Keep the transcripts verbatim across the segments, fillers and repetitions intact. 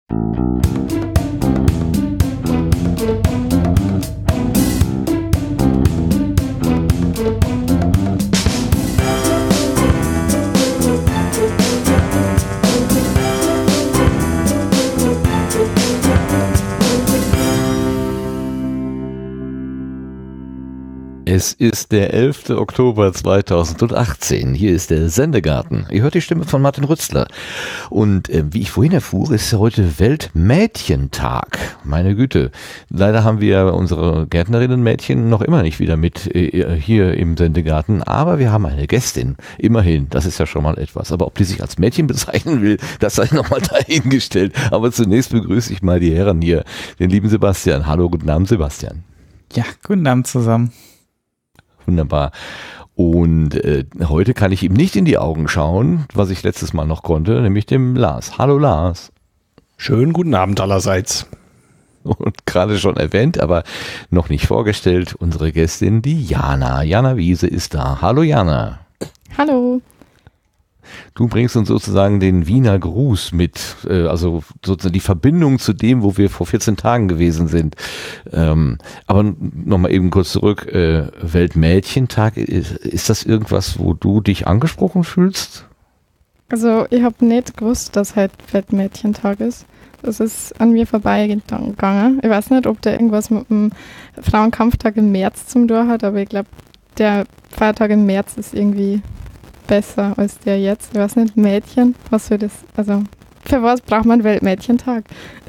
Es ist der elfte Oktober zweitausendachtzehn. Hier ist der Sendegarten. Ihr hört die Stimme von Martin Rützler. Und äh, wie ich vorhin erfuhr, ist heute Weltmädchentag. Meine Güte. Leider haben wir unsere Gärtnerinnen-Mädchen noch immer nicht wieder mit äh, hier im Sendegarten. Aber wir haben eine Gästin. Immerhin. Das ist ja schon mal etwas. Aber ob die sich als Mädchen bezeichnen will, das sei nochmal dahingestellt. Aber zunächst begrüße ich mal die Herren hier. Den lieben Sebastian. Hallo, guten Abend, Sebastian. Ja, guten Abend zusammen. Wunderbar. Und äh, heute kann ich ihm nicht in die Augen schauen, was ich letztes Mal noch konnte, nämlich dem Lars. Hallo Lars. Schönen guten Abend allerseits. Und gerade schon erwähnt, aber noch nicht vorgestellt, unsere Gästin, die Jana. Jana Wiese ist da. Hallo Jana. Hallo. Du bringst uns sozusagen den Wiener Gruß mit, äh, also sozusagen die Verbindung zu dem, wo wir vor vierzehn Tagen gewesen sind. Ähm, aber nochmal eben kurz zurück, äh, Weltmädchentag, ist, ist das irgendwas, wo du dich angesprochen fühlst? Also ich habe nicht gewusst, dass heute Weltmädchentag ist. Das ist an mir vorbeigegangen. Ich weiß nicht, ob der irgendwas mit dem Frauenkampftag im März zum tun hat, aber ich glaube, der Feiertag im März ist irgendwie besser als der jetzt. Ich weiß nicht, Mädchen, was für das, also für was braucht man Weltmädchentag?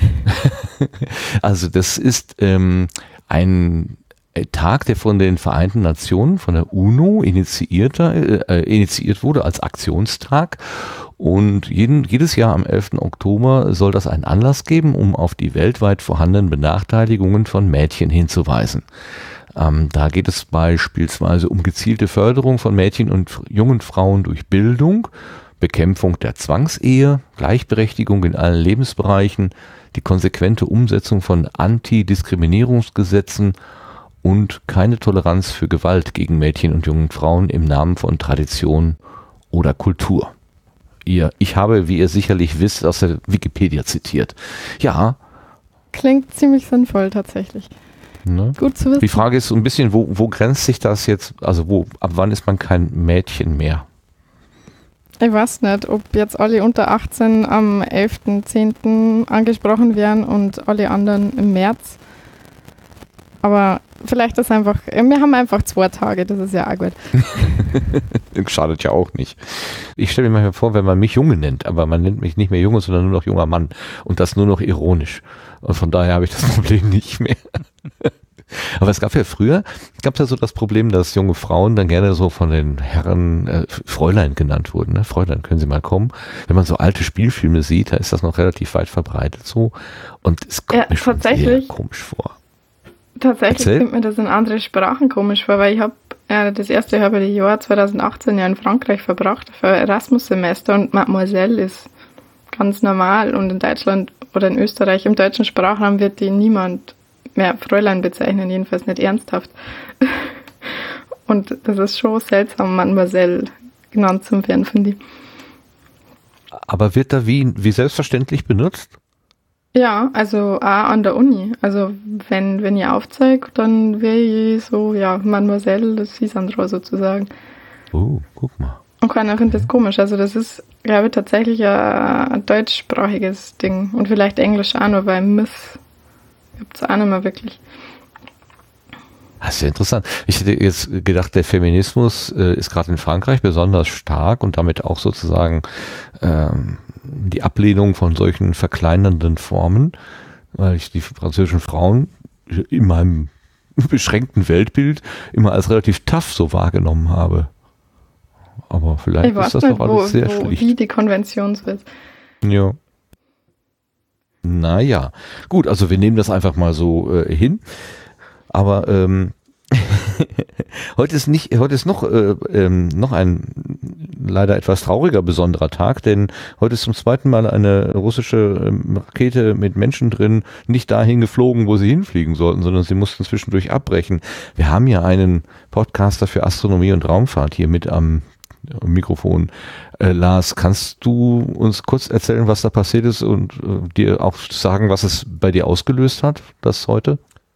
Also das ist ähm, ein Tag, der von den Vereinten Nationen, von der UNO initiierter, äh, initiiert wurde als Aktionstag. Und jeden, jedes Jahr am elften Oktober soll das einen Anlass geben, um auf die weltweit vorhandenen Benachteiligungen von Mädchen hinzuweisen. Ähm, da geht es beispielsweise um gezielte Förderung von Mädchen und jungen Frauen durch Bildung, Bekämpfung der Zwangsehe, Gleichberechtigung in allen Lebensbereichen, die konsequente Umsetzung von Antidiskriminierungsgesetzen und keine Toleranz für Gewalt gegen Mädchen und jungen Frauen im Namen von Tradition oder Kultur. Ihr, ich habe, wie ihr sicherlich wisst, aus der Wikipedia zitiert. Ja. Klingt ziemlich sinnvoll tatsächlich. Ne? Gut zu wissen. Die Frage ist so ein bisschen, wo, wo grenzt sich das jetzt, also wo, ab wann ist man kein Mädchen mehr? Ich weiß nicht, ob jetzt alle unter achtzehn am elften zehnten angesprochen werden und alle anderen im März. Aber vielleicht ist einfach, wir haben einfach zwei Tage, das ist ja auch gut. Schadet ja auch nicht. Ich stelle mir manchmal vor, wenn man mich Junge nennt, aber man nennt mich nicht mehr Junge, sondern nur noch junger Mann. Und das nur noch ironisch. Und von daher habe ich das Problem nicht mehr. Aber es gab ja früher, gab es ja so das Problem, dass junge Frauen dann gerne so von den Herren äh, Fräulein genannt wurden. Ne? Fräulein, können Sie mal kommen? Wenn man so alte Spielfilme sieht, da ist das noch relativ weit verbreitet so. Und es kommt ja, mir schon sehr komisch vor. Tatsächlich Erzähl. kommt mir das in andere Sprachen komisch vor, weil ich habe äh, das erste halbe Jahr zweitausendachtzehn ja in Frankreich verbracht für Erasmus-Semester und Mademoiselle ist ganz normal und in Deutschland oder in Österreich im deutschen Sprachraum wird die niemand mehr Fräulein bezeichnen, jedenfalls nicht ernsthaft. Und das ist schon seltsam, Mademoiselle genannt zu werden, finde ich. Aber wird da wie, wie selbstverständlich benutzt? Ja, also auch an der Uni. Also wenn, wenn ihr aufzeigt, dann wäre ich so, ja, Mademoiselle, das ist Sandra sozusagen. Oh, guck mal. Und keiner findet das komisch. Also das ist, glaube ich, tatsächlich ein, ein deutschsprachiges Ding. Und vielleicht Englisch auch nur, weil Miss gibt es auch nicht mehr wirklich. Das ist ja interessant. Ich hätte jetzt gedacht, der Feminismus äh, ist gerade in Frankreich besonders stark und damit auch sozusagen ähm, die Ablehnung von solchen verkleinernden Formen, weil ich die französischen Frauen in meinem beschränkten Weltbild immer als relativ tough so wahrgenommen habe. Aber vielleicht ist das doch alles wo, sehr wo, schlicht. Wie die Konvention so ist. Ja. Naja, gut, also wir nehmen das einfach mal so äh, hin. Aber ähm, heute ist nicht, heute ist noch äh, ähm, noch ein leider etwas trauriger besonderer Tag, denn heute ist zum zweiten Mal eine russische ähm, Rakete mit Menschen drin nicht dahin geflogen, wo sie hinfliegen sollten, sondern sie mussten zwischendurch abbrechen. Wir haben ja einen Podcaster für Astronomie und Raumfahrt hier mit am Mikrofon. Äh, Lars, kannst du uns kurz erzählen, was da passiert ist und äh, dir auch sagen, was es bei dir ausgelöst hat, das heute?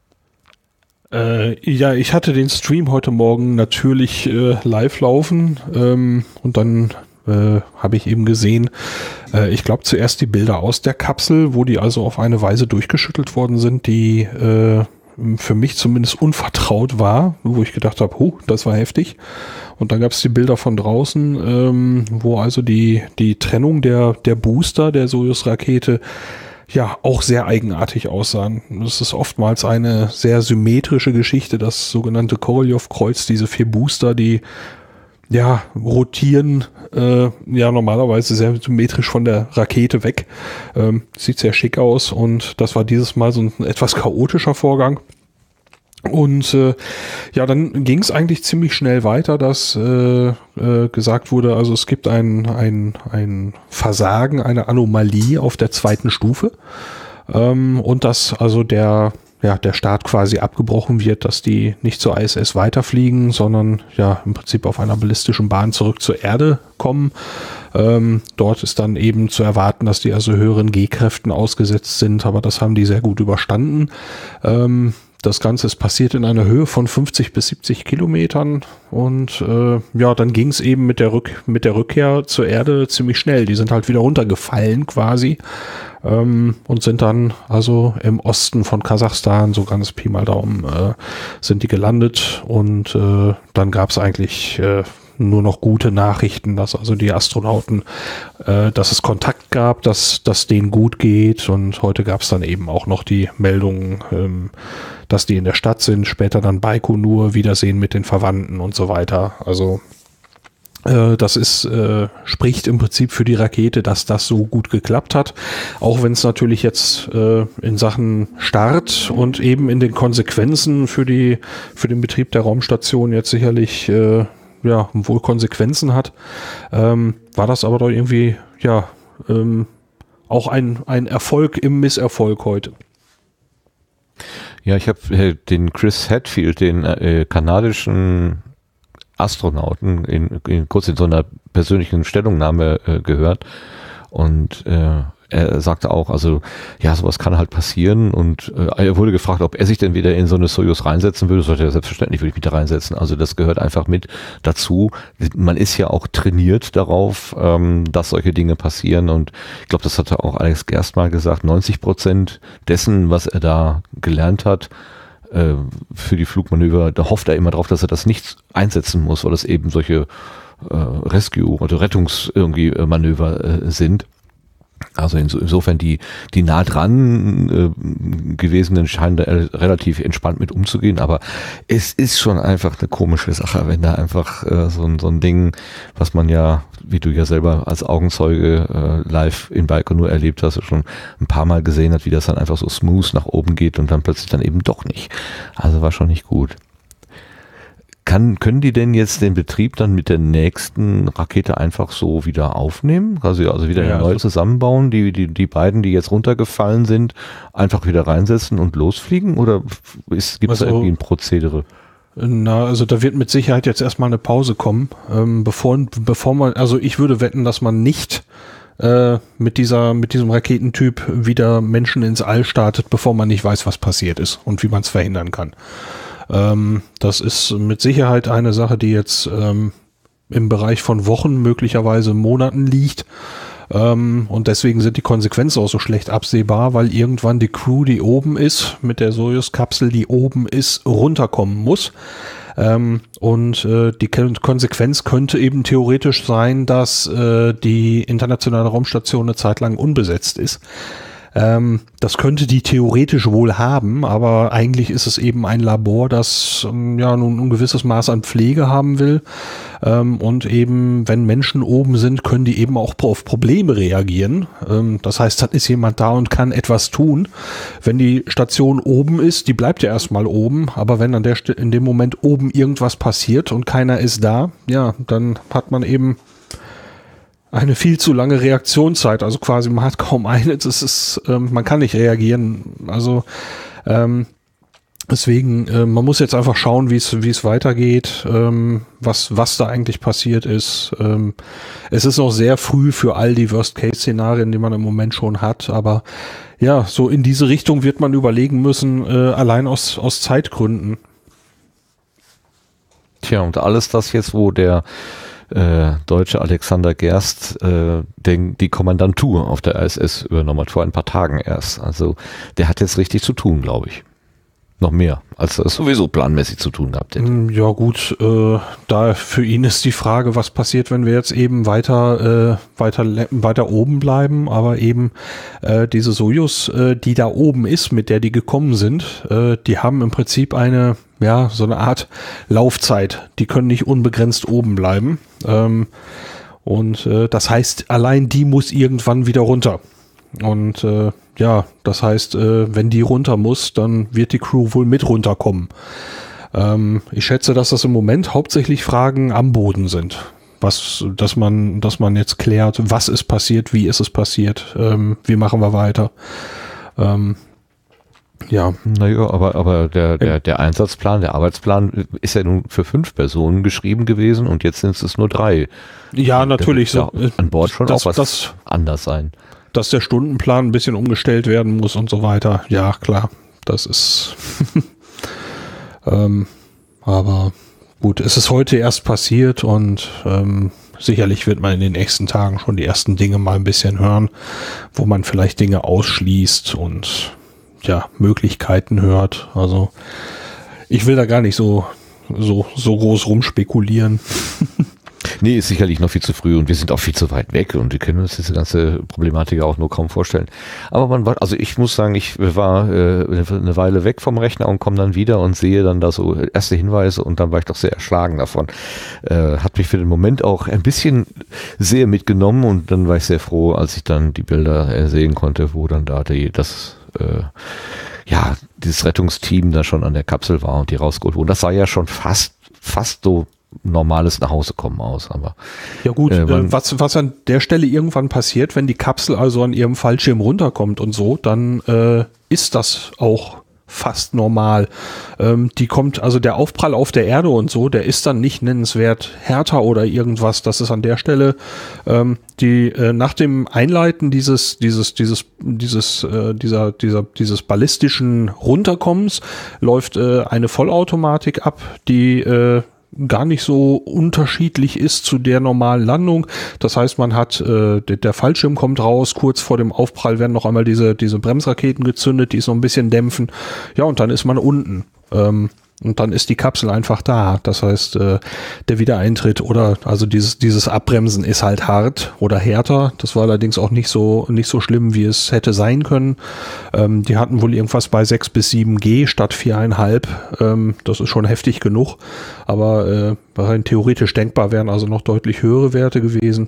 Äh, ja, ich hatte den Stream heute Morgen natürlich äh, live laufen ähm, und dann äh, habe ich eben gesehen, äh, ich glaube zuerst die Bilder aus der Kapsel, wo die also auf eine Weise durchgeschüttelt worden sind, die äh, für mich zumindest unvertraut war, wo ich gedacht habe, huh, das war heftig. Und dann gab es die Bilder von draußen, ähm, wo also die, die Trennung der, der Booster der Sojus-Rakete ja auch sehr eigenartig aussahen. Das ist oftmals eine sehr symmetrische Geschichte, das sogenannte Korolev-Kreuz, diese vier Booster, die ja rotieren äh, ja normalerweise sehr symmetrisch von der Rakete weg. Ähm, sieht sehr schick aus und das war dieses Mal so ein etwas chaotischer Vorgang. Und äh, ja, dann ging es eigentlich ziemlich schnell weiter, dass äh, äh, gesagt wurde, also es gibt ein, ein, ein Versagen, eine Anomalie auf der zweiten Stufe ähm, und dass also der ja der Start quasi abgebrochen wird, dass die nicht zur I S S weiterfliegen, sondern ja im Prinzip auf einer ballistischen Bahn zurück zur Erde kommen. Ähm, dort ist dann eben zu erwarten, dass die also höheren G-Kräften ausgesetzt sind, aber das haben die sehr gut überstanden. Ähm, Das Ganze ist passiert in einer Höhe von fünfzig bis siebzig Kilometern und äh, ja, dann ging es eben mit der, Rück, mit der Rückkehr zur Erde ziemlich schnell. Die sind halt wieder runtergefallen quasi ähm, und sind dann also im Osten von Kasachstan, so ganz Pi mal Daumen, äh, sind die gelandet und äh, dann gab es eigentlich äh, nur noch gute Nachrichten, dass also die Astronauten, äh, dass es Kontakt gab, dass dass denen gut geht und heute gab es dann eben auch noch die Meldungen, ähm, dass die in der Stadt sind, später dann Baikonur, Wiedersehen mit den Verwandten und so weiter. Also äh, das ist äh, spricht im Prinzip für die Rakete, dass das so gut geklappt hat, auch wenn es natürlich jetzt äh, in Sachen Start und eben in den Konsequenzen für die für den Betrieb der Raumstation jetzt sicherlich äh, ja, wohl Konsequenzen hat, ähm, war das aber doch irgendwie, ja, ähm, auch ein, ein Erfolg im Misserfolg heute. Ja, ich habe äh, den Chris Hadfield, den äh, kanadischen Astronauten, in, in, kurz in so einer persönlichen Stellungnahme äh, gehört und äh, er sagte auch, also ja, sowas kann halt passieren und äh, er wurde gefragt, ob er sich denn wieder in so eine Sojus reinsetzen würde. Sollte er selbstverständlich, würde ich mich da reinsetzen. Also das gehört einfach mit dazu. Man ist ja auch trainiert darauf, ähm, dass solche Dinge passieren und ich glaube, das hatte auch Alex Gerst mal gesagt, neunzig Prozent dessen, was er da gelernt hat, äh, für die Flugmanöver, da hofft er immer drauf, dass er das nicht einsetzen muss, weil das eben solche äh, Rescue- oder Rettungs-Manöver äh, sind. Also insofern die die nah dran äh, gewesenen scheinen da relativ entspannt mit umzugehen, aber es ist schon einfach eine komische Sache, wenn da einfach äh, so, ein, so ein Ding, was man ja, wie du ja selber als Augenzeuge äh, live in Baikonur erlebt hast, schon ein paar Mal gesehen hat, wie das dann einfach so smooth nach oben geht und dann plötzlich dann eben doch nicht. Also war schon nicht gut. Kann, können die denn jetzt den Betrieb dann mit der nächsten Rakete einfach so wieder aufnehmen? Also, also wieder ja, neu also zusammenbauen, die, die, die beiden, die jetzt runtergefallen sind, einfach wieder reinsetzen und losfliegen? Oder gibt es also, da irgendwie ein Prozedere? Na, also da wird mit Sicherheit jetzt erstmal eine Pause kommen, ähm, bevor, bevor man, also ich würde wetten, dass man nicht äh, mit dieser, mit diesem Raketentyp wieder Menschen ins All startet, bevor man nicht weiß, was passiert ist und wie man es verhindern kann. Ähm, das ist mit Sicherheit eine Sache, die jetzt ähm, im Bereich von Wochen, möglicherweise Monaten liegt. Ähm, und deswegen sind die Konsequenzen auch so schlecht absehbar, weil irgendwann die Crew, die oben ist, mit der Sojus-Kapsel, die oben ist, runterkommen muss. Ähm, und äh, die Konsequenz könnte eben theoretisch sein, dass äh, die internationale Raumstation eine Zeit lang unbesetzt ist. Ähm, das könnte die theoretisch wohl haben, aber eigentlich ist es eben ein Labor, das ähm, ja nun ein gewisses Maß an Pflege haben will. Ähm, und eben, wenn Menschen oben sind, können die eben auch auf Probleme reagieren. Ähm, das heißt, dann ist jemand da und kann etwas tun. Wenn die Station oben ist, die bleibt ja erstmal oben, aber wenn an der St- in dem Moment oben irgendwas passiert und keiner ist da, ja, dann hat man eben eine viel zu lange Reaktionszeit, also quasi man hat kaum eine, das ist, ähm, man kann nicht reagieren, also ähm, Deswegen, äh, man muss jetzt einfach schauen, wie es wie es weitergeht, ähm, was was da eigentlich passiert ist. Ähm, es ist noch sehr früh für all die Worst-Case-Szenarien, die man im Moment schon hat, aber ja, so in diese Richtung wird man überlegen müssen, äh, allein aus aus Zeitgründen. Tja, und alles das jetzt, wo der äh, deutsche Alexander Gerst äh, den, die Kommandantur auf der I S S übernommen hat, vor ein paar Tagen erst. Also der hat jetzt richtig zu tun, glaube ich. Noch mehr, als er es sowieso planmäßig zu tun gehabt hätte. Ja gut, äh, da für ihn ist die Frage, was passiert, wenn wir jetzt eben weiter äh, weiter weiter oben bleiben, aber eben äh, diese Sojus, äh, die da oben ist, mit der die gekommen sind, äh, die haben im Prinzip eine, ja, so eine Art Laufzeit. Die können nicht unbegrenzt oben bleiben. Ähm, und äh, das heißt, allein die muss irgendwann wieder runter. Und äh, ja, das heißt, äh, wenn die runter muss, dann wird die Crew wohl mit runterkommen. Ähm, ich schätze, dass das im Moment hauptsächlich Fragen am Boden sind. Was, dass man, dass man jetzt klärt, was ist passiert, wie ist es passiert, ähm, wie machen wir weiter. Ähm, ja. Naja, aber, aber der, der, der Einsatzplan, der Arbeitsplan ist ja nun für fünf Personen geschrieben gewesen und jetzt sind es nur drei. Ja, natürlich. Da so. ja an Bord schon das, auch was das, anders sein. Dass der Stundenplan ein bisschen umgestellt werden muss und so weiter. Ja, klar. Das ist ähm, aber gut, es ist heute erst passiert und ähm, sicherlich wird man in den nächsten Tagen schon die ersten Dinge mal ein bisschen hören, wo man vielleicht Dinge ausschließt und ja, Möglichkeiten hört. Also ich will da gar nicht so so so groß rumspekulieren. Nee, ist sicherlich noch viel zu früh und wir sind auch viel zu weit weg und wir können uns diese ganze Problematik auch nur kaum vorstellen. Aber man war, also ich muss sagen, ich war äh, eine Weile weg vom Rechner und komme dann wieder und sehe dann da so erste Hinweise und dann war ich doch sehr erschlagen davon. Äh, hat mich für den Moment auch ein bisschen sehr mitgenommen und dann war ich sehr froh, als ich dann die Bilder äh, sehen konnte, wo dann da die, das, äh, ja, dieses Rettungsteam da schon an der Kapsel war und die rausgeholt wurden. Das sah ja schon fast, fast so normales Nachhausekommen aus, aber ja gut, äh, äh, was, was an der Stelle irgendwann passiert, wenn die Kapsel also an ihrem Fallschirm runterkommt und so, dann äh, ist das auch fast normal. Ähm, die kommt, also der Aufprall auf der Erde und so, der ist dann nicht nennenswert härter oder irgendwas. Das ist an der Stelle ähm, die äh, nach dem Einleiten dieses dieses dieses dieses äh, dieser dieser dieses ballistischen Runterkommens läuft äh, eine Vollautomatik ab, die äh, gar nicht so unterschiedlich ist zu der normalen Landung. Das heißt, man hat, äh, der, der Fallschirm kommt raus, kurz vor dem Aufprall werden noch einmal diese, diese Bremsraketen gezündet, die so ein bisschen dämpfen. Ja, und dann ist man unten. Ähm, und dann ist die Kapsel einfach da. Das heißt, äh, der Wiedereintritt oder, also dieses, dieses Abbremsen ist halt hart oder härter. Das war allerdings auch nicht so, nicht so schlimm, wie es hätte sein können. Ähm, die hatten wohl irgendwas bei sechs bis sieben G statt vier Komma fünf. Ähm, das ist schon heftig genug. Aber äh, rein theoretisch denkbar wären also noch deutlich höhere Werte gewesen.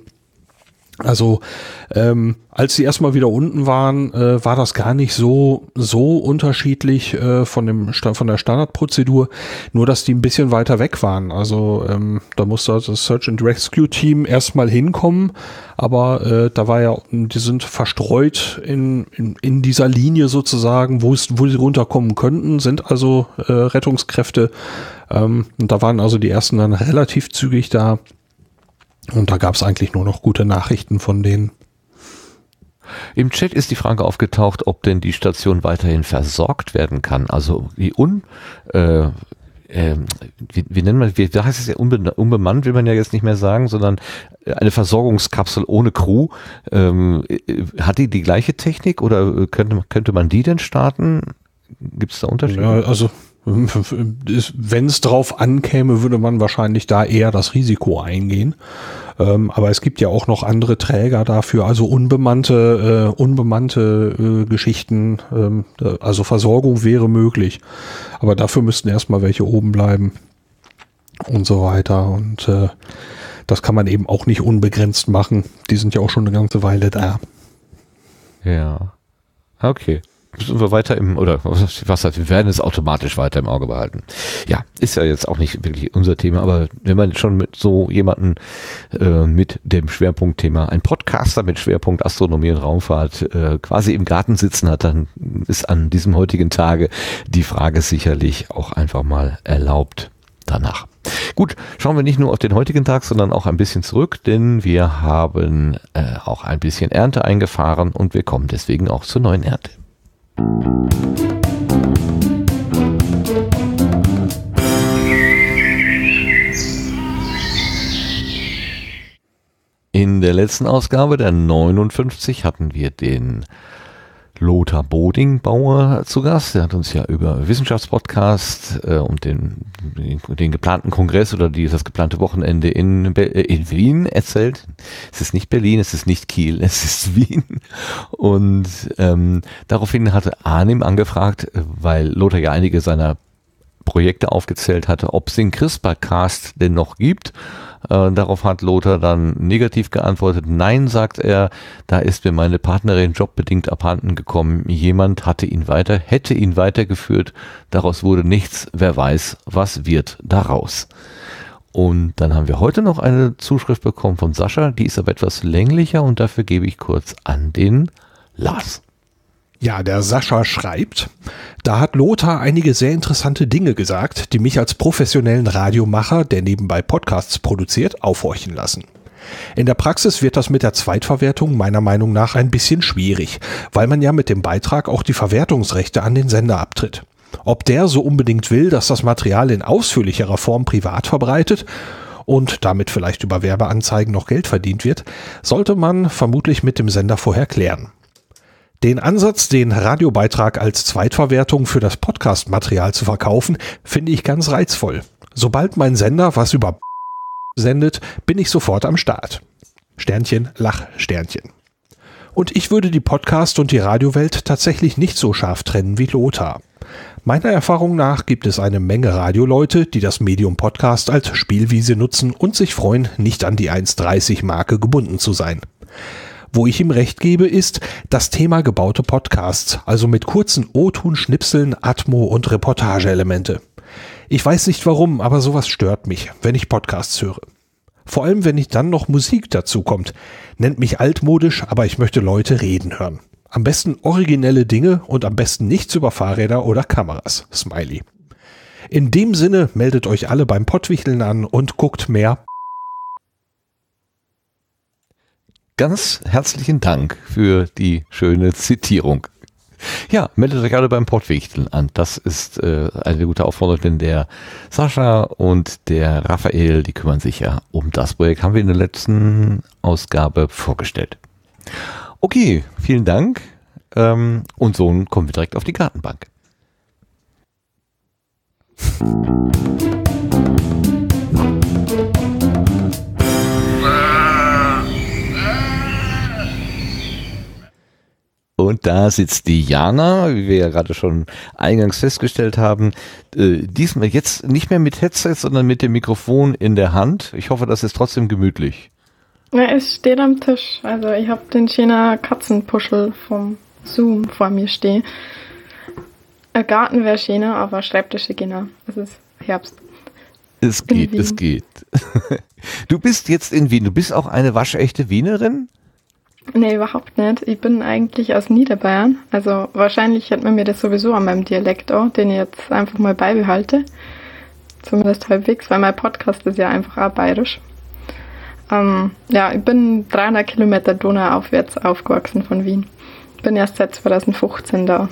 Also ähm, als sie erstmal wieder unten waren, äh, war das gar nicht so so unterschiedlich äh, von dem von der Standardprozedur, nur dass die ein bisschen weiter weg waren. Also ähm, da musste das Search and Rescue Team erstmal hinkommen, aber äh, da war ja, die sind verstreut in in, in dieser Linie sozusagen, wo es wo sie runterkommen könnten, sind also äh, Rettungskräfte. Ähm, und da waren also die ersten dann relativ zügig da. Und da gab es eigentlich nur noch gute Nachrichten von denen. Im Chat ist die Frage aufgetaucht, ob denn die Station weiterhin versorgt werden kann. Also wie un, äh, äh, wie, wie nennt man, wie, da heißt es ja unbe, unbemannt, will man ja jetzt nicht mehr sagen, sondern eine Versorgungskapsel ohne Crew. Ähm, hat die die gleiche Technik oder könnte, könnte man die denn starten? Gibt es da Unterschiede? Ja, also wenn es drauf ankäme, würde man wahrscheinlich da eher das Risiko eingehen. Ähm, aber es gibt ja auch noch andere Träger dafür, also unbemannte, äh, unbemannte äh, Geschichten. Ähm, also Versorgung wäre möglich. Aber dafür müssten erstmal welche oben bleiben und so weiter. Und äh, das kann man eben auch nicht unbegrenzt machen. Die sind ja auch schon eine ganze Weile da. Ja, okay. müssen wir weiter im, oder was heißt, wir werden es automatisch weiter im Auge behalten. Ja, ist ja jetzt auch nicht wirklich unser Thema, aber wenn man schon mit so jemanden äh, mit dem Schwerpunktthema, ein Podcaster mit Schwerpunkt Astronomie und Raumfahrt äh, quasi im Garten sitzen hat, dann ist an diesem heutigen Tage die Frage sicherlich auch einfach mal erlaubt danach. Gut, schauen wir nicht nur auf den heutigen Tag, sondern auch ein bisschen zurück, denn wir haben äh, auch ein bisschen Ernte eingefahren und wir kommen deswegen auch zur neuen Ernte. In der letzten Ausgabe, der neunundfünfzig, hatten wir den Lothar Bodingbauer zu Gast. Der hat uns ja über Wissenschaftspodcast äh, und den, den, den geplanten Kongress oder die, das geplante Wochenende in, Be- in Wien erzählt. Es ist nicht Berlin, es ist nicht Kiel, es ist Wien. Und ähm, daraufhin hatte Arnim angefragt, weil Lothar ja einige seiner Projekte aufgezählt hatte, ob es den CRISPR-Cast denn noch gibt. Äh, darauf hat Lothar dann negativ geantwortet. Nein, sagt er, da ist mir meine Partnerin jobbedingt abhanden gekommen. Jemand hatte ihn weiter, hätte ihn weitergeführt. Daraus wurde nichts. Wer weiß, was wird daraus. Und dann haben wir heute noch eine Zuschrift bekommen von Sascha. Die ist aber etwas länglicher und dafür gebe ich kurz an den Lars. Ja, der Sascha schreibt, da hat Lothar einige sehr interessante Dinge gesagt, die mich als professionellen Radiomacher, der nebenbei Podcasts produziert, aufhorchen lassen. In der Praxis wird das mit der Zweitverwertung meiner Meinung nach ein bisschen schwierig, weil man ja mit dem Beitrag auch die Verwertungsrechte an den Sender abtritt. Ob der so unbedingt will, dass das Material in ausführlicherer Form privat verbreitet und damit vielleicht über Werbeanzeigen noch Geld verdient wird, sollte man vermutlich mit dem Sender vorher klären. Den Ansatz, den Radiobeitrag als Zweitverwertung für das Podcast-Material zu verkaufen, finde ich ganz reizvoll. Sobald mein Sender was über sendet, bin ich sofort am Start. Sternchen, Lach, Sternchen. Und ich würde die Podcast- und die Radiowelt tatsächlich nicht so scharf trennen wie Lothar. Meiner Erfahrung nach gibt es eine Menge Radioleute, die das Medium Podcast als Spielwiese nutzen und sich freuen, nicht an die eins dreißig Marke gebunden zu sein. Wo ich ihm recht gebe, ist das Thema gebaute Podcasts, also mit kurzen O-Ton-Schnipseln, Atmo und Reportageelemente. Ich weiß nicht warum, aber sowas stört mich, wenn ich Podcasts höre. Vor allem, wenn nicht dann noch Musik dazu kommt. Nennt mich altmodisch, aber ich möchte Leute reden hören. Am besten originelle Dinge und am besten nichts über Fahrräder oder Kameras. Smiley. In dem Sinne meldet euch alle beim Pottwichteln an und guckt mehr. Ganz herzlichen Dank für die schöne Zitierung. Ja, meldet euch alle beim Pottwichteln an. Das ist äh, eine gute Aufforderung, denn der Sascha und der Raphael, die kümmern sich ja um das Projekt. Haben wir in der letzten Ausgabe vorgestellt. Okay, vielen Dank. Ähm, und so kommen wir direkt auf die Gartenbank. Und da sitzt die Jana, wie wir ja gerade schon eingangs festgestellt haben, äh, diesmal jetzt nicht mehr mit Headset, sondern mit dem Mikrofon in der Hand. Ich hoffe, das ist trotzdem gemütlich. Ja, es steht am Tisch. Also ich habe den schönen Katzenpuschel vom Zoom vor mir stehen. Ein Garten wäre schöner, aber Schreibtische gehen. Es ist Herbst. Es geht, es geht. Du bist jetzt in Wien. Du bist auch eine waschechte Wienerin? Nee, überhaupt nicht. Ich bin eigentlich aus Niederbayern. Also wahrscheinlich hat man mir das sowieso an meinem Dialekt auch, den ich jetzt einfach mal beibehalte. Zumindest halbwegs, weil mein Podcast ist ja einfach auch bayerisch. Ähm, ja, ich bin dreihundert Kilometer donauaufwärts aufgewachsen von Wien. Bin erst seit zwanzig fünfzehn da.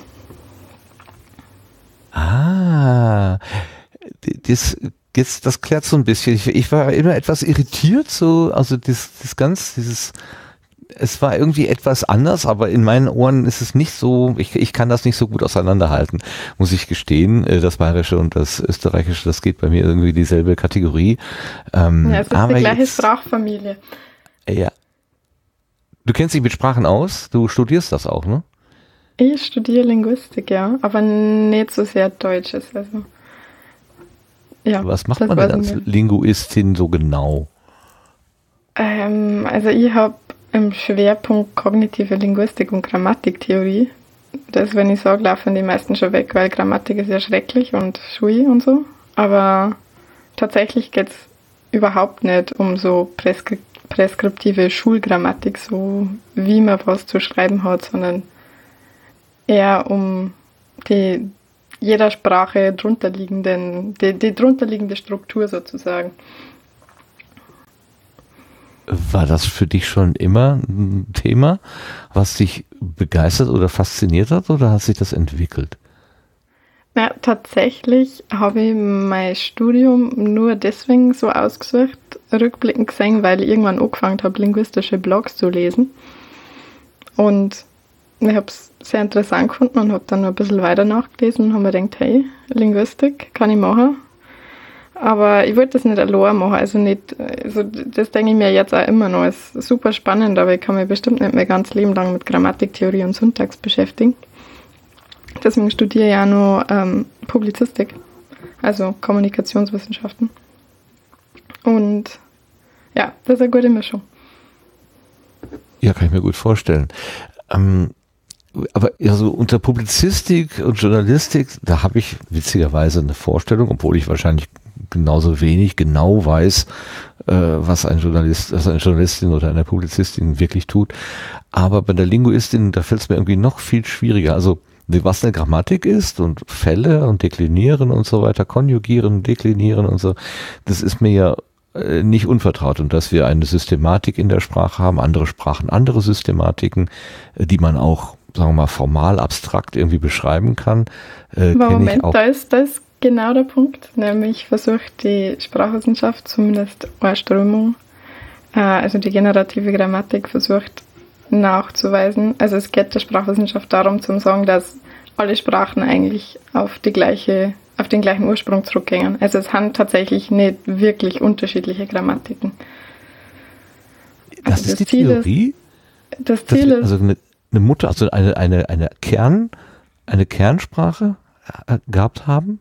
Ah, das, jetzt, das klärt so ein bisschen. Ich, ich war immer etwas irritiert, so, also das, das ganz, dieses... Es war irgendwie etwas anders, aber in meinen Ohren ist es nicht so, ich, ich kann das nicht so gut auseinanderhalten, muss ich gestehen. Das Bayerische und das Österreichische, das geht bei mir irgendwie dieselbe Kategorie. Ähm, ja, es ist die gleiche jetzt, Sprachfamilie. Ja. Du kennst dich mit Sprachen aus, du studierst das auch, ne? Ich studiere Linguistik, ja, aber nicht so sehr Deutsches. Also. Ja, was macht man denn als Linguistin so genau? Ähm, also ich habe im Schwerpunkt kognitive Linguistik und Grammatiktheorie. das, wenn ich sage, laufen die meisten schon weg, weil Grammatik ist ja schrecklich und schui und so. Aber tatsächlich geht es überhaupt nicht um so preskri- preskriptive Schulgrammatik, so wie man was zu schreiben hat, sondern eher um die jeder Sprache drunterliegenden, die, die drunterliegende Struktur sozusagen. War das für dich schon immer ein Thema, was dich begeistert oder fasziniert hat, oder hat sich das entwickelt? Ja, tatsächlich habe ich mein Studium nur deswegen so ausgesucht, rückblickend gesehen, weil ich irgendwann angefangen habe, linguistische Blogs zu lesen. Und ich habe es sehr interessant gefunden und habe dann noch ein bisschen weiter nachgelesen und habe mir gedacht, hey, Linguistik kann ich machen. Aber ich wollte das nicht allein machen, also nicht, also das denke ich mir jetzt auch immer noch, ist super spannend, aber ich kann mich bestimmt nicht mein ganzes Leben lang mit Grammatiktheorie und Syntax beschäftigen. Deswegen studiere ich auch noch ähm, Publizistik, also Kommunikationswissenschaften. Und ja, das ist eine gute Mischung. Ja, kann ich mir gut vorstellen. Ähm, aber also unter Publizistik und Journalistik, da habe ich witzigerweise eine Vorstellung, obwohl ich wahrscheinlich genauso wenig genau weiß, äh, was ein Journalist, was eine Journalistin oder eine Publizistin wirklich tut. Aber bei der Linguistin, da fällt es mir irgendwie noch viel schwieriger. Also was eine Grammatik ist und Fälle und deklinieren und so weiter, konjugieren, deklinieren und so, das ist mir ja äh, nicht unvertraut. Und dass wir eine Systematik in der Sprache haben, andere Sprachen, andere Systematiken, äh, die man auch, sagen wir mal, formal, abstrakt irgendwie beschreiben kann. Äh, Aber Moment, ich auch. da ist das genau der Punkt. Nämlich versucht die Sprachwissenschaft, zumindest eine Strömung, äh, also die generative Grammatik, versucht nachzuweisen. Also es geht der Sprachwissenschaft darum, zu sagen, dass alle Sprachen eigentlich auf die gleiche, auf den gleichen Ursprung zurückgehen. Also es haben tatsächlich nicht wirklich unterschiedliche Grammatiken. Das also ist das die Ziel Theorie? Ist, das Dass Ziel wir ist, also eine, eine Mutter, also eine, eine, eine Kern, eine Kernsprache äh, gehabt haben?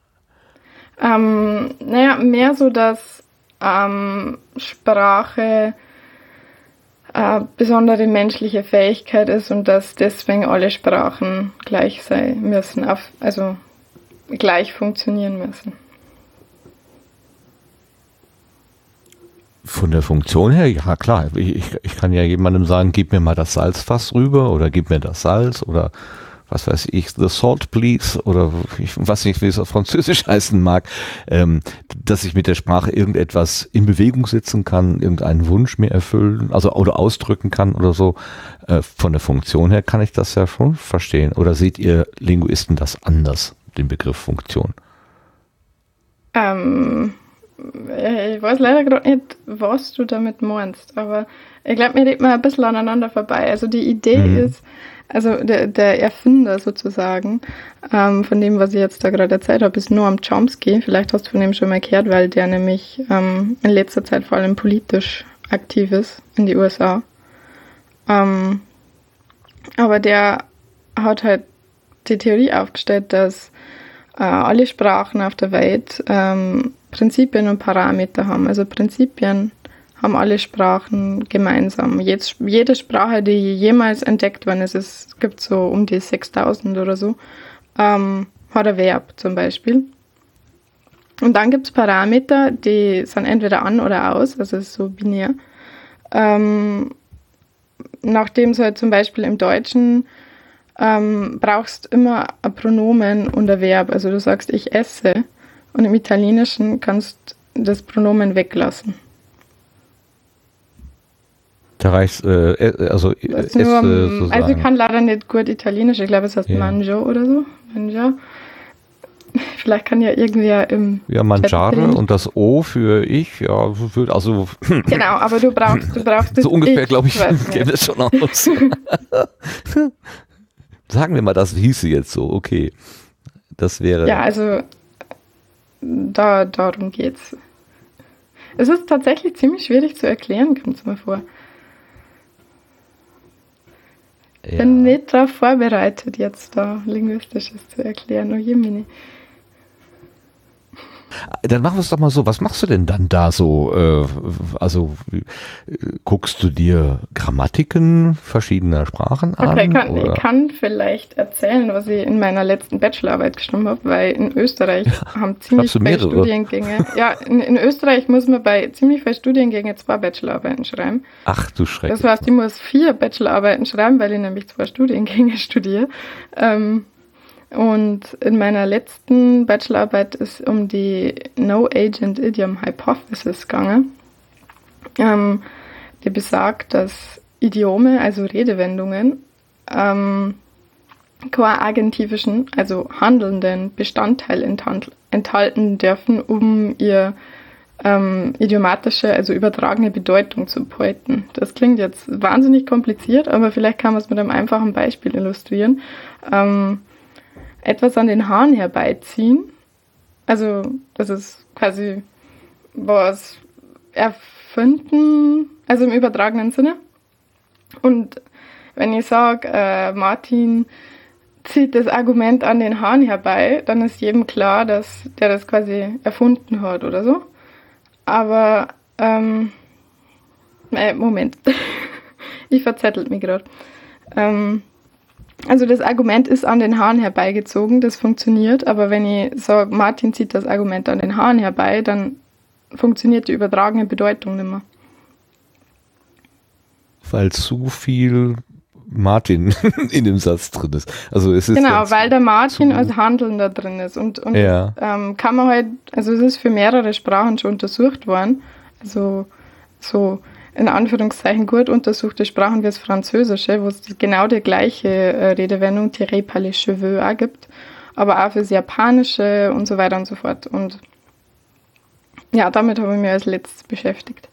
ähm, naja, mehr so, dass ähm, Sprache eine besondere menschliche Fähigkeit ist und dass deswegen alle Sprachen gleich sein müssen, auf, also gleich funktionieren müssen. Von der Funktion her, ja klar, ich, ich kann ja jemandem sagen, gib mir mal das Salzfass rüber oder gib mir das Salz oder was weiß ich, the salt please oder ich weiß nicht, wie es auf Französisch heißen mag, ähm, dass ich mit der Sprache irgendetwas in Bewegung setzen kann, irgendeinen Wunsch mir erfüllen, also oder ausdrücken kann oder so. Äh, von der Funktion her kann ich das ja schon verstehen. Oder seht ihr Linguisten das anders, den Begriff Funktion? Ähm, ich weiß leider gerade nicht, was du damit meinst, aber ich glaube, mir redet man ein bisschen aneinander vorbei. Also die Idee mhm. ist, also der, der Erfinder sozusagen ähm, von dem, was ich jetzt da gerade erzählt habe, ist Noam Chomsky. Vielleicht hast du von dem schon mal gehört, weil der nämlich ähm, in letzter Zeit vor allem politisch aktiv ist in die U S A. Ähm, aber der hat halt die Theorie aufgestellt, dass äh, alle Sprachen auf der Welt ähm, Prinzipien und Parameter haben. Also Prinzipien haben alle Sprachen gemeinsam. Jetzt, jede Sprache, die jemals entdeckt worden ist, es gibt so um die sechstausend oder so, ähm, hat ein Verb zum Beispiel. Und dann gibt es Parameter, die sind entweder an oder aus, also es ist so binär. Ähm, nachdem es halt zum Beispiel im Deutschen ähm, brauchst immer ein Pronomen und ein Verb. Also du sagst, ich esse. Und im Italienischen kannst du das Pronomen weglassen. Da reicht äh, also es nur, äh, also ich kann leider nicht gut Italienisch, ich glaube es heißt ja. Mangio oder so. Mangio. Vielleicht kann ja irgendwer im ja, Mangiare und das O für ich, ja, also genau, aber du brauchst du brauchst so ungefähr, glaube ich, gäbe es schon aus. Sagen wir mal, das hieße jetzt so, okay. Das wäre ja, also da darum geht's. Es ist tatsächlich ziemlich schwierig zu erklären, kommt es mir vor. Ich ja. bin nicht darauf vorbereitet, jetzt da Linguistisches zu erklären. Oh je, meine. Dann machen wir es doch mal so. Was machst du denn dann da so? Äh, also äh, guckst du dir Grammatiken verschiedener Sprachen an? Okay, kann, oder? ich kann vielleicht erzählen, was ich in meiner letzten Bachelorarbeit geschrieben habe, weil in Österreich ja, haben ziemlich viele Studiengänge. Ja, in, in Österreich muss man bei ziemlich vielen Studiengängen zwei Bachelorarbeiten schreiben. Ach du Schreck. Das heißt, ich muss vier Bachelorarbeiten schreiben, weil ich nämlich zwei Studiengänge studiere. Ähm, Und in meiner letzten Bachelorarbeit ist um die No-Agent Idiom Hypothesis gegangen, ähm, die besagt, dass Idiome, also Redewendungen, ähm, keinen agentivischen, also handelnden Bestandteil enthalten dürfen, um ihr ähm, idiomatische, also übertragene Bedeutung zu behalten. Das klingt jetzt wahnsinnig kompliziert, aber vielleicht kann man es mit einem einfachen Beispiel illustrieren. Ähm, etwas an den Haaren herbeiziehen. Also das ist quasi was erfinden, also im übertragenen Sinne. Und wenn ich sage, äh, Martin zieht das Argument an den Haaren herbei, dann ist jedem klar, dass der das quasi erfunden hat oder so. Aber, ähm, äh, Moment, ich verzettelt mich gerade. Ähm, Also das Argument ist an den Haaren herbeigezogen, das funktioniert, aber wenn ich sage, Martin zieht das Argument an den Haaren herbei, dann funktioniert die übertragene Bedeutung nicht mehr. Weil zu viel Martin in dem Satz drin ist. Also es ist genau, weil der Martin als Handelnder drin ist. Und, und ja. ähm, kann man halt, also es ist für mehrere Sprachen schon untersucht worden, also so in Anführungszeichen gut untersuchte Sprachen wie das Französische, wo es genau die gleiche äh, Redewendung tiré par les cheveux auch gibt, aber auch für das Japanische und so weiter und so fort. Und ja, damit habe ich mich als letztes beschäftigt.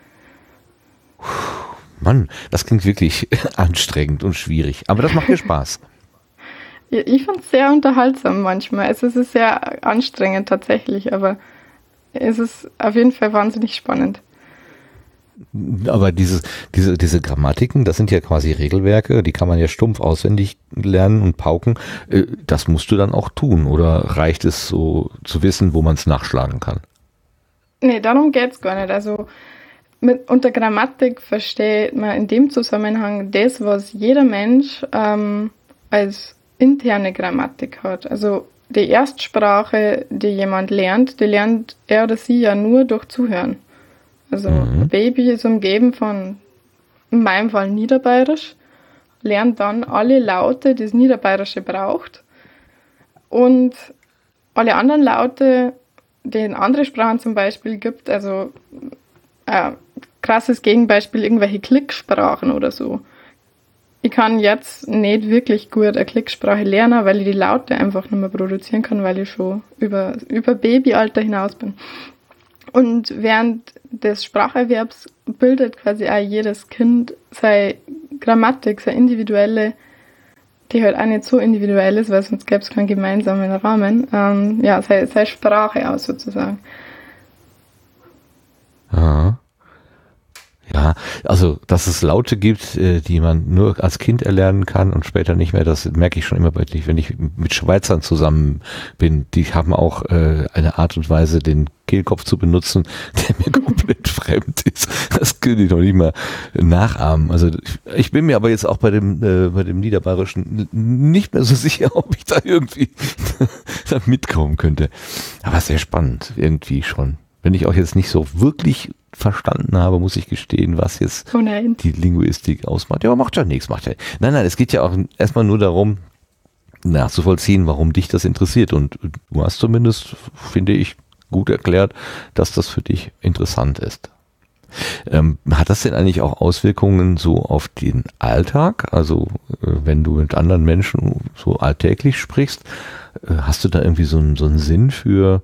Mann, das klingt wirklich anstrengend und schwierig, aber das macht mir Spaß. Ich, ich fand es sehr unterhaltsam manchmal. Also es ist sehr anstrengend tatsächlich, aber es ist auf jeden Fall wahnsinnig spannend. Aber diese, diese, diese Grammatiken, das sind ja quasi Regelwerke, die kann man ja stumpf auswendig lernen und pauken. Das musst du dann auch tun, oder reicht es so zu wissen, wo man es nachschlagen kann? Nee, darum geht es gar nicht. Also mit, unter Grammatik versteht man in dem Zusammenhang das, was jeder Mensch ähm, als interne Grammatik hat. Also die Erstsprache, die jemand lernt, die lernt er oder sie ja nur durch Zuhören. Also mhm. ein Baby ist umgeben von, in meinem Fall Niederbayerisch, lernt dann alle Laute, die das Niederbayerische braucht, und alle anderen Laute, die in andere Sprachen zum Beispiel gibt, also äh, krasses Gegenbeispiel, irgendwelche Klicksprachen oder so. Ich kann jetzt nicht wirklich gut eine Klicksprache lernen, weil ich die Laute einfach nicht mehr produzieren kann, weil ich schon über, über Babyalter hinaus bin. Und während des Spracherwerbs bildet quasi auch jedes Kind seine Grammatik, seine individuelle, die halt auch nicht so individuell ist, weil sonst gäbe es keinen gemeinsamen Rahmen, ähm, ja, seine, seine Sprache aus sozusagen. Aha. Ja, also dass es Laute gibt, die man nur als Kind erlernen kann und später nicht mehr, das merke ich schon immer bei dir, wenn ich mit Schweizern zusammen bin. Die haben auch äh, eine Art und Weise, den Kehlkopf zu benutzen, der mir komplett fremd ist. Das können die noch nicht mal nachahmen. Also ich, ich bin mir aber jetzt auch bei dem äh, bei dem Niederbayerischen nicht mehr so sicher, ob ich da irgendwie da mitkommen könnte. Aber sehr spannend, irgendwie schon. Wenn ich auch jetzt nicht so wirklich verstanden habe, muss ich gestehen, was jetzt oh nein. die Linguistik ausmacht. Ja, aber macht ja nichts, macht ja. Nein, nein, es geht ja auch erstmal nur darum, nachzuvollziehen, warum dich das interessiert. Und du hast zumindest, finde ich, gut erklärt, dass das für dich interessant ist. Ähm, hat das denn eigentlich auch Auswirkungen so auf den Alltag? Also äh, wenn du mit anderen Menschen so alltäglich sprichst, äh, hast du da irgendwie so einen, so einen Sinn für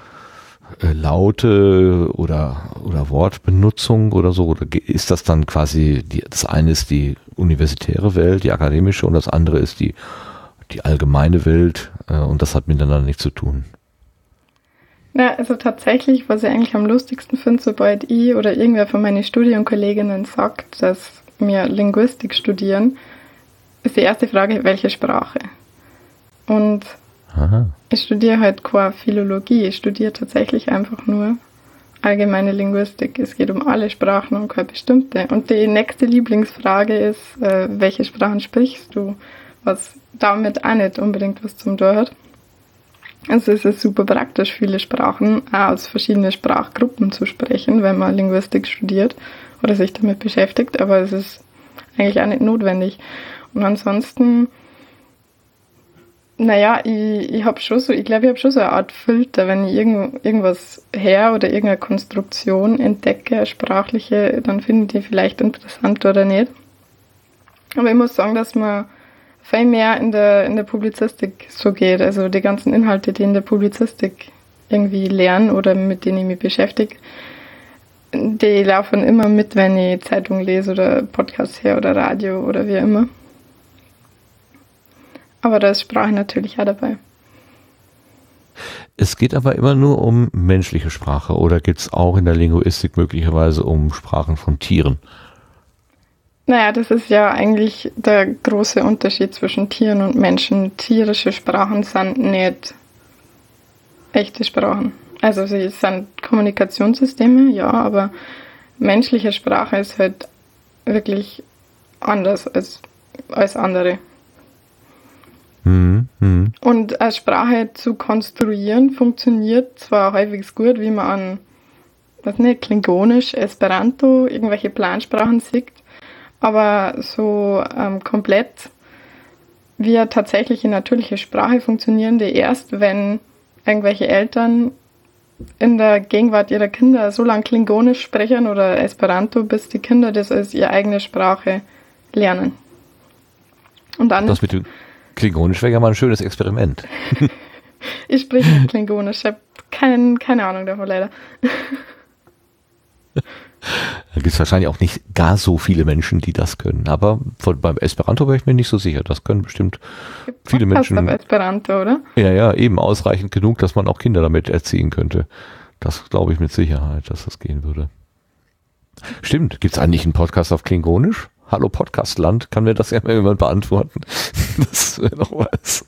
Laute oder, oder Wortbenutzung oder so? Oder ist das dann quasi, die, das eine ist die universitäre Welt, die akademische, und das andere ist die, die allgemeine Welt, äh, und das hat miteinander nichts zu tun? Ja, also tatsächlich, was ich eigentlich am lustigsten finde, sobald ich oder irgendwer von meinen Studienkolleginnen sagt, dass wir Linguistik studieren, ist die erste Frage, welche Sprache? Und Aha. Ich studiere halt keine Philologie, ich studiere tatsächlich einfach nur allgemeine Linguistik. Es geht um alle Sprachen und keine bestimmte. Und die nächste Lieblingsfrage ist, äh, welche Sprachen sprichst du? Was damit auch nicht unbedingt was zum tun hat. Also es ist super praktisch, viele Sprachen auch aus verschiedenen Sprachgruppen zu sprechen, wenn man Linguistik studiert oder sich damit beschäftigt, aber es ist eigentlich auch nicht notwendig. Und ansonsten, naja, ich, ich habe schon so, ich glaube, ich habe schon so eine Art Filter, wenn ich irgend, irgendwas her oder irgendeine Konstruktion entdecke, eine sprachliche, dann finde ich die vielleicht interessant oder nicht. Aber ich muss sagen, dass man viel mehr in der, in der Publizistik so geht. Also die ganzen Inhalte, die in der Publizistik irgendwie lernen oder mit denen ich mich beschäftige, die laufen immer mit, wenn ich Zeitung lese oder Podcast höre oder Radio oder wie immer. Aber da ist Sprache natürlich auch dabei. Es geht aber immer nur um menschliche Sprache oder geht es auch in der Linguistik möglicherweise um Sprachen von Tieren? Naja, das ist ja eigentlich der große Unterschied zwischen Tieren und Menschen. Tierische Sprachen sind nicht echte Sprachen. Also sie sind Kommunikationssysteme, ja, aber menschliche Sprache ist halt wirklich anders als, als andere. Mhm, mh. Und eine Sprache zu konstruieren funktioniert zwar häufig gut, wie man an, was nicht, Klingonisch, Esperanto, irgendwelche Plansprachen sieht, aber so ähm, komplett wie eine tatsächliche natürliche Sprache funktionieren die erst, wenn irgendwelche Eltern in der Gegenwart ihrer Kinder so lange Klingonisch sprechen oder Esperanto, bis die Kinder das als ihre eigene Sprache lernen. Und dann Das mit dem Klingonisch wäre ja mal ein schönes Experiment. Ich spreche nicht Klingonisch, ich habe kein, keine Ahnung davon leider. Da gibt es wahrscheinlich auch nicht gar so viele Menschen, die das können. Aber von, beim Esperanto wäre ich mir nicht so sicher. Das können bestimmt Gibt viele Podcast Menschen. auf Esperanto, oder? Ja, ja, eben ausreichend genug, dass man auch Kinder damit erziehen könnte. Das glaube ich mit Sicherheit, dass das gehen würde. Stimmt. Gibt es eigentlich einen Podcast auf Klingonisch? Hallo Podcastland, kann mir das ja mal jemand beantworten? Das wäre noch was.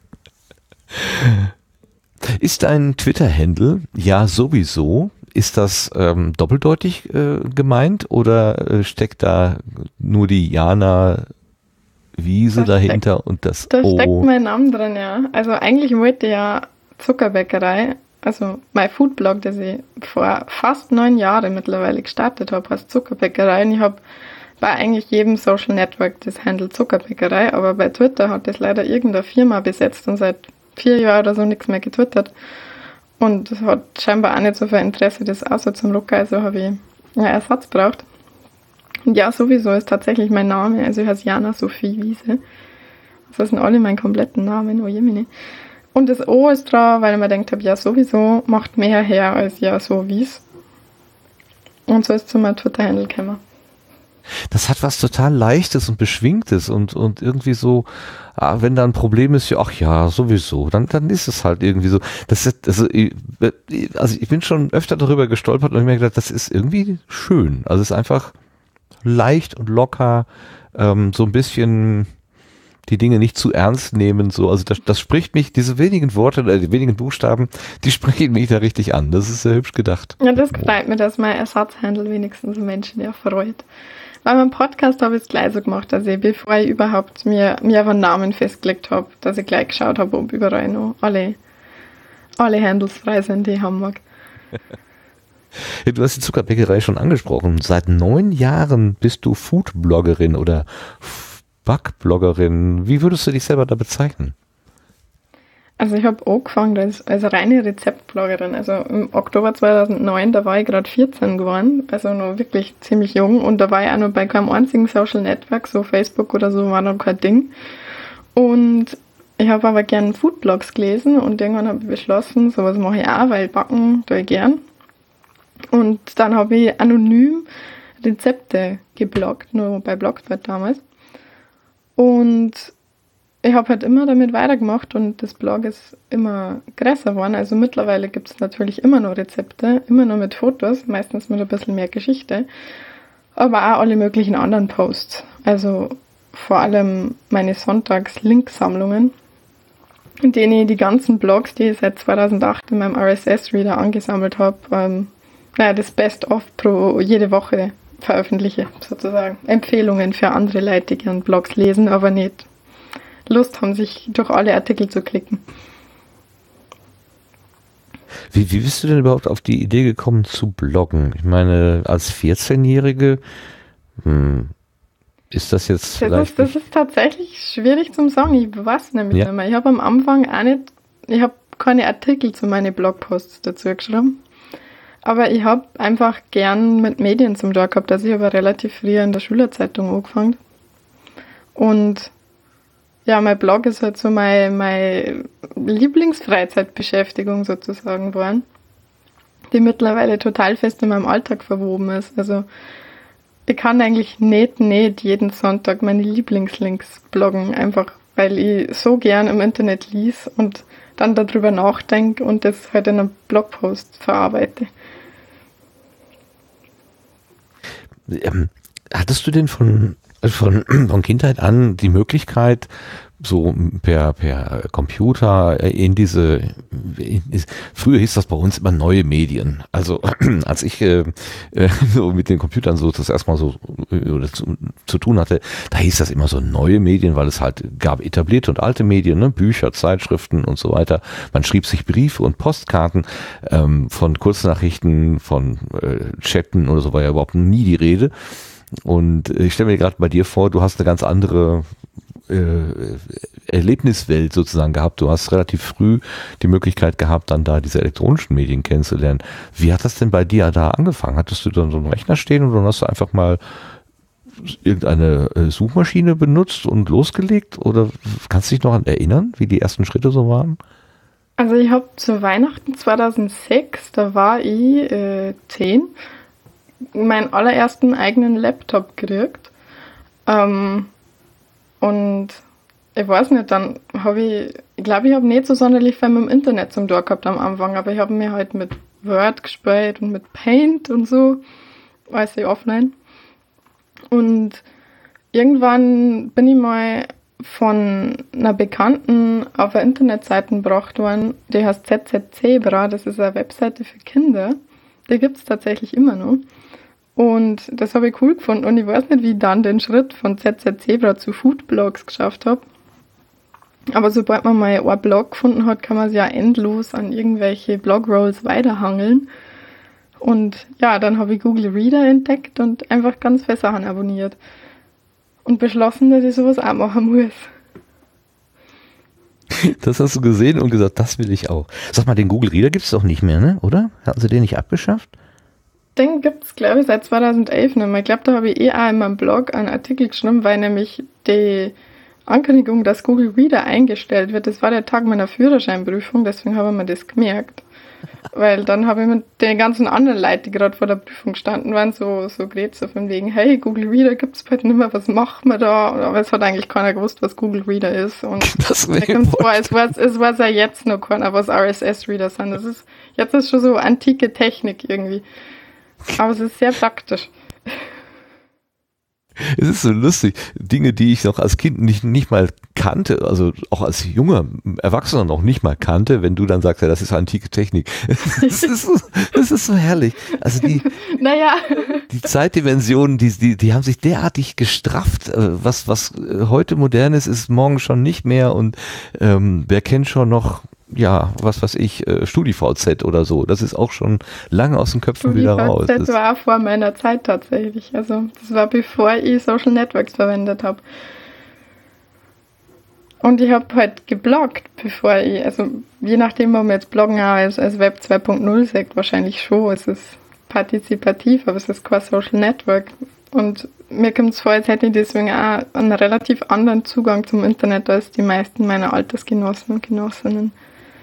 Ist dein Twitter-Handle ja sowieso? Ist das ähm, doppeldeutig äh, gemeint oder äh, steckt da nur die Jana Wiese Da dahinter steckt- und das Da steckt O? mein Name drin, ja. Also eigentlich wollte ich ja Zuckerbäckerei, also mein Foodblog, das ich vor fast neun Jahren mittlerweile gestartet habe, heißt Zuckerbäckerei. Und ich habe bei eigentlich jedem Social Network das Handle Zuckerbäckerei, aber bei Twitter hat das leider irgendeine Firma besetzt und seit vier Jahren oder so nichts mehr getwittert. Und es hat scheinbar auch nicht so viel Interesse, das außer zum Rucker, also habe ich einen Ersatz braucht. Und ja, sowieso ist tatsächlich mein Name, also ich heiße Jana Sophie Wiese. Das sind alle meinen kompletten Namen, oh je. Und das O ist dran, weil ich mir gedacht habe, ja sowieso macht mehr her als ja so wie's. Und so ist zu meinem Twitter-Handle gekommen. Das hat was total Leichtes und Beschwingtes und, und irgendwie so, ah, wenn da ein Problem ist, ja, ach ja, sowieso, dann, dann ist es halt irgendwie so. Das ist, also, ich, also ich bin schon öfter darüber gestolpert und ich mir gedacht, das ist irgendwie schön. Also es ist einfach leicht und locker, ähm, so ein bisschen die Dinge nicht zu ernst nehmen, so. Also das, das spricht mich, diese wenigen Worte, äh, die wenigen Buchstaben, die sprechen mich da richtig an. Das ist sehr hübsch gedacht. Ja, das freut mich, dass mein Ersatzhandle wenigstens Menschen ja freut. Bei meinem Podcast habe ich es gleich so gemacht, dass ich, bevor ich überhaupt mir, mir auf einen Namen festgelegt habe, dass ich gleich geschaut habe, ob überall noch alle, alle Handles frei sind, die ich haben mag. Du hast die Zuckerbäckerei schon angesprochen. Seit neun Jahren bist du Foodbloggerin oder Backbloggerin. Wie würdest du dich selber da bezeichnen? Also ich habe angefangen als, als reine Rezeptbloggerin. Also im Oktober zweitausendneun, da war ich gerade vierzehn geworden, also noch wirklich ziemlich jung. Und da war ich auch noch bei keinem einzigen Social Network, so Facebook oder so war noch kein Ding. Und ich habe aber gern Foodblogs gelesen und irgendwann habe ich beschlossen, sowas mache ich auch, weil backen tue ich gern. Und dann habe ich anonym Rezepte gebloggt, nur bei Blogspot damals. Und ich habe halt immer damit weitergemacht und das Blog ist immer größer geworden. Also mittlerweile gibt es natürlich immer noch Rezepte, immer noch mit Fotos, meistens mit ein bisschen mehr Geschichte, aber auch alle möglichen anderen Posts. Also vor allem meine Sonntags-Link-Sammlungen, in denen ich die ganzen Blogs, die ich seit zweitausendacht in meinem R S S-Reader angesammelt habe, ähm, naja, das Best-of pro jede Woche veröffentliche, sozusagen. Empfehlungen für andere Leute, die gerne Blogs lesen, aber nicht Lust haben, sich durch alle Artikel zu klicken. Wie, wie bist du denn überhaupt auf die Idee gekommen zu bloggen? Ich meine, als vierzehnjährige hm, ist das jetzt das vielleicht... Ist, das ist tatsächlich schwierig zum sagen. Ich weiß nämlich ja. nicht mehr. Ich habe am Anfang auch nicht, ich habe keine Artikel zu meinen Blogposts dazu geschrieben. Aber ich habe einfach gern mit Medien zum Tag gehabt. Also ich habe relativ früh in der Schülerzeitung angefangen. Und ja, mein Blog ist halt so meine, meine Lieblingsfreizeitbeschäftigung sozusagen geworden, die mittlerweile total fest in meinem Alltag verwoben ist. Also ich kann eigentlich nicht, nicht jeden Sonntag meine Lieblingslinks bloggen, einfach weil ich so gern im Internet lies und dann darüber nachdenke und das halt in einem Blogpost verarbeite. Ähm, hattest du denn von, von, von Kindheit an die Möglichkeit, so per, per Computer in diese, in, früher hieß das bei uns immer neue Medien. Also als ich äh, so mit den Computern so das erstmal so äh, zu, zu tun hatte, da hieß das immer so neue Medien, weil es halt gab etablierte und alte Medien, ne? Bücher, Zeitschriften und so weiter. Man schrieb sich Briefe und Postkarten, ähm, von Kurznachrichten, von äh, Chatten oder so war ja überhaupt nie die Rede. Und ich stelle mir gerade bei dir vor, du hast eine ganz andere Erlebniswelt sozusagen gehabt. Du hast relativ früh die Möglichkeit gehabt, dann da diese elektronischen Medien kennenzulernen. Wie hat das denn bei dir da angefangen? Hattest du dann so einen Rechner stehen oder hast du einfach mal irgendeine Suchmaschine benutzt und losgelegt? Oder kannst du dich noch an erinnern, wie die ersten Schritte so waren? Also ich habe zu Weihnachten zweitausendsechs, da war ich äh, zehn, meinen allerersten eigenen Laptop gekriegt. Ähm, Und ich weiß nicht, dann habe ich, ich glaube, ich habe nicht so sonderlich viel mit dem Internet zum Tun gehabt am Anfang, aber ich habe mir halt mit Word gespielt und mit Paint und so, weiß ich, offline. Und irgendwann bin ich mal von einer Bekannten auf eine Internetseite gebracht worden, die heißt Z Z Zebra, das ist eine Webseite für Kinder, die gibt es tatsächlich immer noch. Und das habe ich cool gefunden und ich weiß nicht, wie ich dann den Schritt von Z Z Zebra zu Foodblogs geschafft habe. Aber sobald man mal einen Blog gefunden hat, kann man sich ja endlos an irgendwelche Blogrolls weiterhangeln. Und ja, dann habe ich Google Reader entdeckt und einfach ganz viele Sachen abonniert. Und beschlossen, dass ich sowas auch machen muss. Das hast du gesehen und gesagt, das will ich auch. Sag mal, den Google Reader gibt es doch nicht mehr, ne? Oder? Hatten sie den nicht abgeschafft? Den gibt es, glaube ich, seit zweitausendelf nicht mehr. Ich glaube, da habe ich eh auch in meinem Blog einen Artikel geschrieben, weil nämlich die Ankündigung, dass Google Reader eingestellt wird, das war der Tag meiner Führerscheinprüfung, deswegen habe ich mir das gemerkt. Weil dann habe ich mit den ganzen anderen Leuten, die gerade vor der Prüfung standen waren, so, so geredet, so von wegen, hey, Google Reader gibt es bald nicht mehr, was machen wir da? Aber es hat eigentlich keiner gewusst, was Google Reader ist. Und das da kommt's vor, es weiß es weiß ja jetzt noch keiner, was R S S-Reader sind. Das ist, jetzt ist schon so antike Technik irgendwie. Aber es ist sehr praktisch. Es ist so lustig, Dinge, die ich noch als Kind nicht, nicht mal kannte, also auch als junger Erwachsener noch nicht mal kannte, wenn du dann sagst, ja, das ist antike Technik. Das ist so, das ist so herrlich. Also die, naja. die Zeitdimensionen, die, die, die haben sich derartig gestrafft. Was, was heute modern ist, ist morgen schon nicht mehr. Und ähm, wer kennt schon noch, ja, was weiß ich, äh, StudiVZ oder so. Das ist auch schon lange aus den Köpfen wieder raus. StudiVZ war vor meiner Zeit tatsächlich. Also das war bevor ich Social Networks verwendet habe. Und ich habe halt gebloggt, bevor ich, also je nachdem, ob man jetzt Bloggen auch als, als Web zwei Punkt null sagt, wahrscheinlich schon. Es ist partizipativ, aber es ist kein Social Network. Und mir kommt es vor, als hätte ich deswegen auch einen relativ anderen Zugang zum Internet als die meisten meiner Altersgenossen und Genossinnen.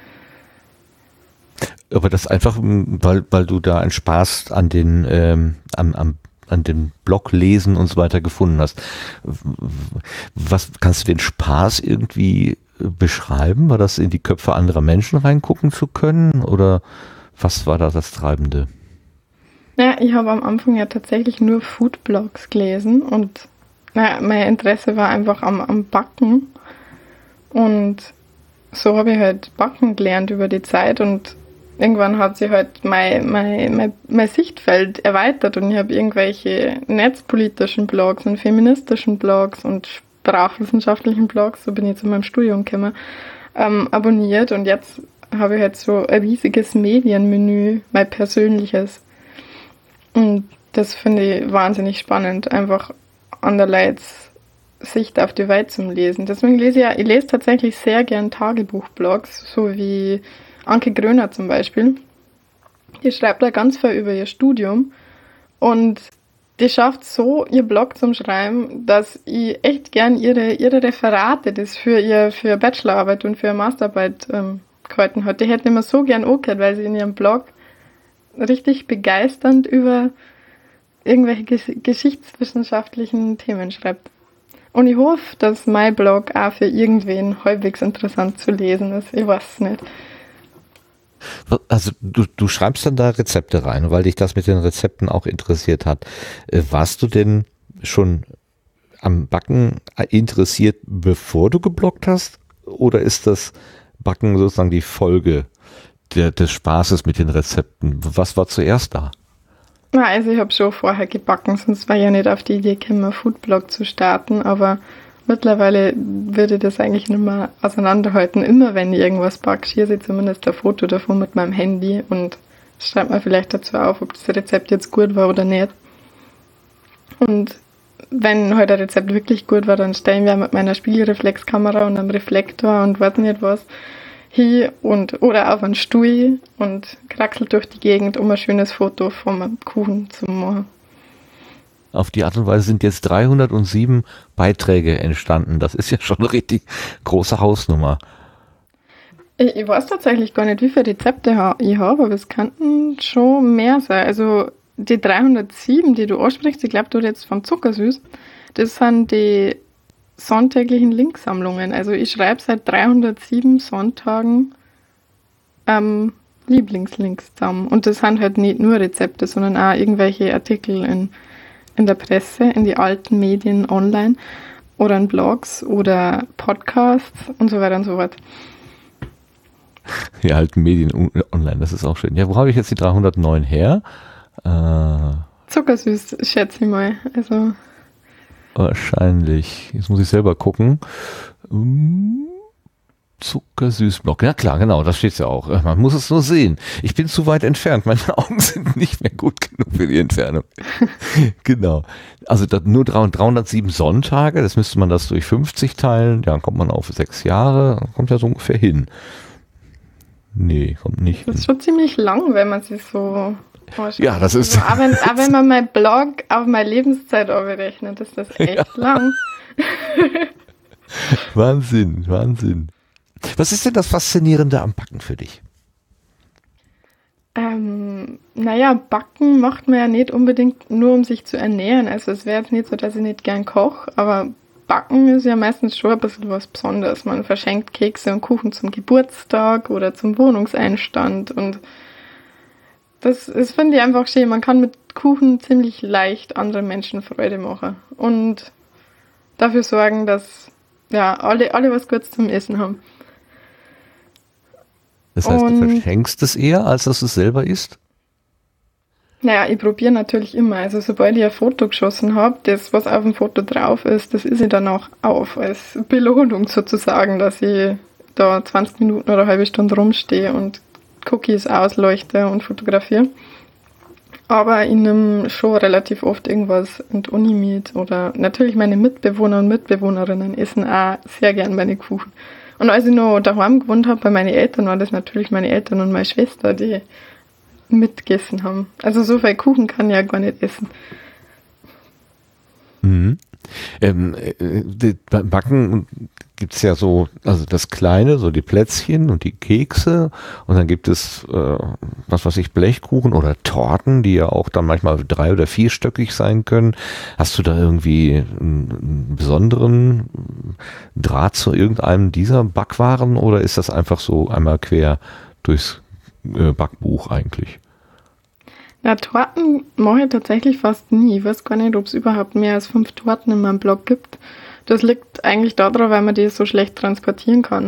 Aber das einfach, weil, weil du da einen Spaß an den, ähm, am, am, an dem Blog lesen und so weiter gefunden hast. Was, kannst du den Spaß irgendwie beschreiben? War das in die Köpfe anderer Menschen reingucken zu können? Oder was war da das Treibende? Ja, ich habe am Anfang ja tatsächlich nur Foodblogs gelesen und naja, mein Interesse war einfach am, am Backen und so habe ich halt backen gelernt über die Zeit und irgendwann hat sich halt mein, mein, mein, mein Sichtfeld erweitert und ich habe irgendwelche netzpolitischen Blogs und feministischen Blogs und sprachwissenschaftlichen Blogs, so bin ich zu meinem Studium gekommen, ähm, abonniert und jetzt habe ich halt so ein riesiges Medienmenü, mein persönliches. Und das finde ich wahnsinnig spannend, einfach andererseits Sicht auf die Welt zum Lesen. Deswegen lese ich ja, ich lese tatsächlich sehr gern Tagebuchblogs, so wie Anke Gröner zum Beispiel. Die schreibt da ganz viel über ihr Studium und die schafft so ihr Blog zum Schreiben, dass ich echt gern ihre, ihre Referate, das für ihr für Bachelorarbeit und für ihre Masterarbeit ähm, gehalten hat. Die hätte ich mir so gern angehört, weil sie in ihrem Blog richtig begeisternd über irgendwelche gesch- geschichtswissenschaftlichen Themen schreibt. Und ich hoffe, dass mein Blog auch für irgendwen halbwegs interessant zu lesen ist. Ich weiß es nicht. Also du, du schreibst dann da Rezepte rein, weil dich das mit den Rezepten auch interessiert hat. Äh, warst du denn schon am Backen interessiert, bevor du gebloggt hast? Oder ist das Backen sozusagen die Folge der, des Spaßes mit den Rezepten? Was war zuerst da? Na, also ich habe schon vorher gebacken, sonst war ich ja nicht auf die Idee gekommen, einen Foodblog zu starten, aber mittlerweile würde ich das eigentlich nicht mehr auseinanderhalten. Immer wenn ich irgendwas backe, schieße ich zumindest ein Foto davon mit meinem Handy und schreibe mir vielleicht dazu auf, ob das Rezept jetzt gut war oder nicht. Und wenn heute ein Rezept wirklich gut war, dann stellen wir mit meiner Spiegelreflexkamera und einem Reflektor und weiß nicht was hin und oder auf einen Stuhl und kraxelt durch die Gegend, um ein schönes Foto vom Kuchen zu machen. Auf die Art und Weise sind jetzt dreihundertsieben Beiträge entstanden. Das ist ja schon eine richtig große Hausnummer. Ich, ich weiß tatsächlich gar nicht, wie viele Rezepte ich habe, aber es könnten schon mehr sein. Also die dreihundertsieben, die du ansprichst, ich glaube, du redest von Zuckersüß, das sind die sonntäglichen Linksammlungen. Also ich schreibe seit dreihundertsieben Sonntagen ähm, Lieblingslinks zusammen. Und das sind halt nicht nur Rezepte, sondern auch irgendwelche Artikel in in der Presse, in die alten Medien online oder in Blogs oder Podcasts und so weiter und so fort. Die alten Medien online, das ist auch schön. Ja, wo habe ich jetzt die dreihundertneun her? Äh, Zuckersüß, schätze ich mal. Also wahrscheinlich. Jetzt muss ich selber gucken. Um, Zuckersüß-Blog. Ja klar, genau, da steht es ja auch. Man muss es nur sehen. Ich bin zu weit entfernt. Meine Augen sind nicht mehr gut genug für die Entfernung. Genau. Also das, nur dreihundertsieben Sonntage, das müsste man das durch fünfzig teilen. Ja, dann kommt man auf sechs Jahre. Dann kommt ja so ungefähr hin. Nee, kommt nicht. Das ist schon ziemlich lang, wenn man sich so vorstellt. Ja, das ist... Also, auch, wenn, auch wenn man mein Blog auf meine Lebenszeit berechnet, ist das echt ja. lang. Wahnsinn, Wahnsinn. Was ist denn das Faszinierende am Backen für dich? Ähm, naja, Backen macht man ja nicht unbedingt nur, um sich zu ernähren. Also es wäre jetzt nicht so, dass ich nicht gern koche, aber Backen ist ja meistens schon ein bisschen was Besonderes. Man verschenkt Kekse und Kuchen zum Geburtstag oder zum Wohnungseinstand und das, das finde ich einfach schön. Man kann mit Kuchen ziemlich leicht anderen Menschen Freude machen und dafür sorgen, dass ja alle, alle was Gutes zum Essen haben. Das heißt, und, du verschenkst es eher, als dass du es selber isst? Naja, ich probiere natürlich immer. Also sobald ich ein Foto geschossen habe, das, was auf dem Foto drauf ist, das esse ich dann auch auf, als Belohnung sozusagen, dass ich da zwanzig Minuten oder eine halbe Stunde rumstehe und Cookies ausleuchte und fotografiere. Aber ich nehme schon relativ oft irgendwas in die Uni mit oder natürlich meine Mitbewohner und Mitbewohnerinnen essen auch sehr gern meine Kuchen. Und als ich noch daheim gewohnt habe bei meinen Eltern, war das natürlich meine Eltern und meine Schwester, die mitgegessen haben. Also so viel Kuchen kann ich ja gar nicht essen. Mhm. Ähm, äh, beim Backen gibt es ja so, also das Kleine, so die Plätzchen und die Kekse und dann gibt es, äh, was weiß ich, Blechkuchen oder Torten, die ja auch dann manchmal drei- oder vierstöckig sein können. Hast du da irgendwie einen, einen besonderen Draht zu irgendeinem dieser Backwaren oder ist das einfach so einmal quer durchs äh, Backbuch eigentlich? Ja, Torten mache ich tatsächlich fast nie. Ich weiß gar nicht, ob es überhaupt mehr als fünf Torten in meinem Blog gibt. Das liegt eigentlich daran, weil man die so schlecht transportieren kann.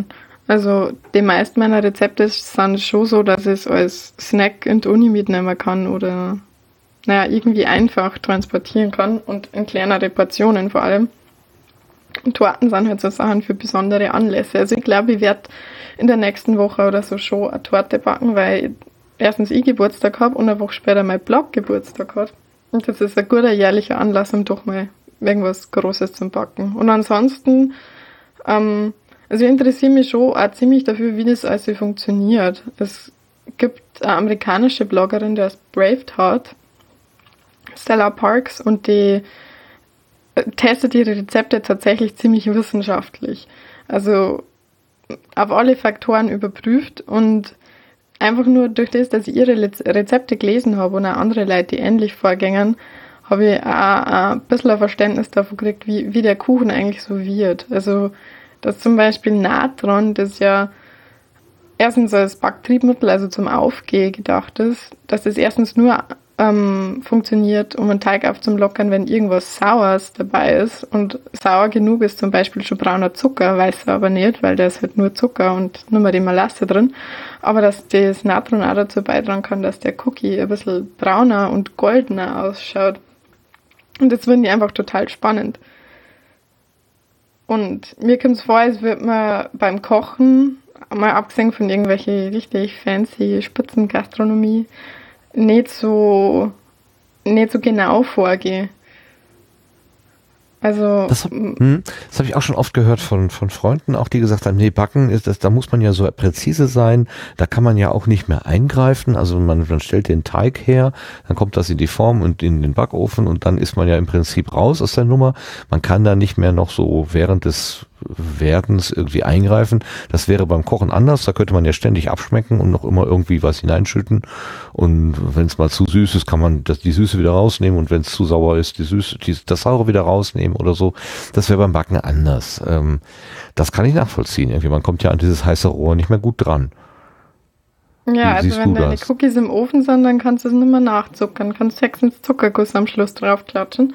Also die meisten meiner Rezepte sind schon so, dass ich es als Snack in die Uni mitnehmen kann oder naja, irgendwie einfach transportieren kann und in kleinere Portionen vor allem. Und Torten sind halt so Sachen für besondere Anlässe. Also ich glaube, ich werde in der nächsten Woche oder so schon eine Torte backen, weil erstens ich Geburtstag habe und eine Woche später mein Blog Geburtstag hat. Und das ist ein guter jährlicher Anlass, um doch mal irgendwas Großes zu backen. Und ansonsten, ähm, also ich interessiere mich schon auch ziemlich dafür, wie das alles funktioniert. Es gibt eine amerikanische Bloggerin, die heißt Braveheart, Stella Parks, und die testet ihre Rezepte tatsächlich ziemlich wissenschaftlich. Also auf alle Faktoren überprüft und einfach nur durch das, dass ich ihre Rezepte gelesen habe und auch andere Leute, die ähnlich vorgängern, habe ich auch ein bisschen ein Verständnis davon gekriegt, wie, wie der Kuchen eigentlich so wird. Also, dass zum Beispiel Natron, das ja erstens als Backtriebmittel, also zum Aufgehen gedacht ist, dass das erstens nur ähm, funktioniert, um einen Teig aufzulockern, wenn irgendwas Saures dabei ist. Und sauer genug ist zum Beispiel schon brauner Zucker, weiß er aber nicht, weil da ist halt nur Zucker und nur mal die Molasse drin. Aber dass das Natron auch dazu beitragen kann, dass der Cookie ein bisschen brauner und goldener ausschaut. Und das finde ich einfach total spannend. Und mir kommt es vor, als würde man beim Kochen, mal abgesehen von irgendwelche richtig fancy Spitzengastronomie, nicht so, nicht so genau vorgehen. Also das habe hm, hab ich auch schon oft gehört von von Freunden, auch die gesagt haben, nee, Backen ist das, da muss man ja so präzise sein, da kann man ja auch nicht mehr eingreifen, also man, man stellt den Teig her, dann kommt das in die Form und in den Backofen und dann ist man ja im Prinzip raus aus der Nummer, man kann da nicht mehr noch so während des Werdens irgendwie eingreifen. Das wäre beim Kochen anders, da könnte man ja ständig abschmecken und noch immer irgendwie was hineinschütten und wenn es mal zu süß ist, kann man das, die Süße wieder rausnehmen und wenn es zu sauer ist, die Süße, die, das Saure wieder rausnehmen oder so. Das wäre beim Backen anders. Ähm, das kann ich nachvollziehen. Irgendwie, man kommt ja an dieses heiße Rohr nicht mehr gut dran. Ja, Wie also wenn deine das? Cookies im Ofen sind, dann kannst du es nicht mehr nachzuckern. Kannst höchstens Zuckerguss am Schluss draufklatschen.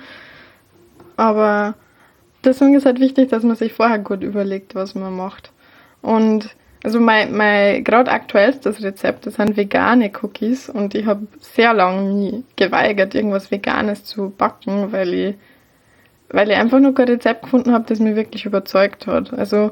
Aber deswegen ist halt wichtig, dass man sich vorher gut überlegt, was man macht. Und also mein, mein gerade aktuellstes Rezept, das sind vegane Cookies und ich habe sehr lange mich geweigert, irgendwas Veganes zu backen, weil ich, weil ich einfach nur kein Rezept gefunden habe, das mich wirklich überzeugt hat. Also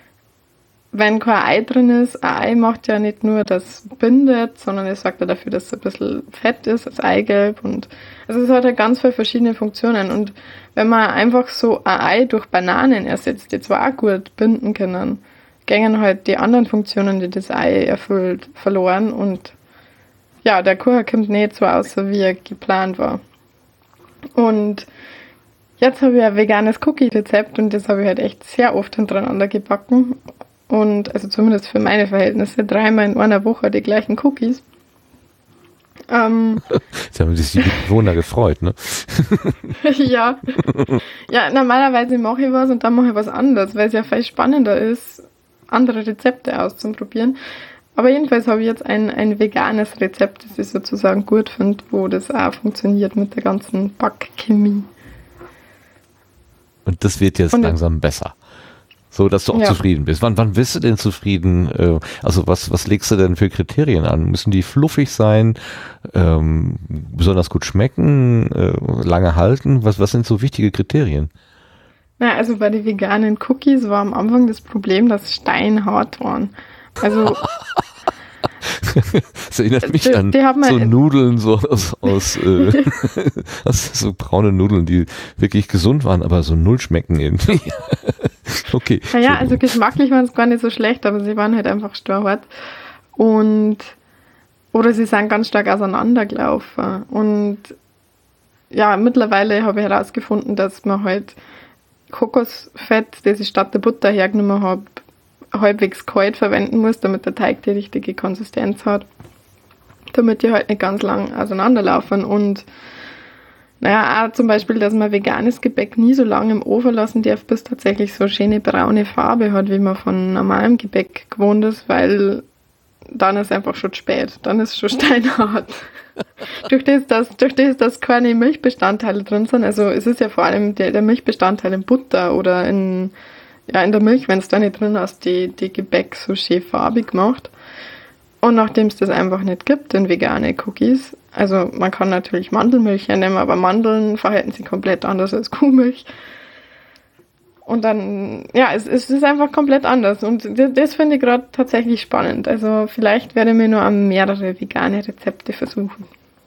wenn kein Ei drin ist, ein Ei macht ja nicht nur das bindet, sondern es sorgt ja dafür, dass es ein bisschen fett ist, das Eigelb. Und also es hat halt ganz viele verschiedene Funktionen. Und wenn man einfach so ein Ei durch Bananen ersetzt, die zwar auch gut binden können, gingen halt die anderen Funktionen, die das Ei erfüllt, verloren. Und ja, der Kuchen kommt nicht so aus, wie er geplant war. Und jetzt habe ich ein veganes Cookie-Rezept und das habe ich halt echt sehr oft hintereinander gebacken. Und also zumindest für meine Verhältnisse dreimal in einer Woche die gleichen Cookies. Ähm, Jetzt haben sich die Bewohner gefreut, ne? ja. Ja, normalerweise mache ich was und dann mache ich was anderes, weil es ja viel spannender ist, andere Rezepte auszuprobieren. Aber jedenfalls habe ich jetzt ein, ein veganes Rezept, das ich sozusagen gut finde, wo das auch funktioniert mit der ganzen Backchemie. Und das wird jetzt und langsam besser. So, dass du auch ja. zufrieden bist. Wann, wann bist du denn zufrieden? Äh, also was, was legst du denn für Kriterien an? Müssen die fluffig sein, ähm, besonders gut schmecken, äh, lange halten? Was, was sind so wichtige Kriterien? Na, also bei den veganen Cookies war am Anfang das Problem, dass sie steinhart waren. Also das erinnert mich die, an die haben so halt Nudeln so aus, aus, äh, aus so braune Nudeln, die wirklich gesund waren, aber so null schmecken irgendwie. Okay. Naja, also geschmacklich waren es gar nicht so schlecht, aber sie waren halt einfach steinhart. Und oder sie sind ganz stark auseinandergelaufen. Und ja, mittlerweile habe ich herausgefunden, dass man halt Kokosfett, das ich statt der Butter hergenommen habe, halbwegs kalt verwenden muss, damit der Teig die richtige Konsistenz hat. Damit die halt nicht ganz lang auseinanderlaufen. Und naja, auch zum Beispiel, dass man veganes Gebäck nie so lange im Ofen lassen darf, bis tatsächlich so eine schöne braune Farbe hat, wie man von normalem Gebäck gewohnt ist, weil dann ist einfach schon spät. Dann ist es schon steinhart. durch, das, dass, durch das, dass keine Milchbestandteile drin sind, also es ist ja vor allem der, der Milchbestandteil in Butter oder in ja, in der Milch, wenn es da nicht drin hast, die, die Gebäck so schön farbig macht. Und nachdem es das einfach nicht gibt, in vegane Cookies, also man kann natürlich Mandelmilch nehmen, aber Mandeln verhalten sich komplett anders als Kuhmilch. Und dann, ja, es, es ist einfach komplett anders. Und das, das finde ich gerade tatsächlich spannend. Also vielleicht werde ich mir nur an mehrere vegane Rezepte versuchen.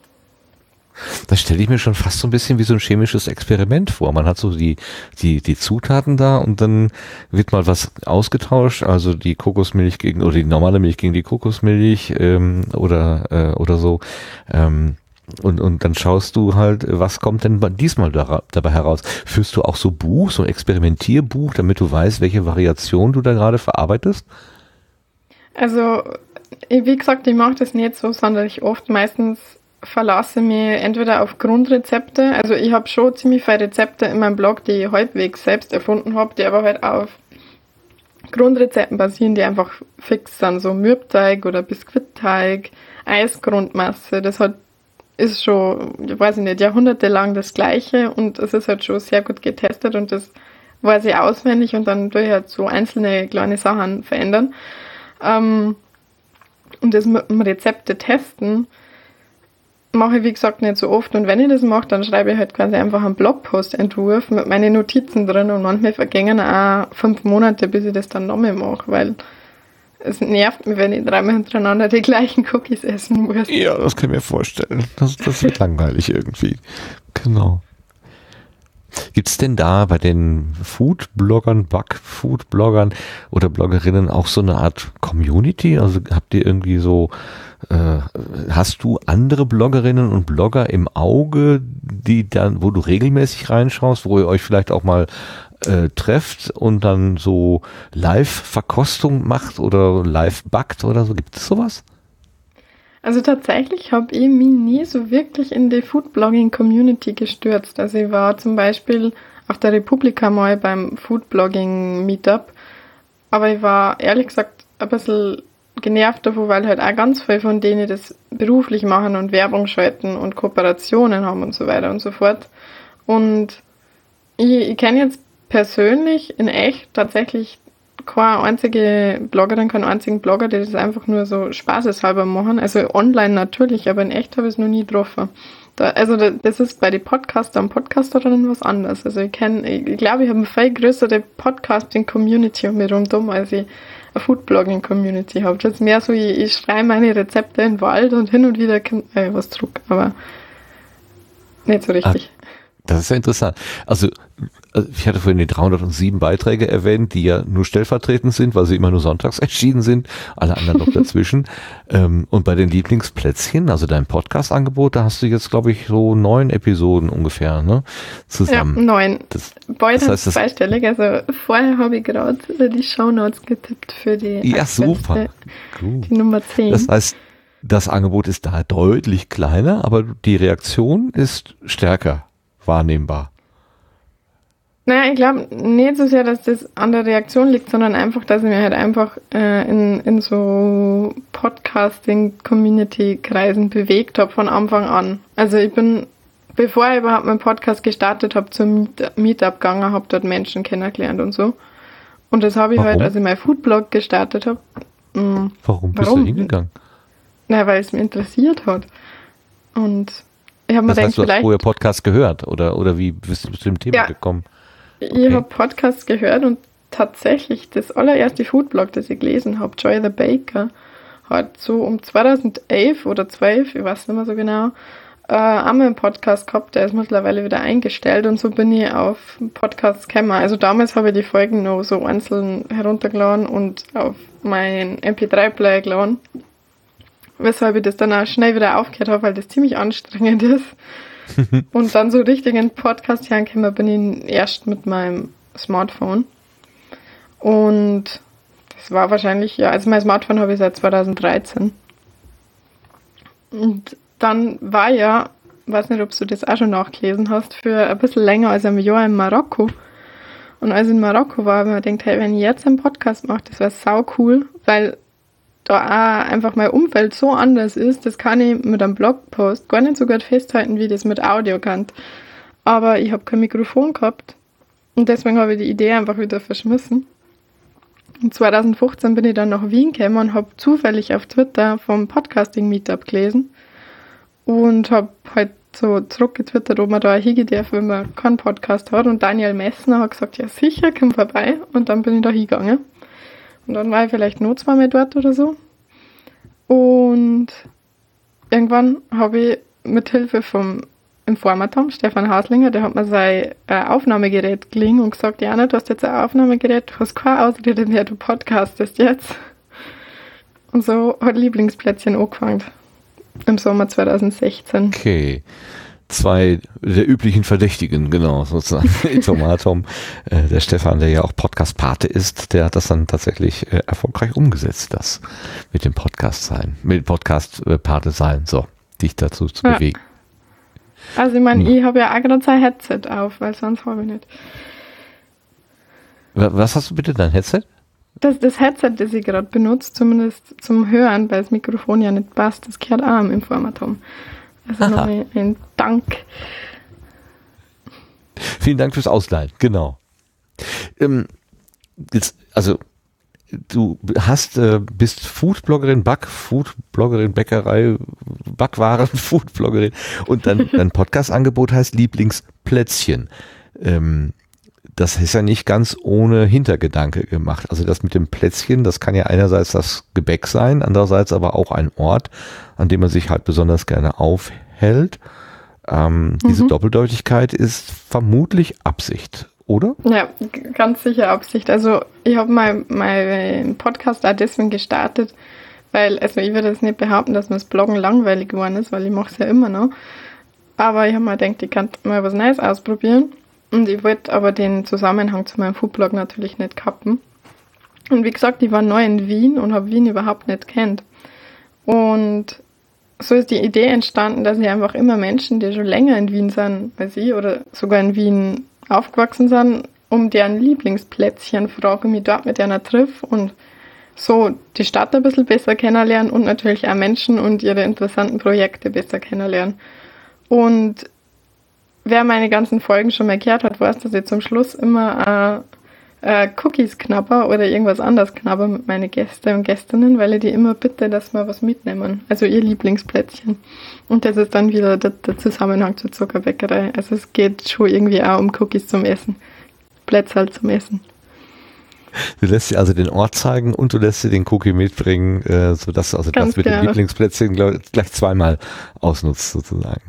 Das stelle ich mir schon fast so ein bisschen wie so ein chemisches Experiment vor. Man hat so die, die, die Zutaten da und dann wird mal was ausgetauscht, also die Kokosmilch gegen, oder die normale Milch gegen die Kokosmilch ähm, oder, äh, oder so. Ähm, und, und dann schaust du halt, was kommt denn diesmal da, dabei heraus. Führst du auch so Buch, so ein Experimentierbuch, damit du weißt, welche Variation du da gerade verarbeitest? Also, wie gesagt, ich mache das nicht so sonderlich oft. Meistens verlasse mich entweder auf Grundrezepte, also ich habe schon ziemlich viele Rezepte in meinem Blog, die ich halbwegs selbst erfunden habe, die aber halt auf Grundrezepten basieren, die einfach fix sind, so Mürbteig oder Biskuitteig, Eisgrundmasse, das hat, ist schon, ich weiß nicht, jahrhundertelang das Gleiche und es ist halt schon sehr gut getestet und das weiß ich auswendig und dann tue ich halt so einzelne kleine Sachen verändern. Ähm, und das mit dem Rezepte testen mache ich, wie gesagt, nicht so oft. Und wenn ich das mache, dann schreibe ich halt quasi einfach einen Blogpost-Entwurf mit meinen Notizen drin und manchmal vergängen auch fünf Monate, bis ich das dann nochmal mache, weil es nervt mich, wenn ich dreimal hintereinander die gleichen Cookies essen muss. Ja, das kann ich mir vorstellen. Das, das wird langweilig irgendwie. Genau. Gibt's denn da bei den Food-Bloggern, Back-Food-Bloggern oder Bloggerinnen auch so eine Art Community? Also habt ihr irgendwie so, äh, hast du andere Bloggerinnen und Blogger im Auge, die dann, wo du regelmäßig reinschaust, wo ihr euch vielleicht auch mal äh, trefft und dann so Live-Verkostung macht oder live backt oder so? Gibt es sowas? Also tatsächlich habe ich mich nie so wirklich in die Foodblogging-Community gestürzt. Also ich war zum Beispiel auf der Republika mal beim Foodblogging-Meetup, aber ich war ehrlich gesagt ein bisschen genervt davon, weil halt auch ganz viele von denen das beruflich machen und Werbung schalten und Kooperationen haben und so weiter und so fort. Und ich, ich kenne jetzt persönlich in echt tatsächlich keine einzige Bloggerin, keinen einzigen Blogger, die das einfach nur so spaßeshalber machen. Also online natürlich, aber in echt habe ich es noch nie getroffen. Da, also da, das ist bei den Podcaster und Podcasterinnen was anderes. Also ich kenne, ich, ich glaube, ich habe eine viel größere Podcasting-Community um mich rundum, als ich eine Foodblogging-Community habe. Das ist mehr so, ich, ich schreibe meine Rezepte in den Wald und hin und wieder kommt äh, was zurück, aber nicht so richtig. Ah, das ist ja interessant. Also ich hatte vorhin die dreihundertsieben Beiträge erwähnt, die ja nur stellvertretend sind, weil sie immer nur sonntags erschienen sind, alle anderen noch dazwischen. ähm, und bei den Lieblingsplätzchen, also dein Podcast-Angebot, da hast du jetzt, glaube ich, so neun Episoden ungefähr, ne? Zusammen. Ja, neun. Das, Bald das heißt, das zweistellig, also vorher habe ich gerade die Shownotes getippt für die ja, super. Cool. Die Nummer zehn. Das heißt, das Angebot ist da deutlich kleiner, aber die Reaktion ist stärker wahrnehmbar. Naja, ich glaube nicht so sehr, dass das an der Reaktion liegt, sondern einfach, dass ich mir halt einfach äh, in, in so Podcasting-Community-Kreisen bewegt habe von Anfang an. Also ich bin, bevor ich überhaupt meinen Podcast gestartet habe, zum Meetup gegangen, habe dort Menschen kennengelernt und so. Und das habe ich Warum? halt, als ich meinen Foodblog gestartet habe. Mh, Warum bist warum? du hingegangen? Naja, weil es mich interessiert hat. Und ich habe mir Das heißt, gedacht, du hast vielleicht... vorher Podcast gehört oder, oder wie bist du zu dem Thema Ja. gekommen? Ich Okay. habe Podcasts gehört und tatsächlich das allererste Foodblog, das ich gelesen habe, Joy the Baker, hat so um zweitausendelf oder zwölf, ich weiß nicht mehr so genau, äh, einmal einen Podcast gehabt, der ist mittlerweile wieder eingestellt und so bin ich auf Podcasts gekommen. Also damals habe ich die Folgen noch so einzeln heruntergeladen und auf meinen M P drei Player geladen, weshalb ich das dann auch schnell wieder aufgehört habe, weil das ziemlich anstrengend ist. Und dann so richtig in den Podcast hergekommen bin ich erst mit meinem Smartphone. Und das war wahrscheinlich, ja, also mein Smartphone habe ich seit zweitausenddreizehn. Und dann war ja, weiß nicht, ob du das auch schon nachgelesen hast, für ein bisschen länger als ein Jahr in Marokko. Und als ich in Marokko war, habe ich mir gedacht, hey, wenn ich jetzt einen Podcast mache, das wäre sau cool, weil da auch einfach mein Umfeld so anders ist, das kann ich mit einem Blogpost gar nicht so gut festhalten, wie das mit Audio kann. Aber ich habe kein Mikrofon gehabt Und deswegen habe ich die Idee einfach wieder verschmissen. Und zwanzig fünfzehn bin ich dann nach Wien gekommen und habe zufällig auf Twitter vom Podcasting-Meetup gelesen und habe halt so zurückgetwittert, ob man da hingehen darf, wenn man keinen Podcast hat. Und Daniel Messner hat gesagt, ja sicher, komm vorbei. Und dann bin ich da hingegangen. Und dann war ich vielleicht noch zweimal dort oder so. Und irgendwann habe ich mit Hilfe vom Informatom, Stefan Haslinger, der hat mir sein äh, Aufnahmegerät geliehen und gesagt, Jana, du hast jetzt ein Aufnahmegerät, du hast keine Ausrede mehr, du podcastest jetzt. Und so hat Lieblingsplätzchen angefangen. Im Sommer zwanzig sechzehn. Okay. Zwei der üblichen Verdächtigen, genau, sozusagen. Informatom, äh, der Stefan, der ja auch Podcast-Pate ist, der hat das dann tatsächlich äh, erfolgreich umgesetzt, das mit dem Podcast sein, mit Podcast-Pate sein, so, dich dazu zu ja. bewegen. Also ich meine, hm. ich habe ja auch gerade sein Headset auf, weil sonst habe ich nicht. Was hast du bitte, dein Headset? Das, das Headset, das ich gerade benutze, zumindest zum Hören, weil das Mikrofon ja nicht passt, das gehört auch am Informatom. Also noch ein, ein Dank. Vielen Dank fürs Ausleihen, genau. Ähm, jetzt, also du hast, äh, bist Foodbloggerin, Back-Foodbloggerin, Bäckerei, Backwaren, Foodbloggerin und dann dein Podcast-Angebot heißt Lieblingsplätzchen. Ähm, das ist ja nicht ganz ohne Hintergedanke gemacht. Also das mit dem Plätzchen, das kann ja einerseits das Gebäck sein, andererseits aber auch ein Ort, an dem man sich halt besonders gerne aufhält. Ähm, mhm. Diese Doppeldeutigkeit ist vermutlich Absicht, oder? Ja, ganz sicher Absicht. Also ich habe meinen mein Podcast auch deswegen gestartet, weil, also ich würde jetzt nicht behaupten, dass mir das Bloggen langweilig geworden ist, weil ich mache es ja immer noch. Aber ich habe mir gedacht, ich kann mal was Neues ausprobieren. Und ich wollte aber den Zusammenhang zu meinem Foodblog natürlich nicht kappen. Und wie gesagt, ich war neu in Wien und habe Wien überhaupt nicht kennt. Und so ist die Idee entstanden, dass ich einfach immer Menschen, die schon länger in Wien sind als ich oder sogar in Wien aufgewachsen sind, um deren Lieblingsplätzchen frage, mich dort mit einer triff und so die Stadt ein bisschen besser kennenlernen und natürlich auch Menschen und ihre interessanten Projekte besser kennenlernen. Und wer meine ganzen Folgen schon mal gehört hat, weiß, dass ich zum Schluss immer äh, äh, Cookies knabber oder irgendwas anderes knabber mit meinen Gästen und Gästinnen, weil ich die immer bitte, dass wir was mitnehmen. Also ihr Lieblingsplätzchen. Und das ist dann wieder der, der Zusammenhang zur Zuckerbäckerei. Also es geht schon irgendwie auch um Cookies zum Essen. Plätzchen halt zum Essen. Du lässt dir also den Ort zeigen und du lässt dir den Cookie mitbringen, äh, sodass du also Ganz das mit genau. dem Lieblingsplätzchen glaub, gleich zweimal ausnutzt sozusagen.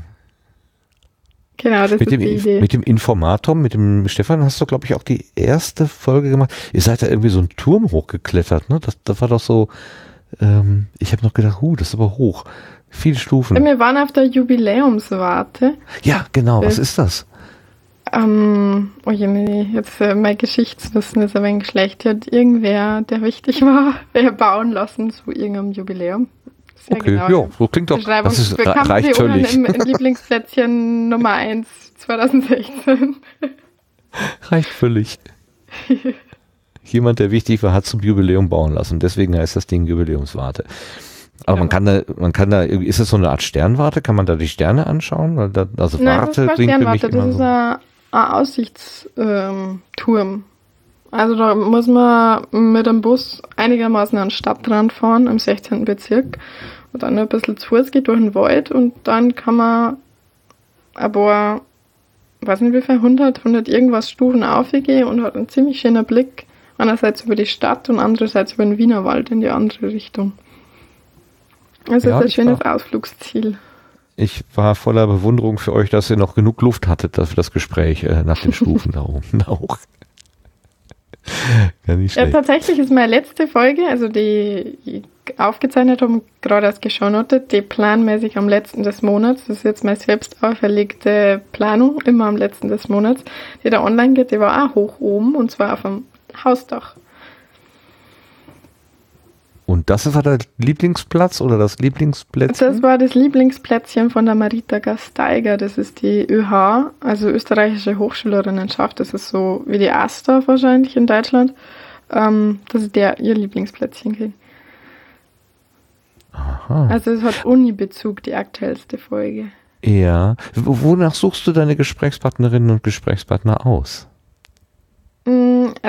Genau, das mit ist dem, die Idee. Mit dem Informatom, mit dem Stefan hast du, glaube ich, auch die erste Folge gemacht. Ihr seid da irgendwie so einen Turm hochgeklettert, ne? Das, das war doch so, ähm, ich habe noch gedacht, huh, das ist aber hoch. Viele Stufen. Wir waren auf der Jubiläumswarte. Ja, genau, was ist das? Ähm, oh je, jetzt äh, mein Geschichtswissen ist ein wenig schlecht. Hat irgendwer, der wichtig war, äh, bauen lassen zu irgendeinem Jubiläum. Sehr okay, genau. ja, so klingt doch, das ist, reicht völlig. Im, im Lieblingsplätzchen Nummer eins zwanzig sechzehn. Reicht völlig. Jemand, der wichtig war, hat zum Jubiläum bauen lassen. Deswegen heißt das Ding Jubiläumswarte. Aber ja. man kann da, man kann da, ist das so eine Art Sternwarte? Kann man da die Sterne anschauen? Weil da, also Nein, Warte das ist klingt für mich das immer ist so. ein, ein Aussichtsturm. Ähm, also da muss man mit dem Bus einigermaßen an den Stadtrand fahren, im sechzehnten Bezirk. Und dann ein bisschen zu Fuß geht durch den Wald und dann kann man ein paar, weiß nicht wie viel, hundert, hundert irgendwas Stufen aufgehen und hat einen ziemlich schönen Blick. Einerseits über die Stadt und andererseits über den Wienerwald in die andere Richtung. Also Ja, das ist ein schönes war- Ausflugsziel. Ich war voller Bewunderung für euch, dass ihr noch genug Luft hattet für das Gespräch äh, nach den Stufen da oben auch. Ja, nicht Ja, schlecht. tatsächlich ist meine letzte Folge, also die ich aufgezeichnet habe, gerade erst geschaunotet, die planmäßig am letzten des Monats, das ist jetzt meine selbst auferlegte Planung, immer am letzten des Monats, die da online geht, die war auch hoch oben und zwar auf dem Hausdach. Und das war der Lieblingsplatz oder das Lieblingsplätzchen? Das war das Lieblingsplätzchen von der Marita Gasteiger, das ist die ÖH, also österreichische Hochschülerinnenschaft, das ist so wie die AStA wahrscheinlich in Deutschland, ähm, das ist der ihr Lieblingsplätzchen gewesen. Aha. Also es hat Uni-Bezug, die aktuellste Folge. Ja. W- Wonach suchst du deine Gesprächspartnerinnen und Gesprächspartner aus?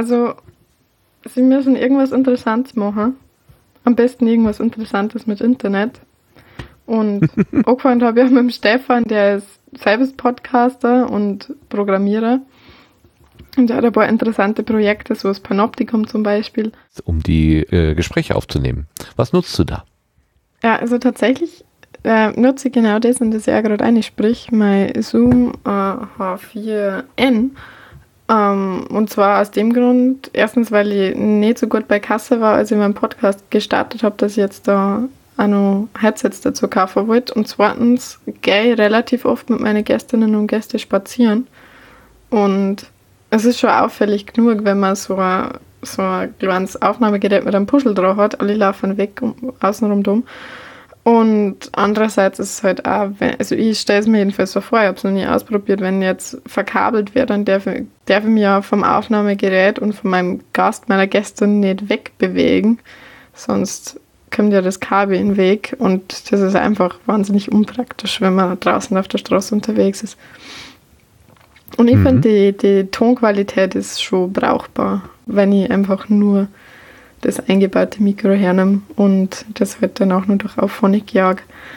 also Sie müssen irgendwas Interessantes machen. Am besten irgendwas Interessantes mit Internet. Und angefangen habe ich auch mit dem Stefan, der ist selbst Podcaster und Programmierer. Und der hat ein paar interessante Projekte, so das Panoptikum zum Beispiel. Um die äh, Gespräche aufzunehmen. Was nutzt du da? Ja, also tatsächlich äh, nutze ich genau das, in das ich auch gerade einsprich, mein Zoom äh, H vier N. Ähm, und zwar aus dem Grund, erstens, weil ich nicht so gut bei Kasse war, als ich meinen Podcast gestartet habe, dass ich jetzt da auch noch Headsets dazu kaufen wollte. Und zweitens gehe ich relativ oft mit meinen Gästinnen und Gästen spazieren. Und es ist schon auffällig genug, wenn man so ein, so ein kleines Aufnahmegerät mit einem Puschel drauf hat. Alle laufen weg, um, außenrum dumm. Und andererseits ist es halt auch, wenn, also ich stelle es mir jedenfalls so vor, ich habe es noch nie ausprobiert, wenn jetzt verkabelt wird, dann darf ich, darf ich mich ja vom Aufnahmegerät und von meinem Gast, meiner Gästin nicht wegbewegen, sonst kommt ja das Kabel in den Weg und das ist einfach wahnsinnig unpraktisch, wenn man draußen auf der Straße unterwegs ist. Und ich mhm. finde, die, die Tonqualität ist schon brauchbar, wenn ich einfach nur das eingebaute Mikro hernehme und das halt dann auch nur durch Auphonic jag.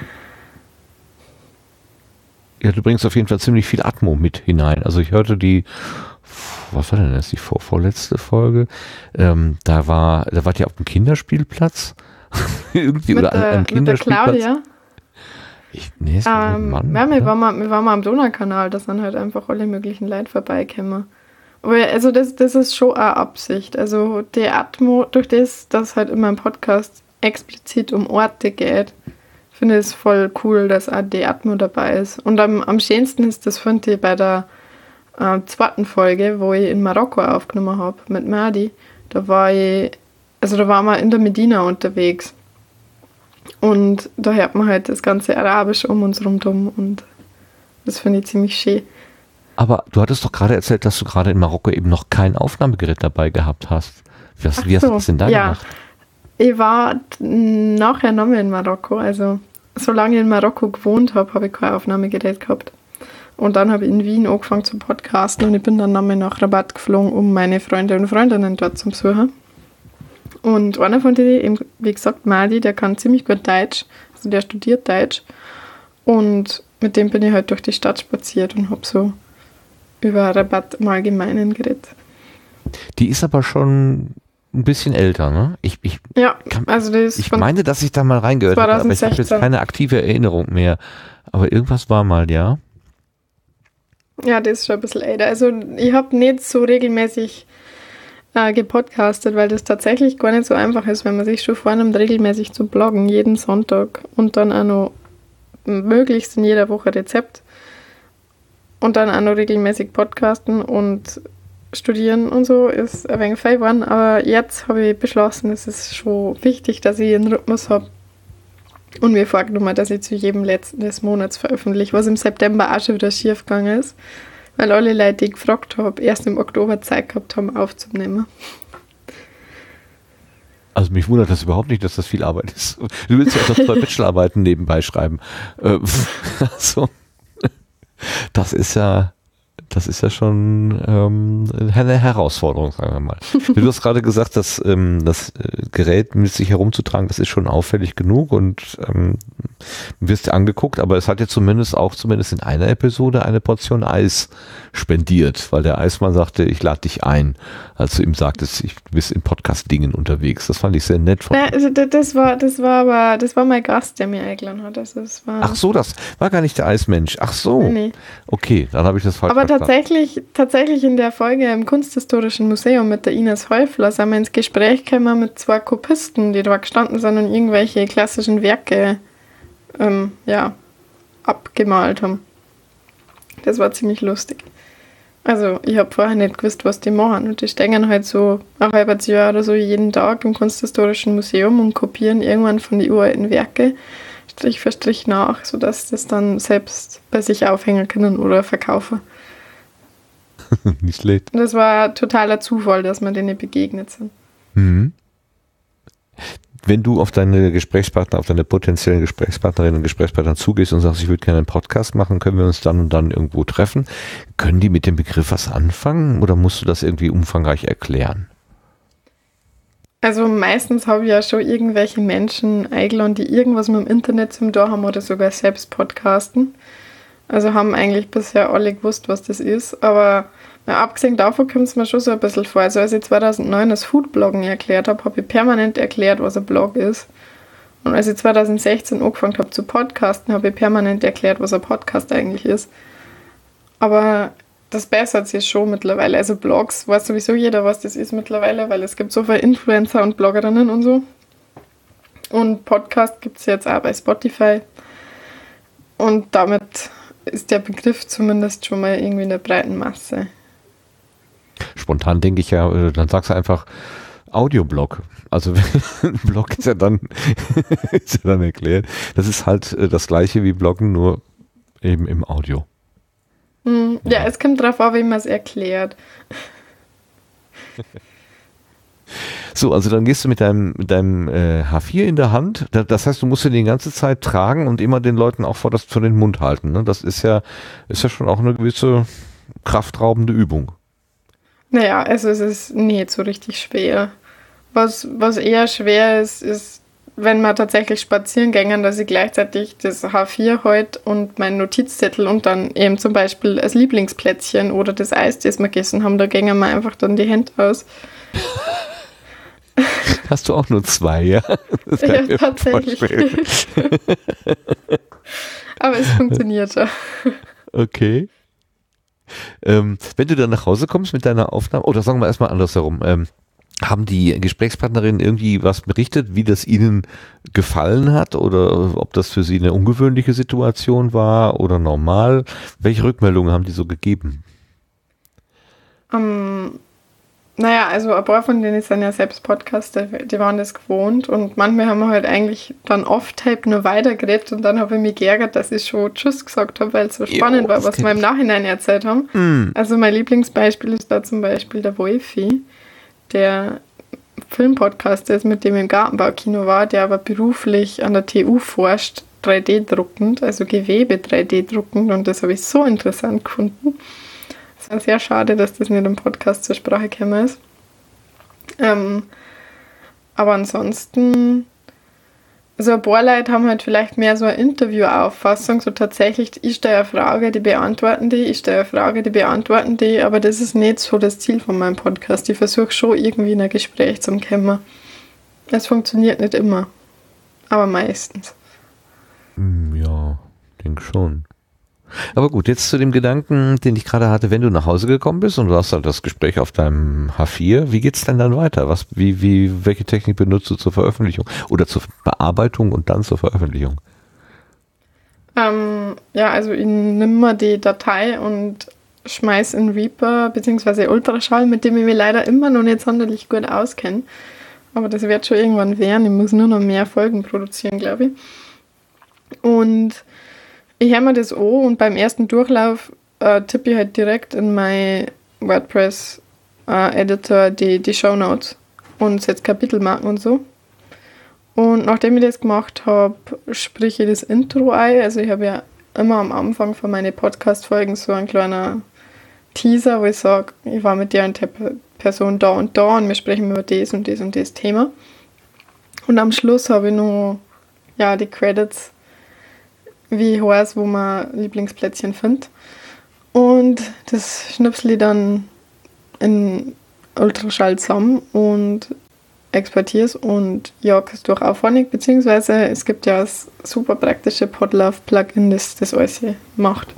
Ja, du bringst auf jeden Fall ziemlich viel Atmo mit hinein. Also ich hörte die, was war denn das, die vor, vorletzte Folge? Ähm, da war, da wart ihr auf dem Kinderspielplatz? Irgendwie mit oder der, einem Kinderspielplatz? Mit der Claudia? Ich, nee, ist ähm, Mann, ja, wir oder? waren, mal, wir waren mal am Donaukanal, da sind halt einfach alle möglichen Leute vorbeigekommen. Aber also das, das ist schon eine Absicht. Also die Atmo, durch das, dass halt in meinem Podcast explizit um Orte geht, finde ich es voll cool, dass auch die Atmo dabei ist. Und am, am schönsten ist das, finde ich, bei der äh, zweiten Folge, wo ich in Marokko aufgenommen habe mit Madi. Da war ich, also da waren wir in der Medina unterwegs. Und da hört man halt das ganze Arabische um uns rum und das finde ich ziemlich schön. Aber du hattest doch gerade erzählt, dass du gerade in Marokko eben noch kein Aufnahmegerät dabei gehabt hast. Was, wie hast so, du das denn da ja. gemacht? Ich war nachher nochmal in Marokko. Also solange ich in Marokko gewohnt habe, habe ich kein Aufnahmegerät gehabt. Und dann habe ich in Wien angefangen zu podcasten und ich bin dann nochmal nach Rabat geflogen, um meine Freunde und Freundinnen dort zu besuchen. Und einer von denen, eben, wie gesagt, Madi, der kann ziemlich gut Deutsch. Also der studiert Deutsch. Und mit dem bin ich halt durch die Stadt spaziert und habe so über Rabat im Allgemeinen geredet. Die ist aber schon ein bisschen älter, ne? Ich, ich, ja, kann, also das ist ich meine, dass ich da mal reingehört habe, aber ich habe jetzt keine aktive Erinnerung mehr. Aber irgendwas war mal, ja? Ja, das ist schon ein bisschen älter. Also ich habe nicht so regelmäßig äh, gepodcastet, weil das tatsächlich gar nicht so einfach ist, wenn man sich schon vornimmt, regelmäßig zu bloggen, jeden Sonntag und dann auch noch möglichst in jeder Woche Rezept. Und dann auch noch regelmäßig podcasten und studieren und so ist ein wenig viel geworden. Aber jetzt habe ich beschlossen, es ist schon wichtig, dass ich einen Rhythmus habe. Und mir vorgenommen, dass ich zu jedem letzten des Monats veröffentliche, was im September auch schon wieder schief gegangen ist. Weil alle Leute, die ich gefragt habe, erst im Oktober Zeit gehabt haben, aufzunehmen. Also mich wundert das überhaupt nicht, dass das viel Arbeit ist. Du willst ja auch noch zwei Bachelorarbeiten nebenbei schreiben. Äh, also. Das ist ja, das ist ja schon ähm, eine Herausforderung, sagen wir mal. Du hast gerade gesagt, dass ähm, das Gerät mit sich herumzutragen, das ist schon auffällig genug und ähm, wirst dir angeguckt, aber es hat ja zumindest auch zumindest in einer Episode eine Portion Eis spendiert, weil der Eismann sagte, ich lade dich ein, als du ihm sagtest, ich, du bist in Podcast-Dingen unterwegs. Das fand ich sehr nett von ja, also das war, das war aber, das war mein Gast, der mir eingeladen hat. Also das war Ach so, das war gar nicht der Eismensch. Ach so. Nee. Okay, dann habe ich das falsch Aber verstanden. tatsächlich, tatsächlich in der Folge im Kunsthistorischen Museum mit der Ines Häufler sind wir ins Gespräch gekommen mit zwei Kopisten, die da gestanden sind und irgendwelche klassischen Werke ähm, ja, abgemalt haben. Das war ziemlich lustig. Also ich habe vorher nicht gewusst, was die machen. Und die stehen halt so ein halbes Jahr oder so jeden Tag im Kunsthistorischen Museum und kopieren irgendwann von den uralten Werke Strich für Strich nach, sodass das dann selbst bei sich aufhängen können oder verkaufen. Nicht schlecht. Das war totaler Zufall, dass wir denen begegnet sind. Mhm. wenn du auf deine Gesprächspartner, auf deine potenziellen Gesprächspartnerinnen und Gesprächspartner zugehst und sagst, ich würde gerne einen Podcast machen, können wir uns dann und dann irgendwo treffen, können die mit dem Begriff was anfangen oder musst du das irgendwie umfangreich erklären? Also meistens habe ich ja schon irgendwelche Menschen eingeladen, die irgendwas mit dem Internet zum Tun haben oder sogar selbst podcasten. Also haben eigentlich bisher alle gewusst, was das ist, aber ja, abgesehen davon kommt es mir schon so ein bisschen vor. Also als ich zweitausendneun das Foodbloggen erklärt habe, habe ich permanent erklärt, was ein Blog ist. Und als ich zweitausendsechzehn angefangen habe zu podcasten, habe ich permanent erklärt, was ein Podcast eigentlich ist. Aber das bessert sich schon mittlerweile. Also Blogs weiß sowieso jeder, was das ist mittlerweile, weil es gibt so viele Influencer und Bloggerinnen und so. Und Podcast gibt es jetzt auch bei Spotify. Und damit ist der Begriff zumindest schon mal irgendwie in der breiten Masse. Spontan denke ich ja, dann sagst du einfach Audioblog. Also ein Blog ist ja dann, ist ja dann erklärt. Das ist halt das gleiche wie Bloggen, nur eben im Audio. Hm, ja, ja, es kommt drauf an, wie man es erklärt. So, also dann gehst du mit deinem, mit deinem äh, H vier in der Hand. Das heißt, du musst ihn die ganze Zeit tragen und immer den Leuten auch vor, das, vor den Mund halten. Ne? Das ist ja, ist ja schon auch eine gewisse kraftraubende Übung. Naja, also es ist nicht so richtig schwer. Was, was eher schwer ist, ist, wenn man tatsächlich spazieren gängen, dass ich gleichzeitig das H vier halt und meinen Notizzettel und dann eben zum Beispiel das Lieblingsplätzchen oder das Eis, das wir gegessen haben, da gängen wir einfach dann die Hände aus. Hast du auch nur zwei, ja? Das kann ja, ich mir tatsächlich. Aber es funktioniert ja. Okay. Ähm, wenn du dann nach Hause kommst mit deiner Aufnahme, oder sagen wir erstmal andersherum, ähm, haben die Gesprächspartnerinnen irgendwie was berichtet, wie das ihnen gefallen hat oder ob das für sie eine ungewöhnliche Situation war oder normal? Welche Rückmeldungen haben die so gegeben? Um, naja, also ein paar von denen sind ja selbst Podcaster, die waren das gewohnt und manchmal haben wir halt eigentlich dann off-tape nur weitergeredet und dann habe ich mich geärgert, dass ich schon Tschüss gesagt habe, weil es so spannend jo, war, was wir im Nachhinein erzählt haben. Mm. Also mein Lieblingsbeispiel ist da zum Beispiel der Wolfi, der Filmpodcaster ist, mit dem ich im Gartenbaukino war, der aber beruflich an der T U forscht, drei D druckend, also Gewebe drei D druckend und das habe ich so interessant gefunden. Es war sehr schade, dass das nicht im Podcast zur Sprache gekommen ist. Ähm, aber ansonsten, also ein paar Leute haben halt vielleicht mehr so eine Interview-Auffassung, so tatsächlich, ich stelle eine Frage, die beantworten die, ich stelle eine Frage, die beantworten die, aber das ist nicht so das Ziel von meinem Podcast. Ich versuche schon irgendwie in ein Gespräch zu kommen. Es funktioniert nicht immer, aber meistens. Ja, denke schon. Aber gut, jetzt zu dem Gedanken, den ich gerade hatte, wenn du nach Hause gekommen bist und du hast halt das Gespräch auf deinem H vier, wie geht's denn dann weiter? Was, wie, wie, welche Technik benutzt du zur Veröffentlichung oder zur Bearbeitung und dann zur Veröffentlichung? Ähm, ja, also ich nehme mal die Datei und schmeiß in Reaper bzw. Ultraschall, mit dem ich mich leider immer noch nicht sonderlich gut auskenne. Aber das wird schon irgendwann werden. Ich muss nur noch mehr Folgen produzieren, glaube ich. Und ich höre mir das an und beim ersten Durchlauf äh, tippe ich halt direkt in mein WordPress-Editor äh, die, die Shownotes und setze Kapitelmarken und so. Und nachdem ich das gemacht habe, sprich ich das Intro ein. Also ich habe ja immer am Anfang von meinen Podcast-Folgen so einen kleinen Teaser, wo ich sage, ich war mit der und der Person da und da und wir sprechen über das und das und das Thema. Und am Schluss habe ich noch ja, die Credits, wie ich weiß, wo man Lieblingsplätzchen findet. Und das schnipsel ich dann in Ultraschall zusammen und exportiere es und jag es durch Auphonic, beziehungsweise es gibt ja das super praktische Podlove-Plugin, das das alles macht.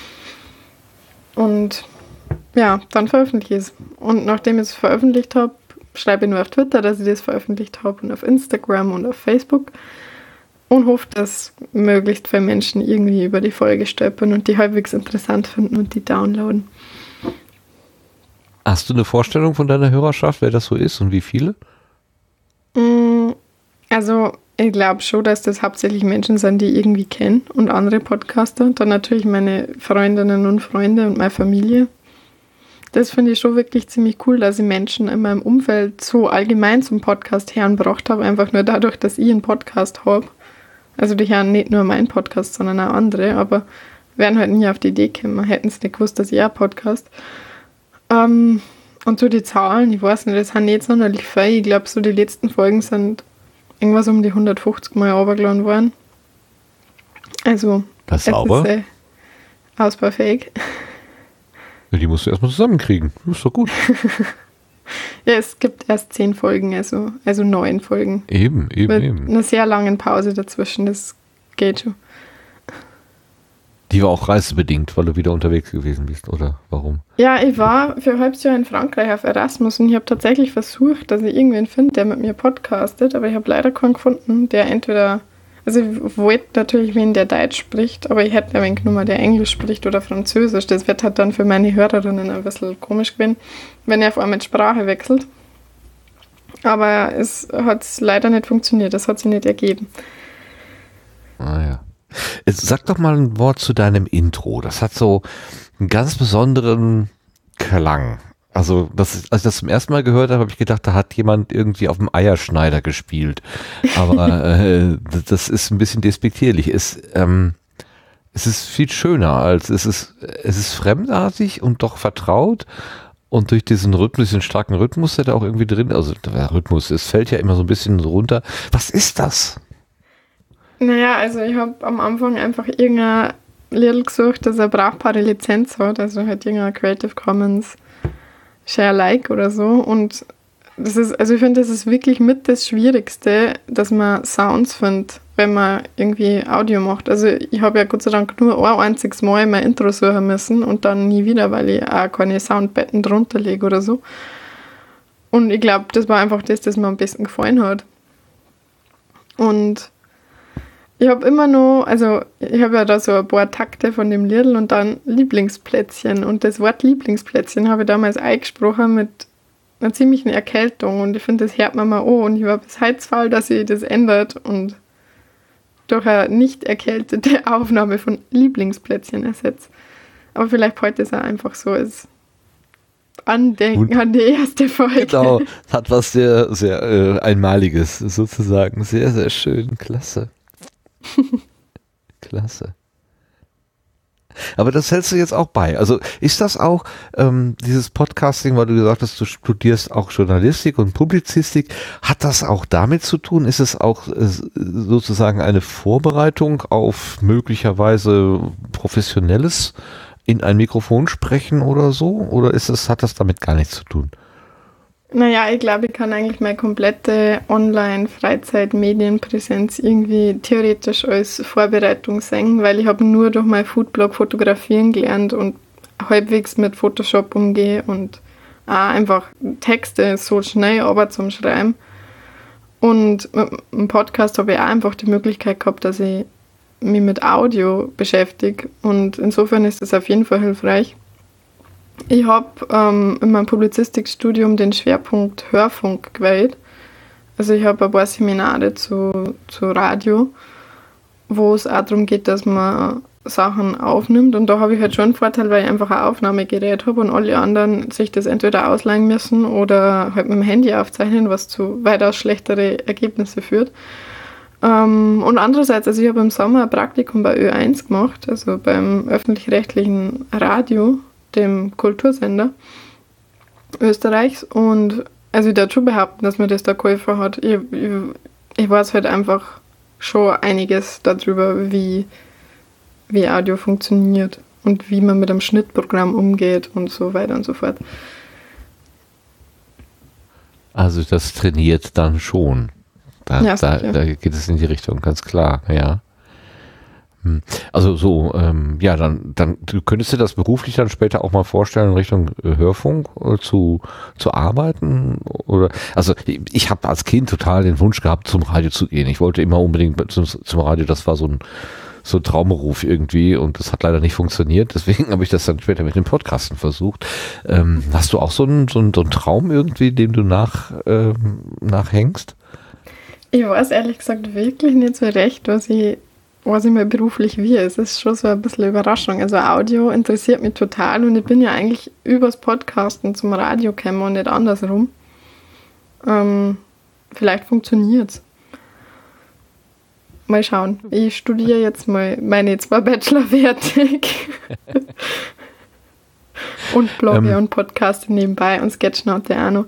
Und ja, dann veröffentliche ich es. Und nachdem ich es veröffentlicht habe, schreibe ich nur auf Twitter, dass ich das veröffentlicht habe und auf Instagram und auf Facebook. Und hoffe, dass möglichst viele Menschen irgendwie über die Folge stolpern und die halbwegs interessant finden und die downloaden. Hast du eine Vorstellung von deiner Hörerschaft, wer das so ist und wie viele? Also ich glaube schon, dass das hauptsächlich Menschen sind, die ich irgendwie kennen und andere Podcaster. Dann natürlich meine Freundinnen und Freunde und meine Familie. das finde ich schon wirklich ziemlich cool, dass ich Menschen in meinem Umfeld so allgemein zum Podcast herangebracht habe, einfach nur dadurch, dass ich einen Podcast habe. Also die hören nicht nur meinen Podcast, sondern auch andere, aber wären halt nie auf die Idee gekommen, hätten sie nicht gewusst, dass ich auch Podcast. Ähm, und so die Zahlen, ich weiß nicht, das sind nicht sonderlich viel. Ich glaube, so die letzten Folgen sind irgendwas um die hundertfünfzig Mal runtergeladen worden. Also, das ist sauber. Ist, äh, ausbaufähig. Ja, die musst du erstmal zusammenkriegen. Das ist doch gut. Ja, es gibt erst zehn Folgen, also, also neun Folgen. Eben, eben, Mit eben. einer sehr langen Pause dazwischen, das geht schon. Die war auch reisebedingt, weil du wieder unterwegs gewesen bist, oder warum? Ja, ich war für ein halbes Jahr in Frankreich auf Erasmus und ich habe tatsächlich versucht, dass ich irgendwen finde, der mit mir podcastet, aber ich habe leider keinen gefunden, der entweder, also ich wollte natürlich wen, der Deutsch spricht, aber ich hätte wen genommen, der Englisch spricht oder Französisch. Das wird halt dann für meine Hörerinnen ein bisschen komisch gewesen, wenn er auf einmal die Sprache wechselt. Aber es hat leider nicht funktioniert, das hat sich nicht ergeben. Ah ja. Jetzt sag doch mal ein Wort zu deinem Intro. Das hat so einen ganz besonderen Klang. Also, das, als ich das zum ersten Mal gehört habe, habe ich gedacht, da hat jemand irgendwie auf dem Eierschneider gespielt. Aber äh, das ist ein bisschen despektierlich. Es, ähm, es ist viel schöner, als es ist, es ist fremdartig und doch vertraut. Und durch diesen Rhythmus, diesen starken Rhythmus, der da auch irgendwie drin, also der Rhythmus, es fällt ja immer so ein bisschen so runter. Was ist das? Naja, also ich habe am Anfang einfach irgendein Lied gesucht, das eine brauchbare Lizenz hat, also halt irgendein Creative Commons Share Like oder so. Und das ist, also ich finde, das ist wirklich mit das Schwierigste, dass man Sounds findet, wenn man irgendwie Audio macht. Also ich habe ja Gott sei Dank nur ein einziges Mal mein Intro suchen müssen und dann nie wieder, weil ich auch keine Soundbetten drunter lege oder so. Und ich glaube, das war einfach das, das mir am besten gefallen hat. Und ich habe immer noch, also ich habe ja da so ein paar Takte von dem Lied und dann Lieblingsplätzchen. Und das Wort Lieblingsplätzchen habe ich damals eingesprochen mit einer ziemlichen Erkältung. Und ich finde, das hört man mal an. Und ich war bis heute faul, dass sich das ändert und durch eine nicht erkältete Aufnahme von Lieblingsplätzchen ersetzt. Aber vielleicht heute ist er einfach so als Andenken und an die erste Folge. Genau, hat was sehr, sehr äh, Einmaliges sozusagen. Sehr, sehr schön, klasse. Klasse. Aber das hältst du jetzt auch bei. Also ist das auch ähm, dieses Podcasting, weil du gesagt hast, du studierst auch Journalistik und Publizistik, hat das auch damit zu tun? Ist es auch äh, sozusagen eine Vorbereitung auf möglicherweise professionelles in ein Mikrofon sprechen oder so? Oder ist es, hat das damit gar nichts zu tun? Naja, ich glaube, ich kann eigentlich meine komplette Online-Freizeit-Medienpräsenz irgendwie theoretisch als Vorbereitung sehen, weil ich habe nur durch meinen Foodblog fotografieren gelernt und halbwegs mit Photoshop umgehe und auch einfach Texte so schnell aber zum Schreiben. Und mit dem Podcast habe ich auch einfach die Möglichkeit gehabt, dass ich mich mit Audio beschäftige und insofern ist das auf jeden Fall hilfreich. Ich habe ähm, in meinem Publizistikstudium den Schwerpunkt Hörfunk gewählt. Also ich habe ein paar Seminare zu, zu Radio, wo es auch darum geht, dass man Sachen aufnimmt. Und da habe ich halt schon einen Vorteil, weil ich einfach ein Aufnahmegerät habe und alle anderen sich das entweder ausleihen müssen oder halt mit dem Handy aufzeichnen, was zu weitaus schlechtere Ergebnisse führt. Ähm, und andererseits, also ich habe im Sommer ein Praktikum bei Ö eins gemacht, also beim öffentlich-rechtlichen Radio, dem Kultursender Österreichs, und also ich darf schon behaupten, dass mir das da geholfen hat. Ich, ich, ich weiß halt einfach schon einiges darüber, wie, wie Audio funktioniert und wie man mit einem Schnittprogramm umgeht und so weiter und so fort. Also das trainiert dann schon. Da, Ja, da, sicher. da geht es in die Richtung, ganz klar, ja. Hm. Also so, ähm, ja, dann, dann du könntest dir das beruflich dann später auch mal vorstellen, in Richtung äh, Hörfunk äh, zu, zu arbeiten? Oder, also ich, ich habe als Kind total den Wunsch gehabt, zum Radio zu gehen. Ich wollte immer unbedingt zum, zum Radio, das war so ein, so ein Traumberuf irgendwie und das hat leider nicht funktioniert. Deswegen habe ich das dann später mit dem Podcasten versucht. Ähm, hast du auch so einen, so einen, so einen Traum irgendwie, dem du nach, ähm, nachhängst? Ich weiß ehrlich gesagt wirklich nicht so recht, was ich was ich mal beruflich wie. Es ist schon so ein bisschen eine Überraschung. Also Audio interessiert mich total und ich bin ja eigentlich übers Podcasten zum Radio gekommen und nicht andersrum. Ähm, vielleicht funktioniert es. Mal schauen. Ich studiere jetzt mal meine zwei Bachelor fertig. Und blogge ähm, und podcaste nebenbei und Sketchnote auch noch.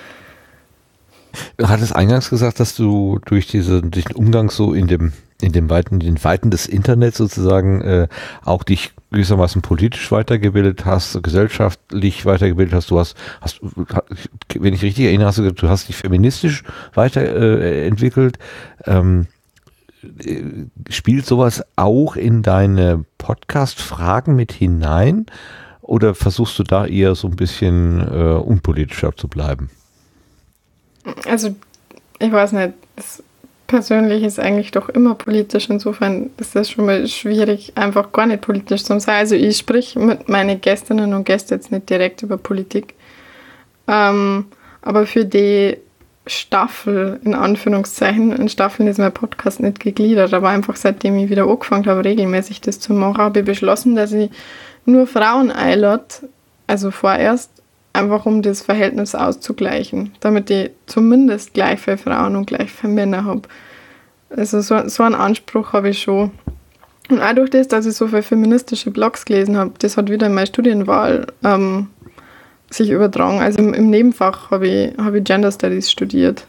Du hattest eingangs gesagt, dass du durch, diese, durch den Umgang so in dem in dem Weiten, den Weiten des Internets sozusagen äh, auch dich gewissermaßen politisch weitergebildet hast, gesellschaftlich weitergebildet hast. Du hast, hast wenn ich richtig erinnere, hast du gesagt, du hast dich feministisch weiterentwickelt. Äh, ähm, spielt sowas auch in deine Podcast-Fragen mit hinein oder versuchst du da eher so ein bisschen äh, unpolitischer zu bleiben? Also, ich weiß nicht, das persönlich ist eigentlich doch immer politisch, insofern ist das schon mal schwierig, einfach gar nicht politisch zu sein. Also ich sprich mit meinen Gästinnen und Gästen jetzt nicht direkt über Politik, ähm, aber für die Staffel, in Anführungszeichen, in Staffeln ist mein Podcast nicht gegliedert, aber einfach seitdem ich wieder angefangen habe, regelmäßig das zu machen, habe ich beschlossen, dass ich nur Frauen einlade, also vorerst, einfach um das Verhältnis auszugleichen, damit ich zumindest gleich für Frauen und gleich für Männer habe. Also so, so einen Anspruch habe ich schon. Und auch durch das, dass ich so viele feministische Blogs gelesen habe, das hat wieder in meine Studienwahl ähm, sich übertragen. Also im, im Nebenfach habe ich, hab ich Gender Studies studiert.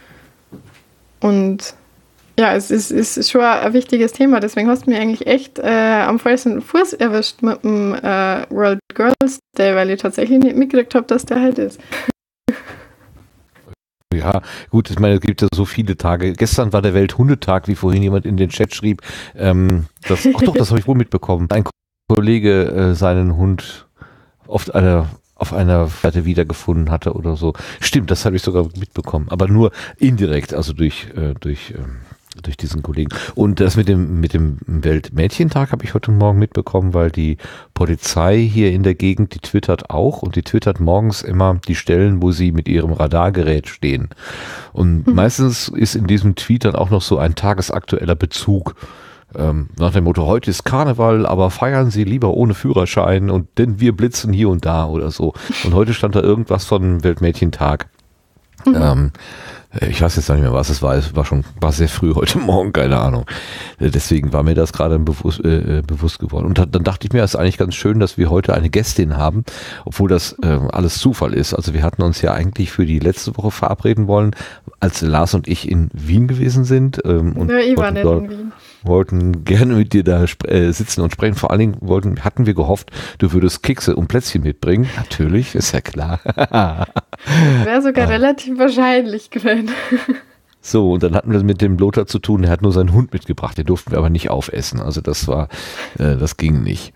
Und ja, es ist, ist schon ein wichtiges Thema, deswegen hast du mich eigentlich echt äh, am falschen Fuß erwischt mit dem äh, World Girls Day, weil ich tatsächlich nicht mitgekriegt habe, dass der halt ist. Ja, gut, ich meine, es gibt ja so viele Tage. Gestern war der Welthundetag, wie vorhin jemand in den Chat schrieb. Ähm, das, ach doch, das habe ich wohl mitbekommen. Ein Kollege äh, seinen Hund auf einer auf einer Seite wiedergefunden hatte oder so. Stimmt, das habe ich sogar mitbekommen, aber nur indirekt, also durch äh, durch ähm, durch diesen Kollegen. Und das mit dem mit dem Weltmädchentag habe ich heute Morgen mitbekommen, weil die Polizei hier in der Gegend, die twittert auch und die twittert morgens immer die Stellen, wo sie mit ihrem Radargerät stehen. Und mhm. meistens ist in diesem Tweet dann auch noch so ein tagesaktueller Bezug. Ähm, nach dem Motto, heute ist Karneval, aber feiern Sie lieber ohne Führerschein und denn wir blitzen hier und da oder so. Und heute stand da irgendwas von Weltmädchentag. Mhm. Ähm, Ich weiß jetzt nicht mehr, was es war. Es war schon, war sehr früh heute Morgen, keine Ahnung. Deswegen war mir das gerade bewusst, äh, bewusst geworden. Und dann dachte ich mir, es ist eigentlich ganz schön, dass wir heute eine Gästin haben, obwohl das äh, alles Zufall ist. Also wir hatten uns ja eigentlich für die letzte Woche verabreden wollen, als Lars und ich in Wien gewesen sind. Ähm, und ja, ich war nicht in Wien. Wollten gerne mit dir da äh, sitzen und sprechen. Vor allen Dingen wollten, hatten wir gehofft, du würdest Kekse und Plätzchen mitbringen. Natürlich, ist ja klar. Wäre sogar ja. relativ wahrscheinlich gewesen. So, und dann hatten wir mit dem Lothar zu tun, der hat nur seinen Hund mitgebracht, den durften wir aber nicht aufessen. Also das war, äh, das ging nicht.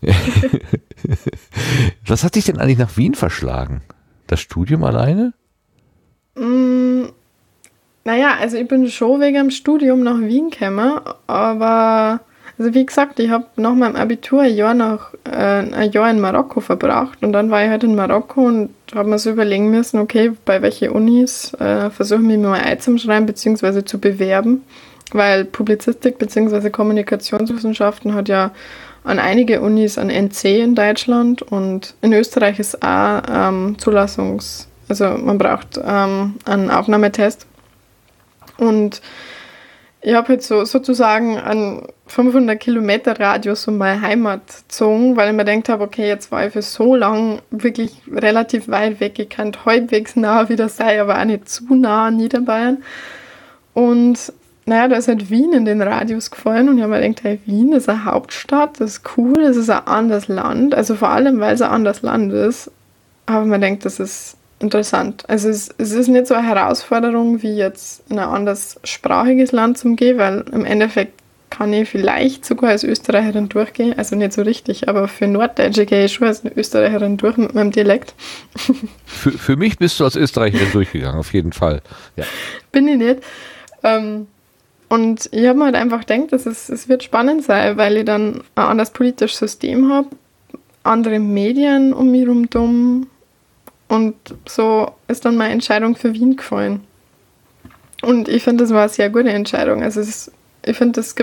Was hat dich denn eigentlich nach Wien verschlagen? Das Studium alleine? Mm. Naja, also ich bin schon wegen dem Studium nach Wien gekommen, aber also wie gesagt, ich habe nach meinem Abitur ein Jahr, nach, äh, ein Jahr in Marokko verbracht und dann war ich halt in Marokko und habe mir so überlegen müssen, okay, bei welchen Unis äh, versuche ich mich mal einzuschreiben bzw. zu bewerben, weil Publizistik bzw. Kommunikationswissenschaften hat ja an einige Unis ein N C in Deutschland und in Österreich ist auch ähm, Zulassungs-, also man braucht ähm, einen Aufnahmetest. Und ich habe jetzt so sozusagen einen fünfhundert Kilometer Radius um meine Heimat gezogen, weil ich mir gedacht habe, okay, jetzt war ich für so lang wirklich relativ weit weg. Ich kann halbwegs nah wieder sein, aber auch nicht zu nah an Niederbayern. Und naja, da ist halt Wien in den Radius gefallen und ich habe mir gedacht, hey, Wien ist eine Hauptstadt, das ist cool, es ist ein anderes Land. Also vor allem, weil es ein anderes Land ist, habe ich mir gedacht, das ist interessant. Also es, es ist nicht so eine Herausforderung wie jetzt in ein anderes sprachiges Land zum Gehen, weil im Endeffekt kann ich vielleicht sogar als Österreicherin durchgehen, also nicht so richtig, aber für Norddeutsche gehe ich schon als eine Österreicherin durch mit meinem Dialekt. Für, für mich bist du als Österreicherin durchgegangen, auf jeden Fall. Ja. Bin ich nicht. Ähm, und ich habe mir halt einfach gedacht, dass es, es wird spannend sein, weil ich dann ein anderes politisches System habe, andere Medien um mich herum dumm. Und so ist dann meine Entscheidung für Wien gefallen. Und ich finde, das war eine sehr gute Entscheidung. Also es ist, ich finde, es gibt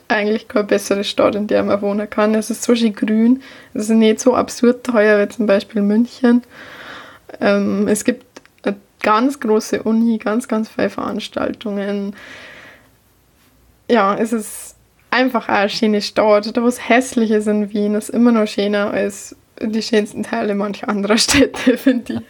eigentlich keine bessere Stadt, in der man wohnen kann. Es ist so schön grün, es ist nicht so absurd teuer wie zum Beispiel München. Ähm, es gibt eine ganz große Uni, ganz, ganz viele Veranstaltungen. Ja, es ist einfach eine schöne Stadt. Da, wo es hässlich ist in Wien, ist immer noch schöner als die schönsten Teile mancher anderer Städte, finde ich.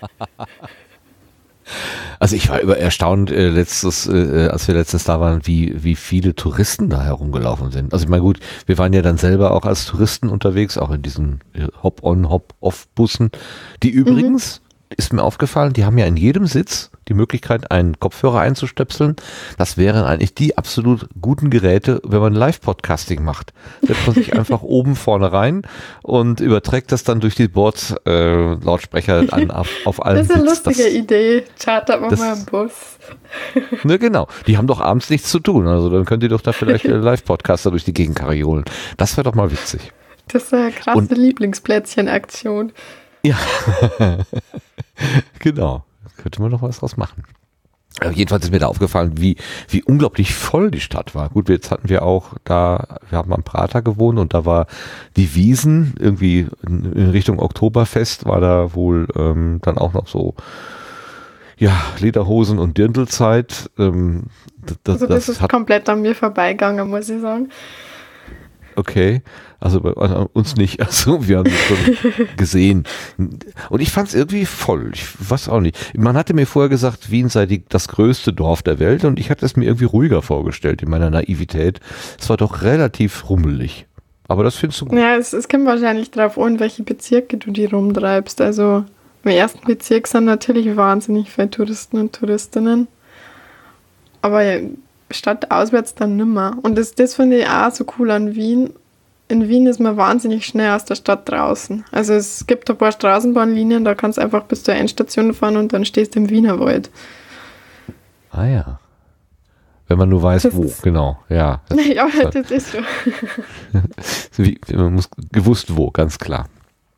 Also ich war über erstaunt, äh, letztes, äh, als wir letztens da waren, wie, wie viele Touristen da herumgelaufen sind. Also ich meine, gut, wir waren ja dann selber auch als Touristen unterwegs, auch in diesen Hop-on, Hop-off-Bussen, die übrigens, mhm. ist mir aufgefallen, die haben ja in jedem Sitz die Möglichkeit, einen Kopfhörer einzustöpseln. Das wären eigentlich die absolut guten Geräte, wenn man Live-Podcasting macht. Setzt man sich einfach oben vorne rein und überträgt das dann durch die Bord-Lautsprecher äh, an auf, auf allen Sitz. Das ist eine lustige das, Idee. Chartert man mal im Bus. Ne, genau. Die haben doch abends nichts zu tun. Also dann könnt ihr doch da vielleicht Live-Podcaster durch die Gegend kariolen. Das wäre doch mal witzig. Das ist eine krasse und, Lieblingsplätzchen-Aktion. Ja, genau. Könnte man noch was draus machen. Aber jedenfalls ist mir da aufgefallen, wie, wie unglaublich voll die Stadt war. Gut, jetzt hatten wir auch da, wir haben am Prater gewohnt und da war die Wiesen, irgendwie in, in Richtung Oktoberfest war da wohl ähm, dann auch noch so, ja, Lederhosen und Dirndlzeit. Ähm, das, also das, das ist hat, komplett an mir vorbeigegangen, muss ich sagen. Okay, also bei uns nicht, also wir haben es schon gesehen und ich fand es irgendwie voll, ich weiß auch nicht. Man hatte mir vorher gesagt, Wien sei die, das größte Dorf der Welt und ich hatte es mir irgendwie ruhiger vorgestellt in meiner Naivität. Es war doch relativ rummelig, aber das findest du gut. Ja, es, es kommt wahrscheinlich darauf an, welche Bezirke du die rumtreibst. Also im ersten Bezirk sind natürlich wahnsinnig viele Touristen und Touristinnen, aber ja, Stadt auswärts dann nimmer. Und das, das finde ich auch so cool an Wien. In Wien ist man wahnsinnig schnell aus der Stadt draußen. Also es gibt ein paar Straßenbahnlinien, da kannst du einfach bis zur Endstation fahren und dann stehst du im Wienerwald. Ah ja. Wenn man nur weiß, das wo, ist, genau. Ja, das, ja, das ist so. Wie, man muss gewusst wo, ganz klar.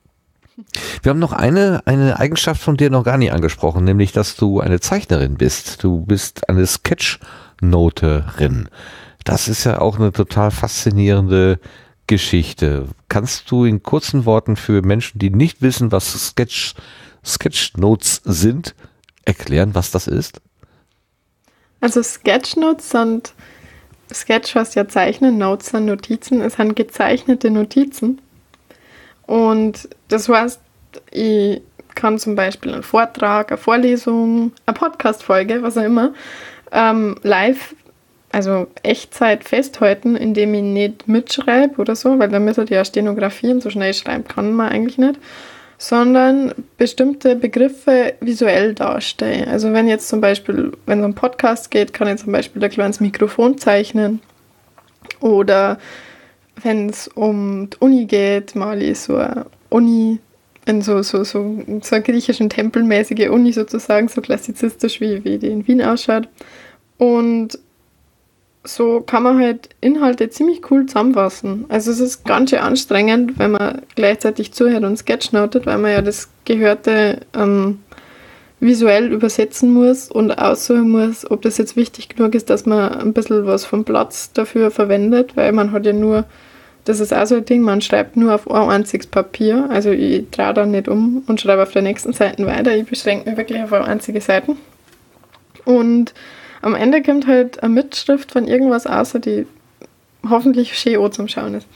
Wir haben noch eine, eine Eigenschaft von dir noch gar nicht angesprochen, nämlich, dass du eine Zeichnerin bist. Du bist eine Sketchnoterin. Das ist ja auch eine total faszinierende Geschichte. Kannst du in kurzen Worten für Menschen, die nicht wissen, was Sketch, Sketchnotes sind, erklären, was das ist? Also Sketchnotes sind, Sketch heißt ja zeichnen, Notes sind Notizen, es sind gezeichnete Notizen. Und das heißt, ich kann zum Beispiel einen Vortrag, eine Vorlesung, eine Podcast-Folge, was auch immer, ähm, live, also Echtzeit festhalten, indem ich nicht mitschreibe oder so, weil dann müsste ich ja stenografieren, so schnell schreiben kann man eigentlich nicht, sondern bestimmte Begriffe visuell darstellen. Also wenn jetzt zum Beispiel, wenn es um Podcast geht, kann ich zum Beispiel ein kleines Mikrofon zeichnen oder wenn es um die Uni geht, male ich so eine Uni, in so, so, so, so eine griechischen tempelmäßige Uni sozusagen, so klassizistisch wie, wie die in Wien ausschaut. Und so kann man halt Inhalte ziemlich cool zusammenfassen. Also es ist ganz schön anstrengend, wenn man gleichzeitig zuhört und sketchnotet, weil man ja das Gehörte ähm, visuell übersetzen muss und aussuchen muss, ob das jetzt wichtig genug ist, dass man ein bisschen was vom Platz dafür verwendet, weil man hat ja nur, das ist auch so ein Ding, man schreibt nur auf ein einziges Papier, also ich drehe dann nicht um und schreibe auf der nächsten Seite weiter, ich beschränke mich wirklich auf eine einzige Seite. Und am Ende kommt halt eine Mitschrift von irgendwas außer, die hoffentlich schön zum Schauen ist.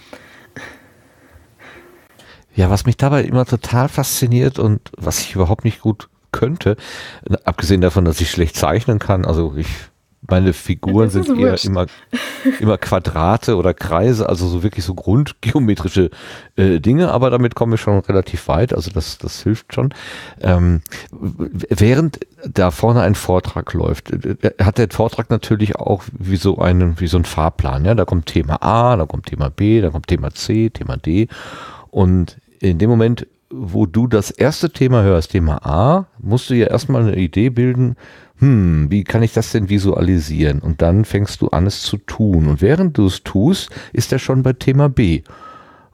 Ja, was mich dabei immer total fasziniert und was ich überhaupt nicht gut könnte, abgesehen davon, dass ich schlecht zeichnen kann, also ich, meine Figuren sind eher wurscht. immer, immer Quadrate oder Kreise, also so wirklich so grundgeometrische äh, Dinge, aber damit komme ich schon relativ weit, also das, das hilft schon. Ähm, während da vorne ein Vortrag läuft, hat der Vortrag natürlich auch wie so einen, wie so ein Fahrplan, ja, da kommt Thema A, da kommt Thema B, da kommt Thema C, Thema D und in dem Moment, wo du das erste Thema hörst, Thema A, musst du ja erstmal eine Idee bilden, hm, wie kann ich das denn visualisieren? Und dann fängst du an, es zu tun. Und während du es tust, ist er schon bei Thema B.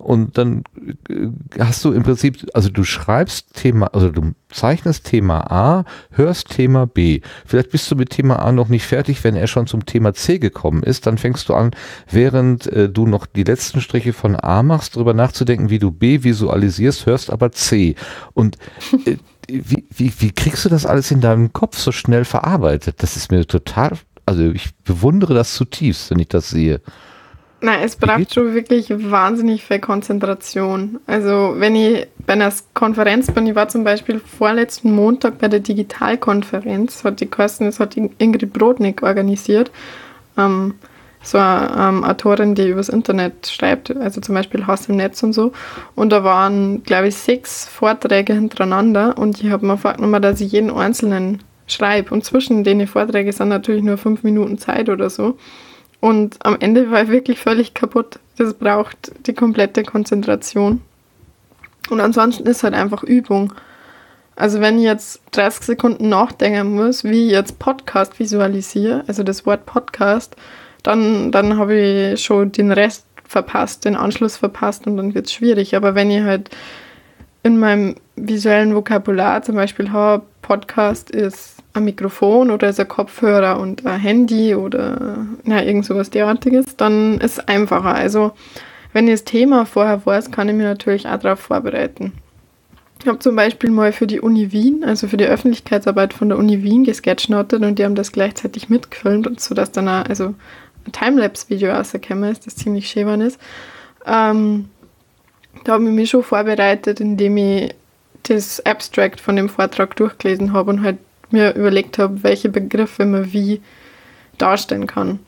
und dann äh, hast du im Prinzip, also du schreibst Thema, also du zeichnest Thema A, hörst Thema B. Vielleicht bist du mit Thema A noch nicht fertig, wenn er schon zum Thema C gekommen ist, dann fängst du an, während äh, du noch die letzten Striche von A machst, darüber nachzudenken, wie du B visualisierst, hörst aber C. Und äh, wie, wie, wie kriegst du das alles in deinem Kopf so schnell verarbeitet? Das ist mir total, also ich bewundere das zutiefst, wenn ich das sehe. Nein, es braucht schon wirklich wahnsinnig viel Konzentration. Also wenn ich bei einer Konferenz bin, ich war zum Beispiel vorletzten Montag bei der Digitalkonferenz, hat die Kosten, das hat Ingrid Brodnik organisiert, ähm, so eine ähm, Autorin, die übers Internet schreibt, also zum Beispiel Hass im Netz und so. Und da waren, glaube ich, sechs Vorträge hintereinander und ich habe mir vorgenommen, dass ich jeden einzelnen schreibe. Und zwischen den Vorträgen sind natürlich nur fünf Minuten Zeit oder so. Und am Ende war ich wirklich völlig kaputt. Das braucht die komplette Konzentration. Und ansonsten ist halt einfach Übung. Also wenn ich jetzt dreißig Sekunden nachdenken muss, wie ich jetzt Podcast visualisiere, also das Wort Podcast, dann, dann habe ich schon den Rest verpasst, den Anschluss verpasst und dann wird es schwierig. Aber wenn ich halt in meinem visuellen Vokabular zum Beispiel habe, Podcast ist ein Mikrofon oder ist ein Kopfhörer und ein Handy oder ja, irgend sowas derartiges, dann ist es einfacher. Also wenn ich das Thema vorher weiß, kann ich mich natürlich auch darauf vorbereiten. Ich habe zum Beispiel mal für die Uni Wien, also für die Öffentlichkeitsarbeit von der Uni Wien gesketchnotet und die haben das gleichzeitig mitgefilmt, sodass dann auch, also ein Timelapse-Video rausgekommen ist, das ziemlich schön ist. Ähm, da habe ich mich schon vorbereitet, indem ich das Abstract von dem Vortrag durchgelesen habe und halt mir überlegt habe, welche Begriffe man wie darstellen kann.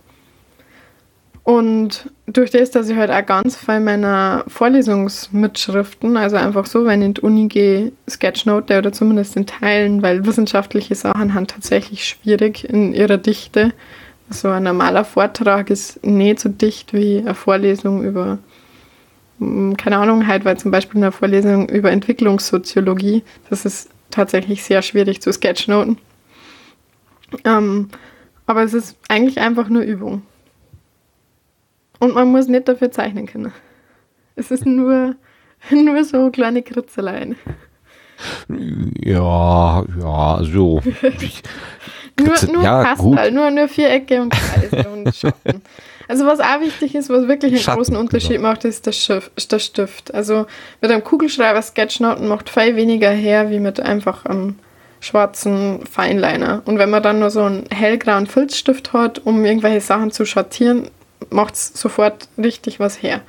Und durch das, dass ich halt auch ganz viel meiner Vorlesungsmitschriften, also einfach so, wenn ich in die Uni gehe, Sketchnote oder zumindest in Teilen, weil wissenschaftliche Sachen sind tatsächlich schwierig in ihrer Dichte. So ein normaler Vortrag ist nicht so dicht wie eine Vorlesung über, keine Ahnung, halt, weil zum Beispiel eine Vorlesung über Entwicklungssoziologie, das ist tatsächlich sehr schwierig zu sketchnoten. Ähm, aber es ist eigentlich einfach nur Übung. Und man muss nicht dafür zeichnen können. Es ist nur, nur so kleine Kritzeleien. Ja, ja, so. nur nur ja, Kastel, nur, nur Vierecke und Kreise und Schatten. Also was auch wichtig ist, was wirklich einen Schatten, großen Unterschied genau. macht, ist der Stift, der Stift. Also mit einem Kugelschreiber Sketchnoten macht viel weniger her, wie mit einfach einem schwarzen Feinliner. Und wenn man dann nur so einen hellgrauen Filzstift hat, um irgendwelche Sachen zu schattieren, macht es sofort richtig was her.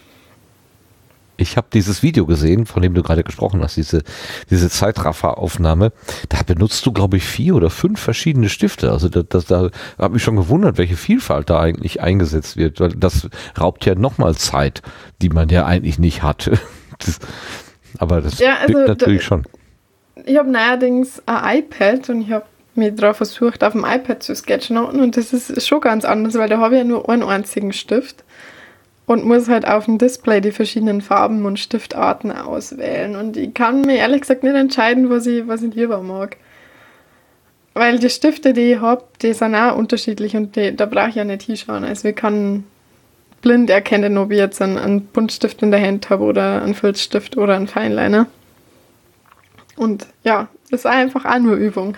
Ich habe dieses Video gesehen, von dem du gerade gesprochen hast, diese, diese Zeitrafferaufnahme. Da benutzt du, glaube ich, vier oder fünf verschiedene Stifte. Also das, das, da habe mich schon gewundert, welche Vielfalt da eigentlich eingesetzt wird. Weil das raubt ja nochmal Zeit, die man ja eigentlich nicht hat. Das, aber das ja, also natürlich da, schon. Ich habe neuerdings ein iPad und ich habe mich darauf versucht, auf dem iPad zu sketchnoten und das ist schon ganz anders, weil da habe ich ja nur einen einzigen Stift. Und muss halt auf dem Display die verschiedenen Farben und Stiftarten auswählen. Und ich kann mir ehrlich gesagt nicht entscheiden, was ich, was ich lieber mag. Weil die Stifte, die ich habe, die sind auch unterschiedlich und die, da brauche ich ja nicht hinschauen. Also ich kann blind erkennen, ob ich jetzt einen, einen Buntstift in der Hand habe oder einen Filzstift oder einen Feinliner. Und ja, das ist einfach auch nur Übung.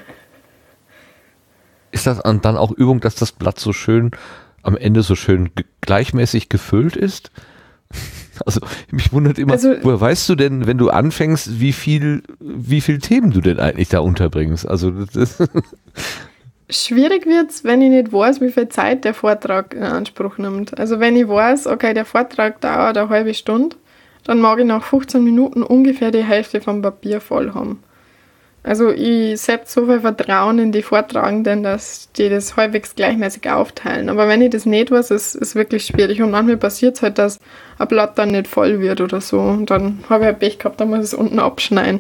Ist das dann auch Übung, dass das Blatt so schön am Ende so schön ge- gleichmäßig gefüllt ist? Also mich wundert immer, also, woher weißt du denn, wenn du anfängst, wie viel, wie viel Themen du denn eigentlich da unterbringst? Also das ist schwierig wird es, wenn ich nicht weiß, wie viel Zeit der Vortrag in Anspruch nimmt. Also wenn ich weiß, okay, der Vortrag dauert eine halbe Stunde, dann mag ich nach fünfzehn Minuten ungefähr die Hälfte vom Papier voll haben. Also ich setze so viel Vertrauen in die Vortragenden, dass die das halbwegs gleichmäßig aufteilen. Aber wenn ich das nicht weiß, ist es wirklich schwierig. Und manchmal passiert es halt, dass ein Blatt dann nicht voll wird oder so. Und dann habe ich halt Pech gehabt, dann muss ich es unten abschneiden.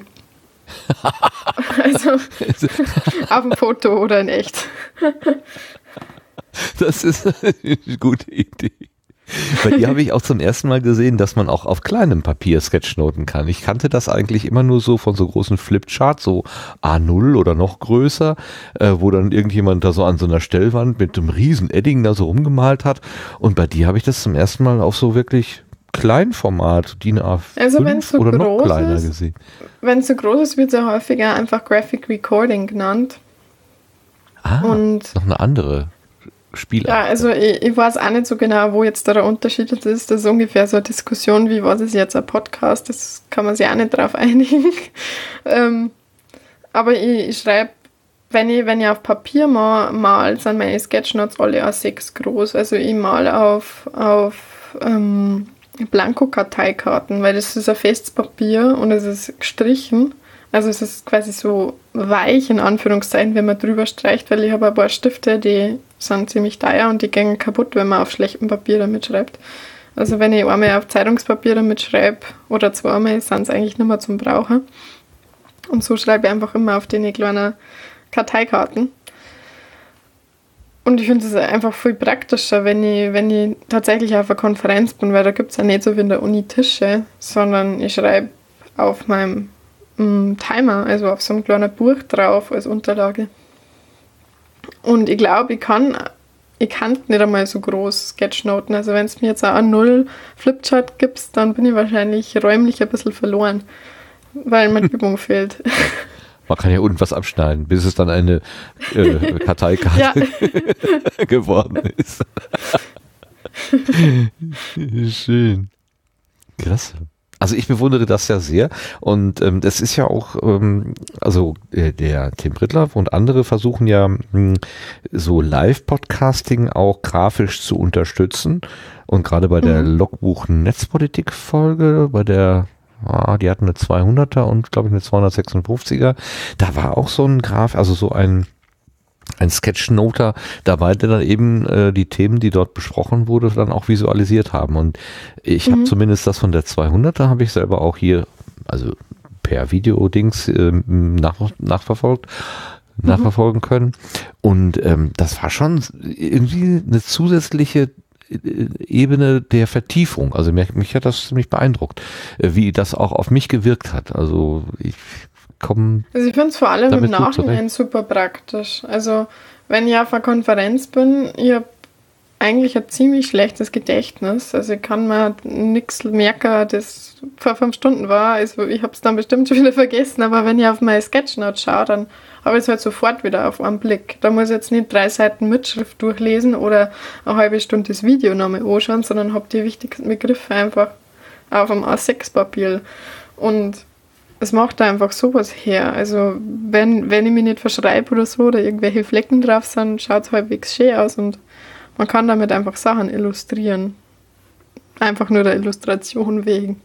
Also auf dem Foto oder in echt. Das ist eine gute Idee. Bei dir habe ich auch zum ersten Mal gesehen, dass man auch auf kleinem Papier Sketchnoten kann. Ich kannte das eigentlich immer nur so von so großen Flipcharts, so A null oder noch größer, äh, wo dann irgendjemand da so an so einer Stellwand mit einem riesen Edding da so rumgemalt hat. Und bei dir habe ich das zum ersten Mal auf so wirklich Kleinformat, D I N A fünf Also wenn's so oder noch groß kleiner ist, gesehen. Wenn es so groß ist, wird es ja häufiger einfach Graphic Recording genannt. Ah, Und noch eine andere Spielart. ja, also ich, ich weiß auch nicht so genau, wo jetzt da der Unterschied ist. Das ist ungefähr so eine Diskussion, wie was ist jetzt ein Podcast, das kann man sich auch nicht drauf einigen. ähm, aber ich, ich schreibe, wenn ich, wenn ich auf Papier mal, mal sind meine Sketchnotes alle A sechs groß. Also ich mal auf, auf ähm, Blanko-Karteikarten, weil das ist ein festes Papier und es ist gestrichen. Also es ist quasi so weich, in Anführungszeichen, wenn man drüber streicht, weil ich habe ein paar Stifte, die sind ziemlich teuer und die gehen kaputt, wenn man auf schlechtem Papier damit schreibt. Also wenn ich einmal auf Zeitungspapier damit schreibe oder zweimal, sind es eigentlich nicht mehr zum Brauchen. Und so schreibe ich einfach immer auf den kleinen Karteikarten. Und ich finde es einfach viel praktischer, wenn ich, wenn ich tatsächlich auf einer Konferenz bin, weil da gibt es ja nicht so wie in der Uni Tische, sondern ich schreibe auf meinem mm, Timer, also auf so einem kleinen Buch drauf als Unterlage. Und ich glaube, ich kann, ich kann nicht einmal so groß Sketchnoten. Also wenn es mir jetzt auch einen null Flipchart gibst, dann bin ich wahrscheinlich räumlich ein bisschen verloren, weil mir die Übung fehlt. Man kann ja unten was abschneiden, bis es dann eine äh, Karteikarte ja. geworden ist. Schön. Klasse. Also ich bewundere das ja sehr und ähm, das ist ja auch, ähm, also äh, der Tim Pritlove und andere versuchen ja mh, so Live-Podcasting auch grafisch zu unterstützen und gerade bei der mhm. Logbuch-Netzpolitik-Folge, bei der Ah, die hatten eine zweihunderter und glaube ich eine zweihundertsechsundfünfziger. Da war auch so ein Graph, also so ein ein Sketchnoter dabei, der dann eben äh, die Themen, die dort besprochen wurde, dann auch visualisiert haben. Und ich mhm. habe zumindest das von der zweihunderter habe ich selber auch hier, also per Video-Dings äh, nach, nachverfolgt, mhm. nachverfolgen können. Und ähm, das war schon irgendwie eine zusätzliche Ebene der Vertiefung. Also mich, mich hat das ziemlich beeindruckt, wie das auch auf mich gewirkt hat. Also ich komme. Also ich finde es vor allem im Nachhinein super praktisch. Also wenn ich auf einer Konferenz bin, ich habe eigentlich ein ziemlich schlechtes Gedächtnis. Also ich kann mir nichts merken, das vor fünf Stunden war. Also ich habe es dann bestimmt schon wieder vergessen, aber wenn ich auf meine Sketchnote schaue, dann habe ich es halt sofort wieder auf einen Blick. Da muss ich jetzt nicht drei Seiten Mitschrift durchlesen oder eine halbe Stunde das Video nochmal anschauen, sondern habe die wichtigsten Begriffe einfach auf einem A sechs Papier. Und es macht da einfach sowas her. Also wenn, wenn ich mich nicht verschreibe oder so oder irgendwelche Flecken drauf sind, schaut es halbwegs schön aus und man kann damit einfach Sachen illustrieren. Einfach nur der Illustration wegen.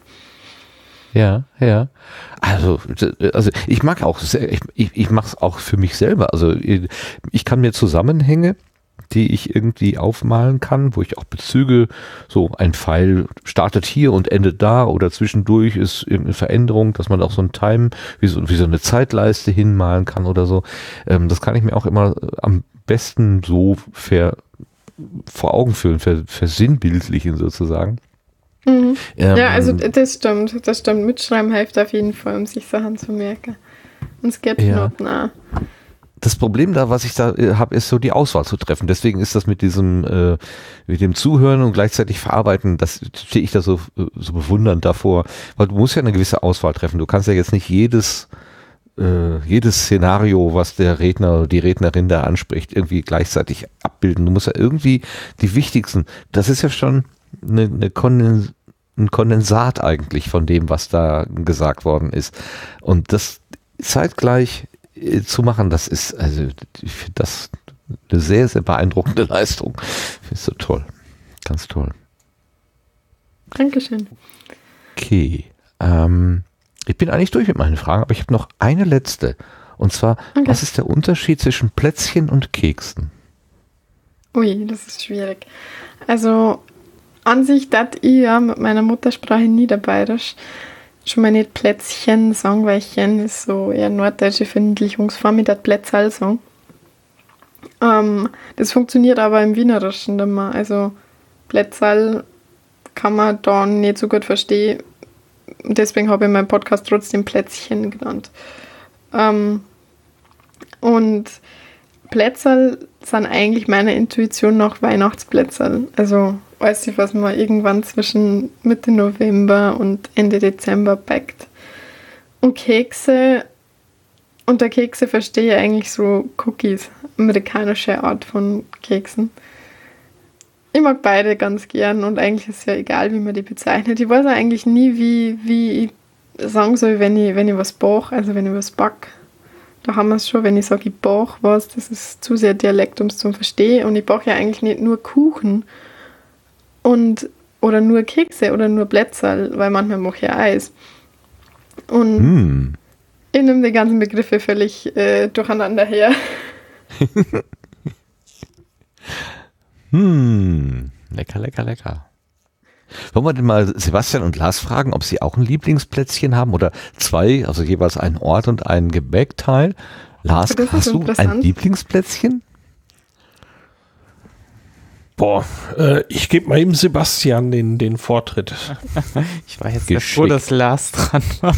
Ja, ja. Also, also ich mag auch, ich, ich, ich mache es auch für mich selber. Also ich kann mir Zusammenhänge, die ich irgendwie aufmalen kann, wo ich auch Bezüge, so ein Pfeil startet hier und endet da oder zwischendurch ist irgendeine Veränderung, dass man auch so ein Time, wie so, wie so eine Zeitleiste hinmalen kann oder so. Ähm, das kann ich mir auch immer am besten so ver, vor Augen führen, ver, versinnbildlichen sozusagen. Mhm. Ähm, ja, also das stimmt, das stimmt. Mitschreiben hilft auf jeden Fall, um sich Sachen zu merken. Und Sketchnoten ja. auch. Das Problem da, was ich da äh, habe, ist so die Auswahl zu treffen. Deswegen ist das mit diesem, äh, mit dem Zuhören und gleichzeitig verarbeiten, das stehe ich da so, so bewundernd davor. Weil du musst ja eine gewisse Auswahl treffen. Du kannst ja jetzt nicht jedes, äh, jedes Szenario, was der Redner oder die Rednerin da anspricht, irgendwie gleichzeitig abbilden. Du musst ja irgendwie die wichtigsten, das ist ja schon eine, eine Kondens, ein Kondensat eigentlich von dem, was da gesagt worden ist. Und das zeitgleich zu machen, das ist, also ich finde das eine sehr, sehr beeindruckende Leistung. Findest du toll. Ganz toll. Dankeschön. Okay. Ähm, ich bin eigentlich durch mit meinen Fragen, aber ich habe noch eine letzte. Und zwar, okay. Was ist der Unterschied zwischen Plätzchen und Keksen? Ui, das ist schwierig. Also an sich, das ich ja mit meiner Muttersprache Niederbayerisch schon mal nicht Plätzchen sagen, weil Chen ist so eher norddeutsche Verniedlichungsform, ich darf Plätzal sagen. Ähm, das funktioniert aber im Wienerischen nicht mehr. Also Plätzal kann man da nicht so gut verstehen. Deswegen habe ich meinen Podcast trotzdem Plätzchen genannt. Ähm, und Plätzal sind eigentlich meiner Intuition nach Weihnachtsplätzerl. Also weiß ich, was man irgendwann zwischen Mitte November und Ende Dezember backt. Und Kekse, unter Kekse verstehe ich eigentlich so Cookies, amerikanische Art von Keksen. Ich mag beide ganz gern und eigentlich ist es ja egal, wie man die bezeichnet. Ich weiß eigentlich nie, wie, wie ich sagen soll, wenn ich, wenn ich was bach, also wenn ich was back. Da haben wir es schon, wenn ich sage, ich bach was, das ist zu sehr Dialekt, um es zu verstehen. Und ich bach ja eigentlich nicht nur Kuchen und, oder nur Kekse oder nur Plätzerl, weil manchmal mache ich ja Eis. Und hm. ich nehme die ganzen Begriffe völlig äh, durcheinander her. Hm, lecker, lecker, lecker. Wollen wir denn mal Sebastian und Lars fragen, ob sie auch ein Lieblingsplätzchen haben oder zwei, also jeweils einen Ort und einen Gebäckteil. Lars, hast du ein Lieblingsplätzchen? Boah, äh, ich gebe mal eben Sebastian den, den Vortritt. Ich war jetzt sehr froh, dass Lars dran war,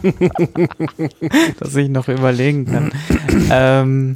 dass ich noch überlegen kann. ähm,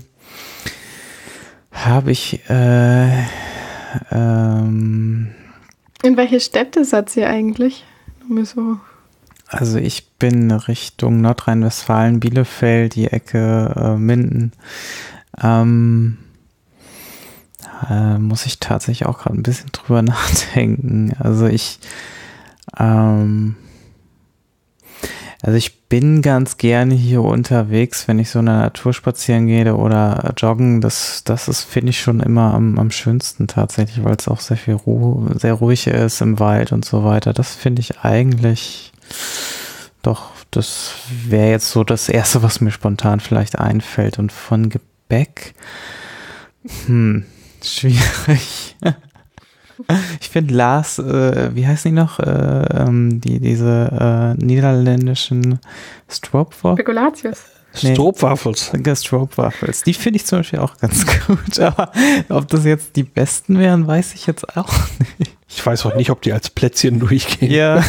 Habe ich äh, ähm, in welche Städte seid ihr eigentlich? Nur so. Also ich bin Richtung Nordrhein-Westfalen, Bielefeld, die Ecke äh, Minden. Ähm, äh, muss ich tatsächlich auch gerade ein bisschen drüber nachdenken. Also ich ähm, Also ich bin ganz gerne hier unterwegs, wenn ich so in der Natur spazieren gehe oder joggen. Das, das ist, finde ich, schon immer am, am schönsten tatsächlich, weil es auch sehr viel Ruhe, sehr ruhig ist im Wald und so weiter. Das finde ich eigentlich doch, das wäre jetzt so das Erste, was mir spontan vielleicht einfällt. Und von Gebäck, hm, schwierig. Ich finde Lars, äh, wie heißen die noch, äh, ähm, die, diese äh, niederländischen Stroopwafels? Spekulatius. Nee, Stroopwafels. Stroopwafels. Die finde ich zum Beispiel auch ganz gut, aber ob das jetzt die besten wären, weiß ich jetzt auch nicht. Ich weiß auch nicht, ob die als Plätzchen durchgehen. Ja.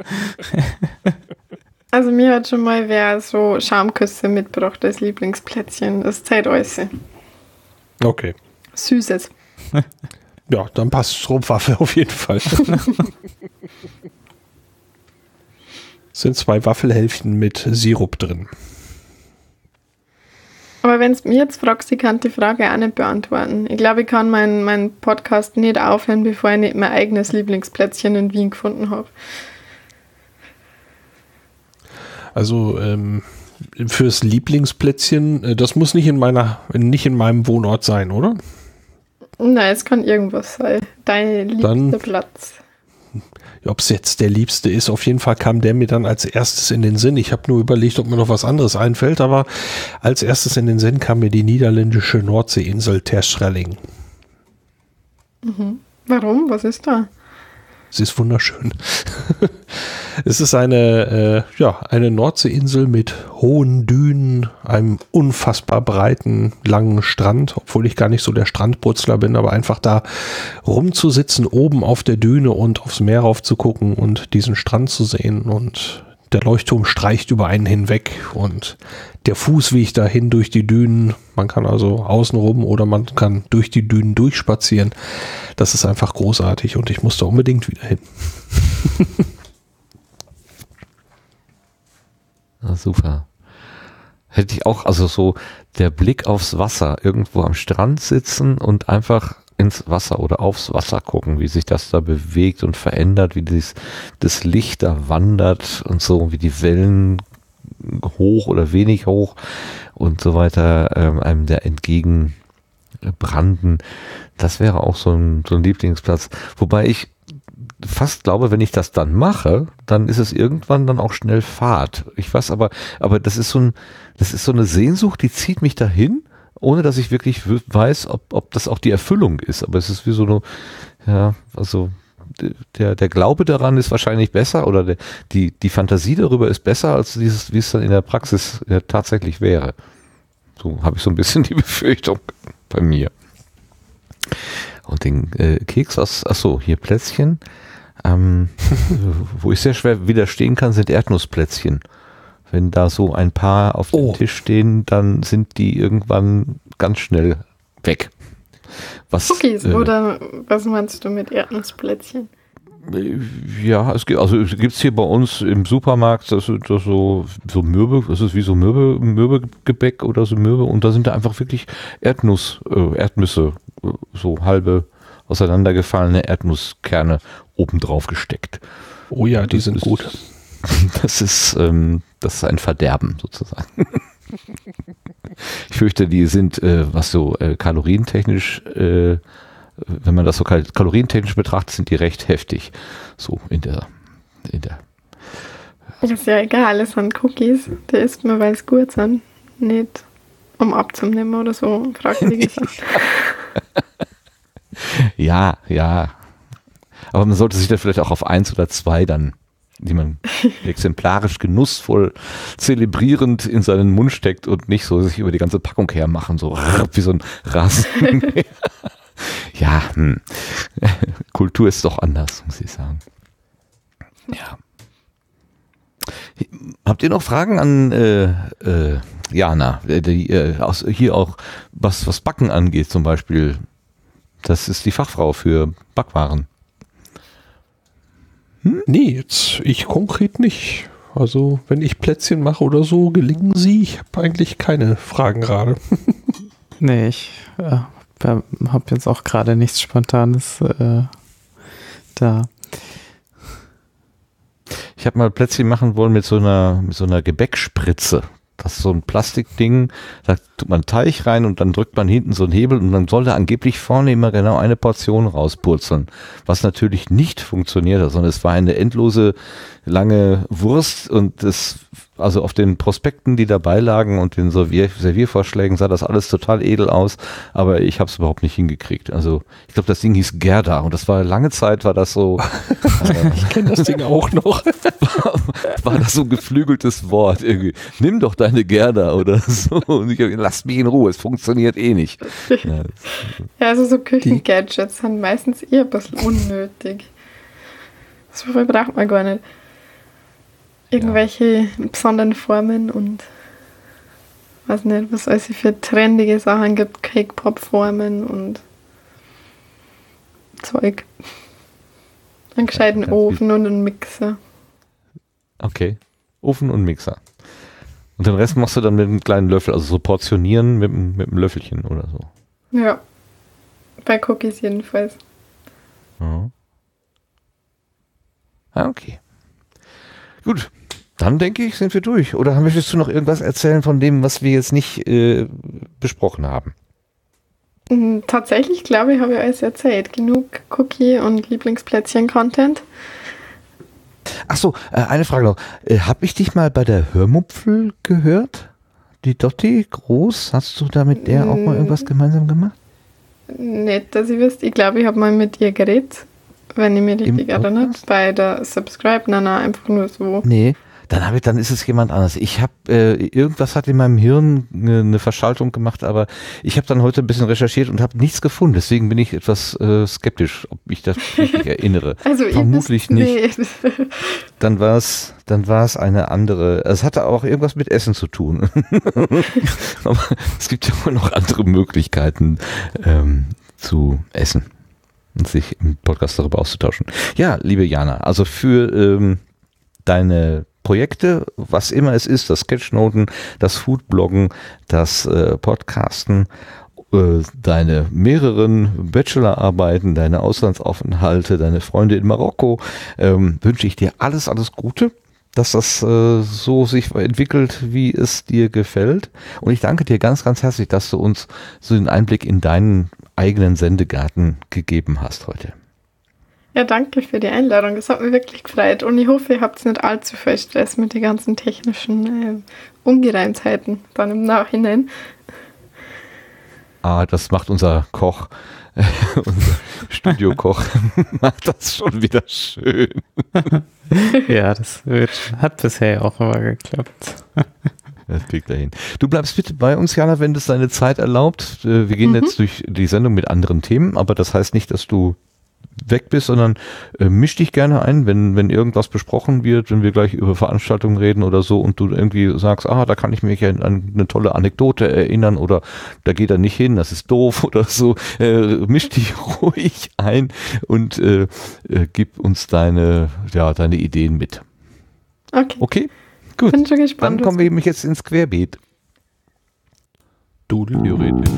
Also mir hat schon mal wer so Schaumküsse mitgebracht als Lieblingsplätzchen. Das zeigt alles. Okay. Süßes. Ja, dann passt Stroopwafel auf jeden Fall. Sind zwei Waffelhälften mit Sirup drin. Aber wenn du mir jetzt fragst, ich kann die Frage auch nicht beantworten. Ich glaube, ich kann meinen mein Podcast nicht aufhören, bevor ich nicht mein eigenes Lieblingsplätzchen in Wien gefunden habe. Also ähm, fürs Lieblingsplätzchen, das muss nicht in meiner, nicht in meinem Wohnort sein, oder? Nein, es kann irgendwas sein. Dein liebster dann, Platz. Ob es jetzt der liebste ist, auf jeden Fall kam der mir dann als erstes in den Sinn. Ich habe nur überlegt, ob mir noch was anderes einfällt, aber als erstes in den Sinn kam mir die niederländische Nordseeinsel Terschelling. Mhm. Warum? Was ist da? Sie ist wunderschön. Es ist eine, äh, ja, eine Nordseeinsel mit hohen Dünen, einem unfassbar breiten, langen Strand, obwohl ich gar nicht so der Strandputzler bin, aber einfach da rumzusitzen, oben auf der Düne und aufs Meer raufzugucken und diesen Strand zu sehen und der Leuchtturm streicht über einen hinweg und der Fußweg dahin durch die Dünen, man kann also außenrum oder man kann durch die Dünen durchspazieren. Das ist einfach großartig und ich muss da unbedingt wieder hin. Ah, super. Hätte ich auch, also so der Blick aufs Wasser, irgendwo am Strand sitzen und einfach ins Wasser oder aufs Wasser gucken, wie sich das da bewegt und verändert, wie dies, das Licht da wandert und so, wie die Wellen hoch oder wenig hoch und so weiter ähm, einem da entgegenbranden. Das wäre auch so ein, so ein Lieblingsplatz. Wobei ich fast glaube, wenn ich das dann mache, dann ist es irgendwann dann auch schnell Fahrt. Ich weiß aber, aber das ist so ein, das ist so eine Sehnsucht, die zieht mich dahin, ohne dass ich wirklich weiß, ob, ob das auch die Erfüllung ist. Aber es ist wie so eine, ja, also der, der Glaube daran ist wahrscheinlich besser oder der, die, die Fantasie darüber ist besser, als dieses, wie es dann in der Praxis ja, tatsächlich wäre. So habe ich so ein bisschen die Befürchtung bei mir. Und den äh, Keks aus, achso, hier Plätzchen, ähm, wo ich sehr schwer widerstehen kann, sind Erdnussplätzchen. Wenn da so ein paar auf dem oh. Tisch stehen, dann sind die irgendwann ganz schnell weg. Was, Cookies, äh, oder was meinst du mit Erdnussplätzchen? Ja, es gibt, also es gibt's hier bei uns im Supermarkt, das ist das so, so Mürbe, das ist wie so Mürbe, Mürbegebäck oder so Mürbe, und da sind da einfach wirklich Erdnuss, äh, Erdnüsse, äh, so halbe auseinandergefallene Erdnusskerne oben drauf gesteckt. Oh ja, die das sind ist, gut. Das ist, ähm, das ist ein Verderben sozusagen. Ich fürchte, die sind, äh, was so äh, kalorientechnisch, äh, wenn man das so kal- kalorientechnisch betrachtet, sind die recht heftig. So in der, in der. Das ist ja egal, es sind Cookies. Der isst man, weil es gut sind. Nicht um abzunehmen oder so. Fragwürdig ist. Ja, ja. Aber man sollte sich da vielleicht auch auf eins oder zwei dann, die man exemplarisch genussvoll zelebrierend in seinen Mund steckt und nicht so sich über die ganze Packung hermachen, so wie so ein Rasen. Ja, hm. Kultur ist doch anders, muss ich sagen. Ja. Habt ihr noch Fragen an äh, äh, Jana, die, äh, aus, hier auch, was, was Backen angeht zum Beispiel? Das ist die Fachfrau für Backwaren. Hm? Nee, jetzt ich konkret nicht. Also wenn ich Plätzchen mache oder so, gelingen sie. Ich habe eigentlich keine Fragen gerade. Nee, ich äh, habe jetzt auch gerade nichts Spontanes äh, da. Ich habe mal Plätzchen machen wollen mit so einer, mit so einer Gebäckspritze. Das ist so ein Plastikding, da tut man Teig rein und dann drückt man hinten so einen Hebel und dann soll da angeblich vorne immer genau eine Portion rauspurzeln. Was natürlich nicht funktioniert hat, sondern es war eine endlose lange Wurst und das, also auf den Prospekten, die dabei lagen und den Servier- Serviervorschlägen sah das alles total edel aus, aber ich habe es überhaupt nicht hingekriegt. Also ich glaube, das Ding hieß Gerda und das war lange Zeit, war das so, äh, ich kenne das Ding auch noch. war, war das so ein geflügeltes Wort irgendwie. Nimm doch deine Gerda oder so und ich, lasst mich in Ruhe, es funktioniert eh nicht. Ja, Ja, also so Küchengadgets sind meistens eher ein bisschen unnötig. So viel braucht man gar nicht. Irgendwelche besonderen Formen und weiß nicht, was es für trendige Sachen gibt, Cake-Pop-Formen und Zeug. Einen gescheiten Ja, Ofen und einen Mixer. okay, Ofen und Mixer. Und den Rest machst du dann mit einem kleinen Löffel, also so portionieren mit, einem- mit einem Löffelchen oder so. Ja, bei Cookies jedenfalls. Ja. Ah, okay. Gut, dann denke ich, sind wir durch. Oder möchtest du noch irgendwas erzählen von dem, was wir jetzt nicht äh, besprochen haben? Mm, Tatsächlich, glaube ich, habe ich alles erzählt. Genug Cookie- und Lieblingsplätzchen-Content. Ach so, äh, eine Frage noch. Äh, hab ich dich mal bei der Hörmupfel gehört? Die Dotti, groß? Hast du da mit der auch mal irgendwas gemeinsam gemacht? Nicht, dass ich wüsste. Ich glaube, ich habe mal mit ihr geredet, wenn ich mich Im richtig erinnere, Podcast? bei der Subscribe. Nein, nein, einfach nur so. Nee, dann habe ich, dann ist es jemand anderes. Ich habe äh, irgendwas hat in meinem Hirn eine, eine Verschaltung gemacht, aber ich habe dann heute ein bisschen recherchiert und habe nichts gefunden. Deswegen bin ich etwas äh, skeptisch, ob ich das richtig erinnere. Also ich Vermutlich wüsste- nicht. Nee. Dann war es, dann war es eine andere. Es hatte auch irgendwas mit Essen zu tun. Aber es gibt ja wohl noch andere Möglichkeiten ähm, zu essen und sich im Podcast darüber auszutauschen. Ja, liebe Jana, also für ähm, deine Projekte, was immer es ist, das Sketchnoten, das Foodbloggen, das äh, Podcasten, äh, deine mehreren Bachelorarbeiten, deine Auslandsaufenthalte, deine Freunde in Marokko, ähm, wünsche ich dir alles, alles Gute, dass das äh, so sich entwickelt, wie es dir gefällt. Und ich danke dir ganz, ganz herzlich, dass du uns so den Einblick in deinen eigenen Sendegarten gegeben hast heute. Ja, danke für die Einladung. Das hat mich wirklich gefreut. Und ich hoffe, ihr habt nicht allzu viel Stress mit den ganzen technischen äh, Ungereimtheiten dann im Nachhinein. Ah, das macht unser Koch, äh, unser Studiokoch, macht das schon wieder schön. Ja, das wird, hat bisher auch immer geklappt. Das kriegt er hin. Du bleibst bitte bei uns, Jana, wenn das deine Zeit erlaubt. Äh, Wir gehen Mhm. jetzt durch die Sendung mit anderen Themen, aber das heißt nicht, dass du weg bist, sondern äh, misch dich gerne ein, wenn, wenn irgendwas besprochen wird, wenn wir gleich über Veranstaltungen reden oder so und du irgendwie sagst, ah, da kann ich mich an eine tolle Anekdote erinnern oder da geht er nicht hin, das ist doof oder so, äh, misch dich ruhig ein und äh, äh, gib uns deine, ja, deine Ideen mit. Okay. Okay, gut. Bin schon gespannt. Dann kommen wir nämlich jetzt ins Querbeet. Dudel. Theoretisch.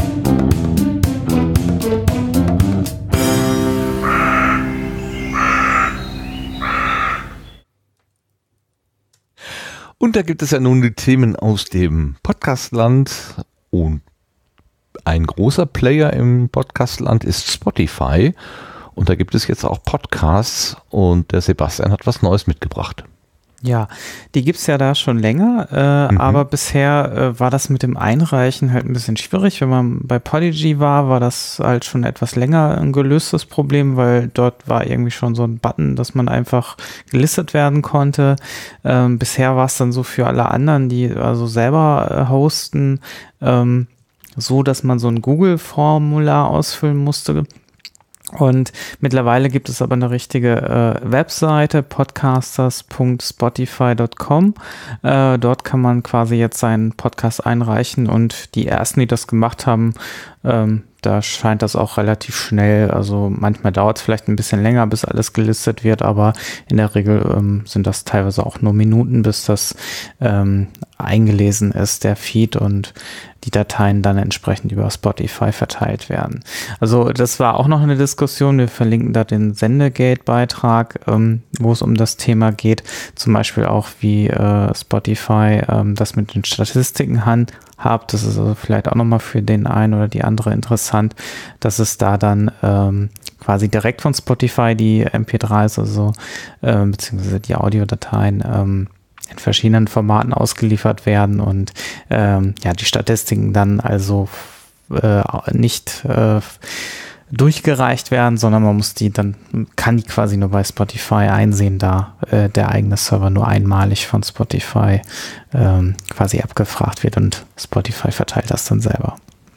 Und da gibt es ja nun die Themen aus dem Podcastland und ein großer Player im Podcastland ist Spotify und da gibt es jetzt auch Podcasts und der Sebastian hat was Neues mitgebracht. Ja, die gibt's ja da schon länger, äh, mhm. aber bisher äh, war das mit dem Einreichen halt ein bisschen schwierig. Wenn man bei Podigy war, war das halt schon etwas länger ein gelöstes Problem, weil dort war irgendwie schon so ein Button, dass man einfach gelistet werden konnte. Ähm, bisher war es dann so für alle anderen, die also selber äh, hosten, ähm, so, dass man so ein Google-Formular ausfüllen musste. Und mittlerweile gibt es aber eine richtige äh, Webseite, podcasters punkt spotify punkt com. Äh, dort kann man quasi jetzt seinen Podcast einreichen und die ersten, die das gemacht haben, ähm, da scheint das auch relativ schnell, also manchmal dauert es vielleicht ein bisschen länger, bis alles gelistet wird, aber in der Regel ähm, sind das teilweise auch nur Minuten, bis das ähm, eingelesen ist, der Feed, und die Dateien dann entsprechend über Spotify verteilt werden. Also das war auch noch eine Diskussion, wir verlinken da den Sendegate-Beitrag, ähm, wo es um das Thema geht, zum Beispiel auch wie äh, Spotify ähm, das mit den Statistiken handhabt. Das ist also vielleicht auch nochmal für den einen oder die andere interessant, dass es da dann ähm, quasi direkt von Spotify die M P drei s, also äh, beziehungsweise die Audiodateien ähm, in verschiedenen Formaten ausgeliefert werden und ähm, ja, die Statistiken dann also äh, nicht äh, durchgereicht werden, sondern man muss die dann, kann die quasi nur bei Spotify einsehen, da äh, der eigene Server nur einmalig von Spotify ähm, quasi abgefragt wird und Spotify verteilt das dann selber.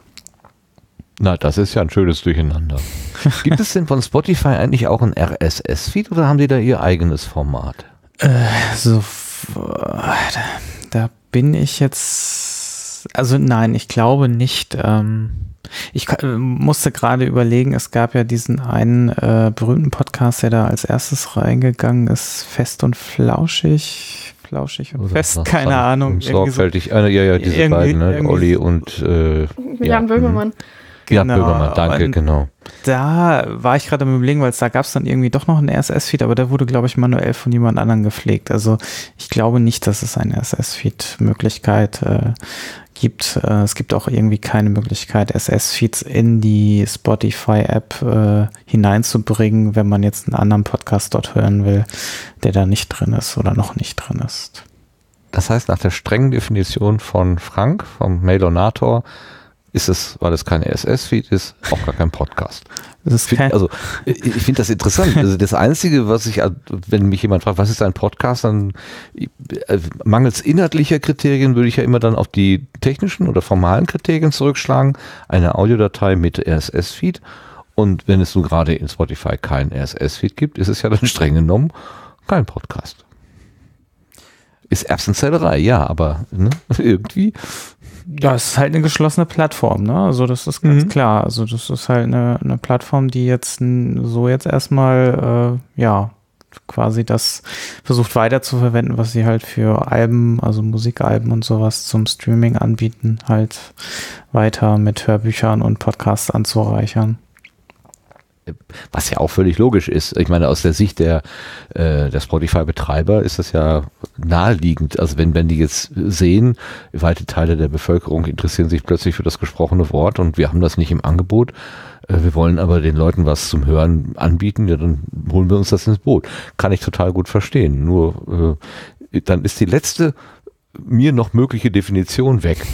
Na, das ist ja ein schönes Durcheinander. Gibt es denn von Spotify eigentlich auch ein R S S-Feed oder haben die da ihr eigenes Format? Äh, so Da bin ich jetzt, also nein, ich glaube nicht. Ähm, ich musste gerade überlegen, es gab ja diesen einen äh, berühmten Podcast, der da als erstes reingegangen ist, Fest und Flauschig, Flauschig und Oder Fest, keine Ahnung. Sorgfältig, so, äh, ja, ja, diese beiden, ne? Olli und äh, Jan ja, Böhmermann. Genau. Ja, Böhmermann, danke, und genau. Da war ich gerade am Überlegen, weil da gab es dann irgendwie doch noch einen R S S-Feed, aber der wurde, glaube ich, manuell von jemand anderem gepflegt. Also ich glaube nicht, dass es eine R S S-Feed-Möglichkeit äh, gibt. Äh, es gibt auch irgendwie keine Möglichkeit, R S S-Feeds in die Spotify-App äh, hineinzubringen, wenn man jetzt einen anderen Podcast dort hören will, der da nicht drin ist oder noch nicht drin ist. Das heißt, nach der strengen Definition von Frank, vom Mailonator, ist es, weil es kein R S S-Feed ist, auch gar kein Podcast. Das ist find, also ich finde das interessant. Also das Einzige, was ich, wenn mich jemand fragt, was ist ein Podcast, dann mangels inhaltlicher Kriterien würde ich ja immer dann auf die technischen oder formalen Kriterien zurückschlagen. Eine Audiodatei mit R S S-Feed. Und wenn es nun gerade in Spotify kein R S S-Feed gibt, ist es ja dann streng genommen kein Podcast. Ist Erbsenzählerei, ja, aber ne, irgendwie. Ja, es ist halt eine geschlossene Plattform, ne? Also das ist ganz mhm. klar. Also das ist halt eine, eine Plattform, die jetzt so jetzt erstmal, äh, ja, quasi das versucht weiter zu verwenden, was sie halt für Alben, also Musikalben und sowas zum Streaming anbieten, halt weiter mit Hörbüchern und Podcasts anzureichern. Was ja auch völlig logisch ist. Ich meine, aus der Sicht der, äh, der Spotify-Betreiber ist das ja naheliegend. Also wenn, wenn die jetzt sehen, weite Teile der Bevölkerung interessieren sich plötzlich für das gesprochene Wort und wir haben das nicht im Angebot, äh, wir wollen aber den Leuten was zum Hören anbieten, ja, dann holen wir uns das ins Boot. Kann ich total gut verstehen. Nur äh, dann ist die letzte mir noch mögliche Definition weg.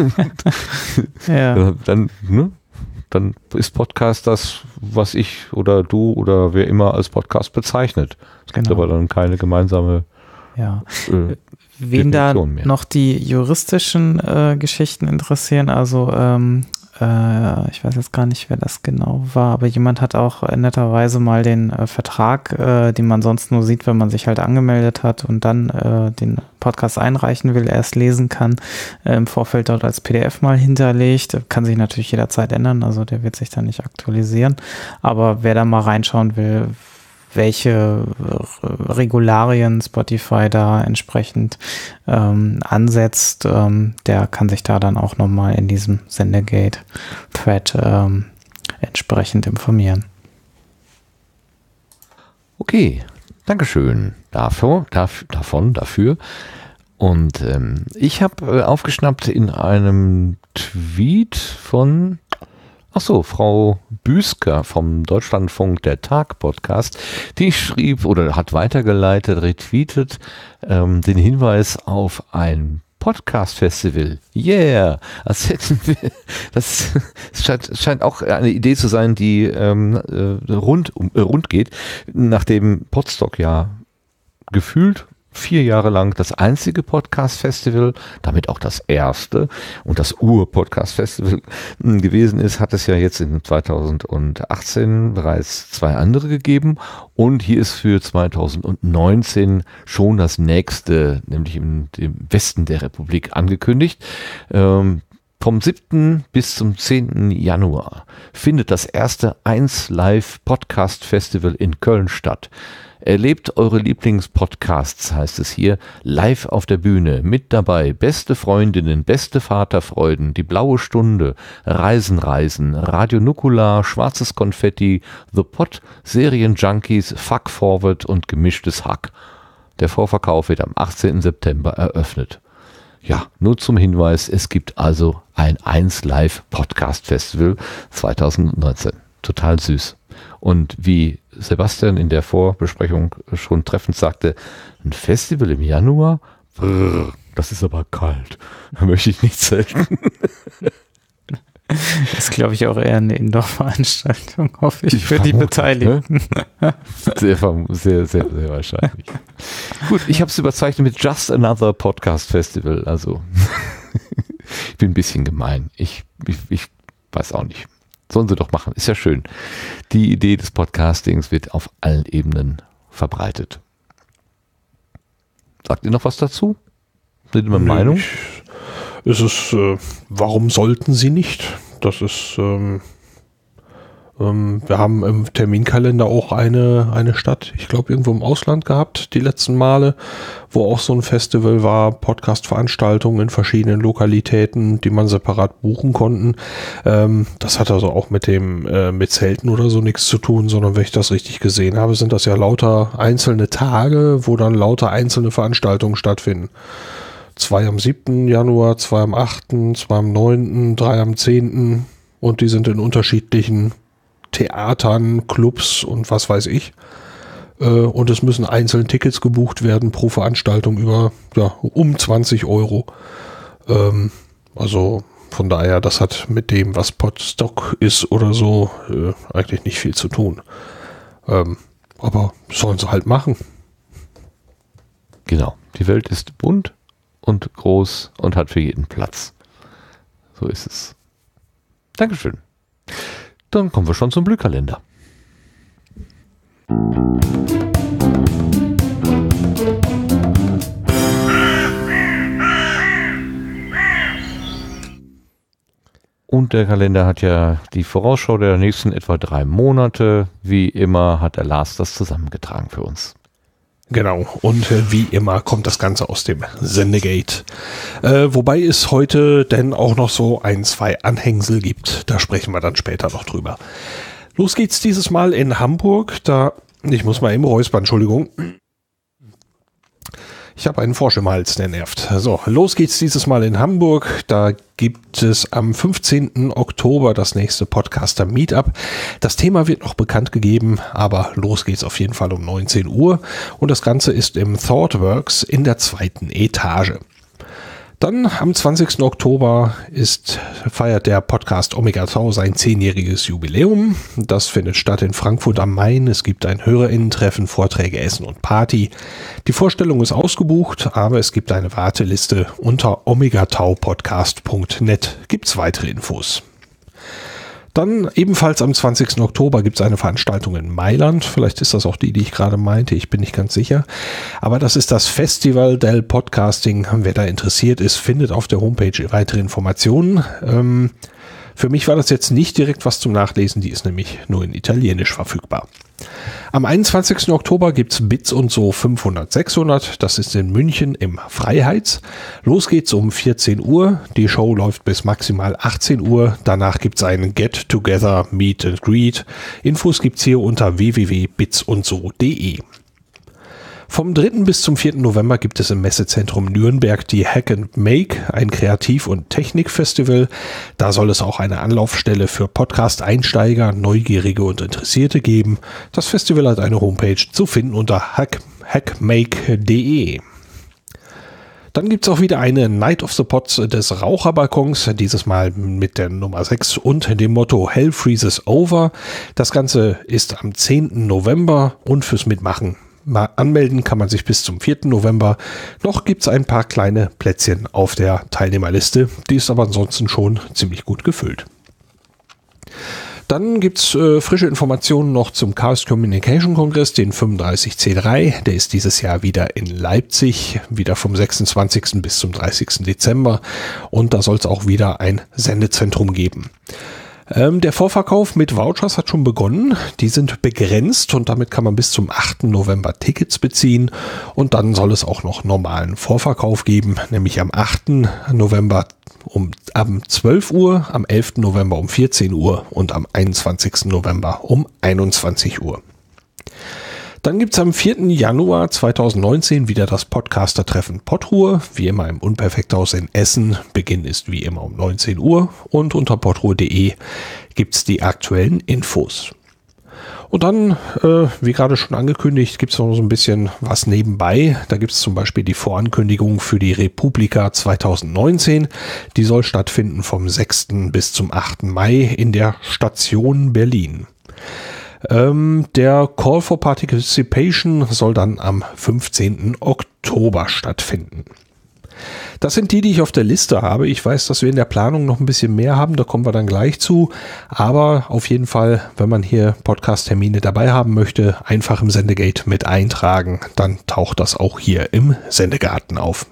Ja. Dann, ne? Dann ist Podcast das, was ich oder du oder wer immer als Podcast bezeichnet. Es gibt genau. aber dann keine gemeinsame ja. äh, Wen da mehr. noch die juristischen äh, Geschichten interessieren, also ähm, äh, ich weiß jetzt gar nicht, wer das genau war, aber jemand hat auch netterweise mal den äh, Vertrag, äh, den man sonst nur sieht, wenn man sich halt angemeldet hat und dann äh, den Podcast einreichen will, erst lesen kann, äh, im Vorfeld dort als P D F mal hinterlegt. Kann sich natürlich jederzeit ändern, also der wird sich dann nicht aktualisieren. Aber wer da mal reinschauen will, welche Regularien Spotify da entsprechend ähm, ansetzt, ähm, der kann sich da dann auch nochmal in diesem Sendegate-Thread ähm, entsprechend informieren. Okay, Dankeschön dafür, dafür, davon, dafür. Und ähm, ich habe äh, aufgeschnappt in einem Tweet von Ach so, Frau Büsker vom Deutschlandfunk der Tag Podcast, die schrieb oder hat weitergeleitet, retweetet ähm, den Hinweis auf ein Podcast-Festival. Yeah! Das, hätten wir, das scheint, scheint auch eine Idee zu sein, die ähm, rund, um, äh, rund geht, nachdem Podstock ja gefühlt vier Jahre lang das einzige Podcast-Festival, damit auch das erste und das Ur-Podcast-Festival gewesen ist, hat es ja jetzt in zweitausendachtzehn bereits zwei andere gegeben und hier ist für zweitausendneunzehn schon das nächste, nämlich im, im Westen der Republik angekündigt. Ähm, Vom siebten bis zum zehnten Januar findet das erste eins Live Podcast Festival in Köln statt. Erlebt eure Lieblingspodcasts, heißt es hier, live auf der Bühne. Mit dabei beste Freundinnen, beste Vaterfreuden, die blaue Stunde, Reisen, Reisen, Radio Nukular, Schwarzes Konfetti, The Pod, Serienjunkies, Fuck Forward und gemischtes Hack. Der Vorverkauf wird am achtzehnten September eröffnet. Ja, nur zum Hinweis, es gibt also ein eins Live Podcast Festival zweitausendneunzehn. Total süß. Und wie Sebastian in der Vorbesprechung schon treffend sagte, ein Festival im Januar? Brrr, das ist aber kalt. Da möchte ich nicht zelten. Das ist, glaube ich, auch eher eine Indoor-Veranstaltung, hoffe ich, ich für die Beteiligten. Ne? Sehr, sehr, sehr, sehr wahrscheinlich. Gut, ich habe es überzeichnet mit Just Another Podcast Festival. Also, ich bin ein bisschen gemein. Ich, ich, ich weiß auch nicht. Sollen sie doch machen, ist ja schön. Die Idee des Podcastings wird auf allen Ebenen verbreitet. Sagt ihr noch was dazu? Seid ihr meine Meinung? Es ist, äh, warum sollten sie nicht? Das ist, ähm, ähm, wir haben im Terminkalender auch eine, eine Stadt, ich glaube irgendwo im Ausland gehabt, die letzten Male, wo auch so ein Festival war, Podcast-Veranstaltungen in verschiedenen Lokalitäten, die man separat buchen konnten. Ähm, das hat also auch mit dem, äh, mit Zelten oder so nichts zu tun, sondern wenn ich das richtig gesehen habe, sind das ja lauter einzelne Tage, wo dann lauter einzelne Veranstaltungen stattfinden. Zwei am siebten Januar, zwei am achten, zwei am neunten, drei am zehnten und die sind in unterschiedlichen Theatern, Clubs und was weiß ich. Äh, und es müssen einzelne Tickets gebucht werden pro Veranstaltung über ja, um zwanzig Euro. Ähm, also von daher, das hat mit dem, was Podstock ist oder so, äh, eigentlich nicht viel zu tun. Ähm, aber sollen sie halt machen. Genau, die Welt ist bunt und groß und hat für jeden Platz. So ist es. Dankeschön. Dann kommen wir schon zum Blühkalender. Und der Kalender hat ja die Vorausschau der nächsten etwa drei Monate. Wie immer hat der Lars das zusammengetragen für uns. Genau, und äh, wie immer kommt das Ganze aus dem Sendegate. Äh, wobei es heute denn auch noch so ein, zwei Anhängsel gibt. Da sprechen wir dann später noch drüber. Los geht's dieses Mal in Hamburg. Da, ich muss mal eben räuspern, Entschuldigung. Ich habe einen Frosch im Hals, der nervt. So, los geht's dieses Mal in Hamburg. Da gibt es am fünfzehnten Oktober das nächste Podcaster Meetup. Das Thema wird noch bekannt gegeben, aber los geht's auf jeden Fall um neunzehn Uhr. Und das Ganze ist im ThoughtWorks in der zweiten Etage. Dann am zwanzigsten Oktober ist, feiert der Podcast Omega Tau sein zehnjähriges Jubiläum. Das findet statt in Frankfurt am Main. Es gibt ein HörerInnen-Treffen, Vorträge, Essen und Party. Die Vorstellung ist ausgebucht, aber es gibt eine Warteliste. Unter omega tau podcast punkt net gibt es weitere Infos. Dann ebenfalls am zwanzigsten Oktober gibt es eine Veranstaltung in Mailand. Vielleicht ist das auch die, die ich gerade meinte. Ich bin nicht ganz sicher. Aber das ist das Festival del Podcasting. Wer da interessiert ist, findet auf der Homepage weitere Informationen. Ähm, für mich war das jetzt nicht direkt was zum Nachlesen. Die ist nämlich nur in Italienisch verfügbar. Am einundzwanzigsten Oktober gibt's Bits und so fünfhundert sechshundert. Das ist in München im Freiheits. Los geht's um vierzehn Uhr. Die Show läuft bis maximal achtzehn Uhr. Danach gibt's einen Get Together Meet and Greet. Infos gibt's hier unter w w w punkt bits und so punkt d e. Vom dritten bis zum vierten November gibt es im Messezentrum Nürnberg die Hack and Make, ein Kreativ- und Technikfestival. Da soll es auch eine Anlaufstelle für Podcast-Einsteiger, Neugierige und Interessierte geben. Das Festival hat eine Homepage zu finden unter hack make punkt d e. Dann gibt es auch wieder eine Night of the Pods des Raucherbalkons, dieses Mal mit der Nummer sechs und dem Motto Hell freezes over. Das Ganze ist am zehnten November und fürs Mitmachen mal anmelden kann man sich bis zum vierten November. Noch gibt es ein paar kleine Plätzchen auf der Teilnehmerliste. Die ist aber ansonsten schon ziemlich gut gefüllt. Dann gibt es äh, frische Informationen noch zum Chaos Communication Kongress, den fünfunddreißig C drei. Der ist dieses Jahr wieder in Leipzig, wieder vom sechsundzwanzigsten bis zum dreißigsten Dezember. Und da soll es auch wieder ein Sendezentrum geben. Ähm, der Vorverkauf mit Vouchers hat schon begonnen. Die sind begrenzt und damit kann man bis zum achten November Tickets beziehen. Und dann soll es auch noch normalen Vorverkauf geben, nämlich am achten November um um zwölf Uhr, am elften November um vierzehn Uhr und am einundzwanzigsten November um einundzwanzig Uhr. Dann gibt es am vierten Januar zweitausendneunzehn wieder das Podcaster-Treffen Podruhe, wie immer im Unperfekthaus in Essen. Beginn ist wie immer um neunzehn Uhr und unter podruhe punkt de gibt es die aktuellen Infos. Und dann, äh, wie gerade schon angekündigt, gibt es noch so ein bisschen was nebenbei. Da gibt es zum Beispiel die Vorankündigung für die Republika zweitausendneunzehn. Die soll stattfinden vom sechsten bis zum achten Mai in der Station Berlin. Ähm, der Call for Participation soll dann am fünfzehnten Oktober stattfinden. Das sind die, die ich auf der Liste habe. Ich weiß, dass wir in der Planung noch ein bisschen mehr haben, da kommen wir dann gleich zu. Aber auf jeden Fall, wenn man hier Podcast-Termine dabei haben möchte, einfach im Sendegate mit eintragen, dann taucht das auch hier im Sendegarten auf.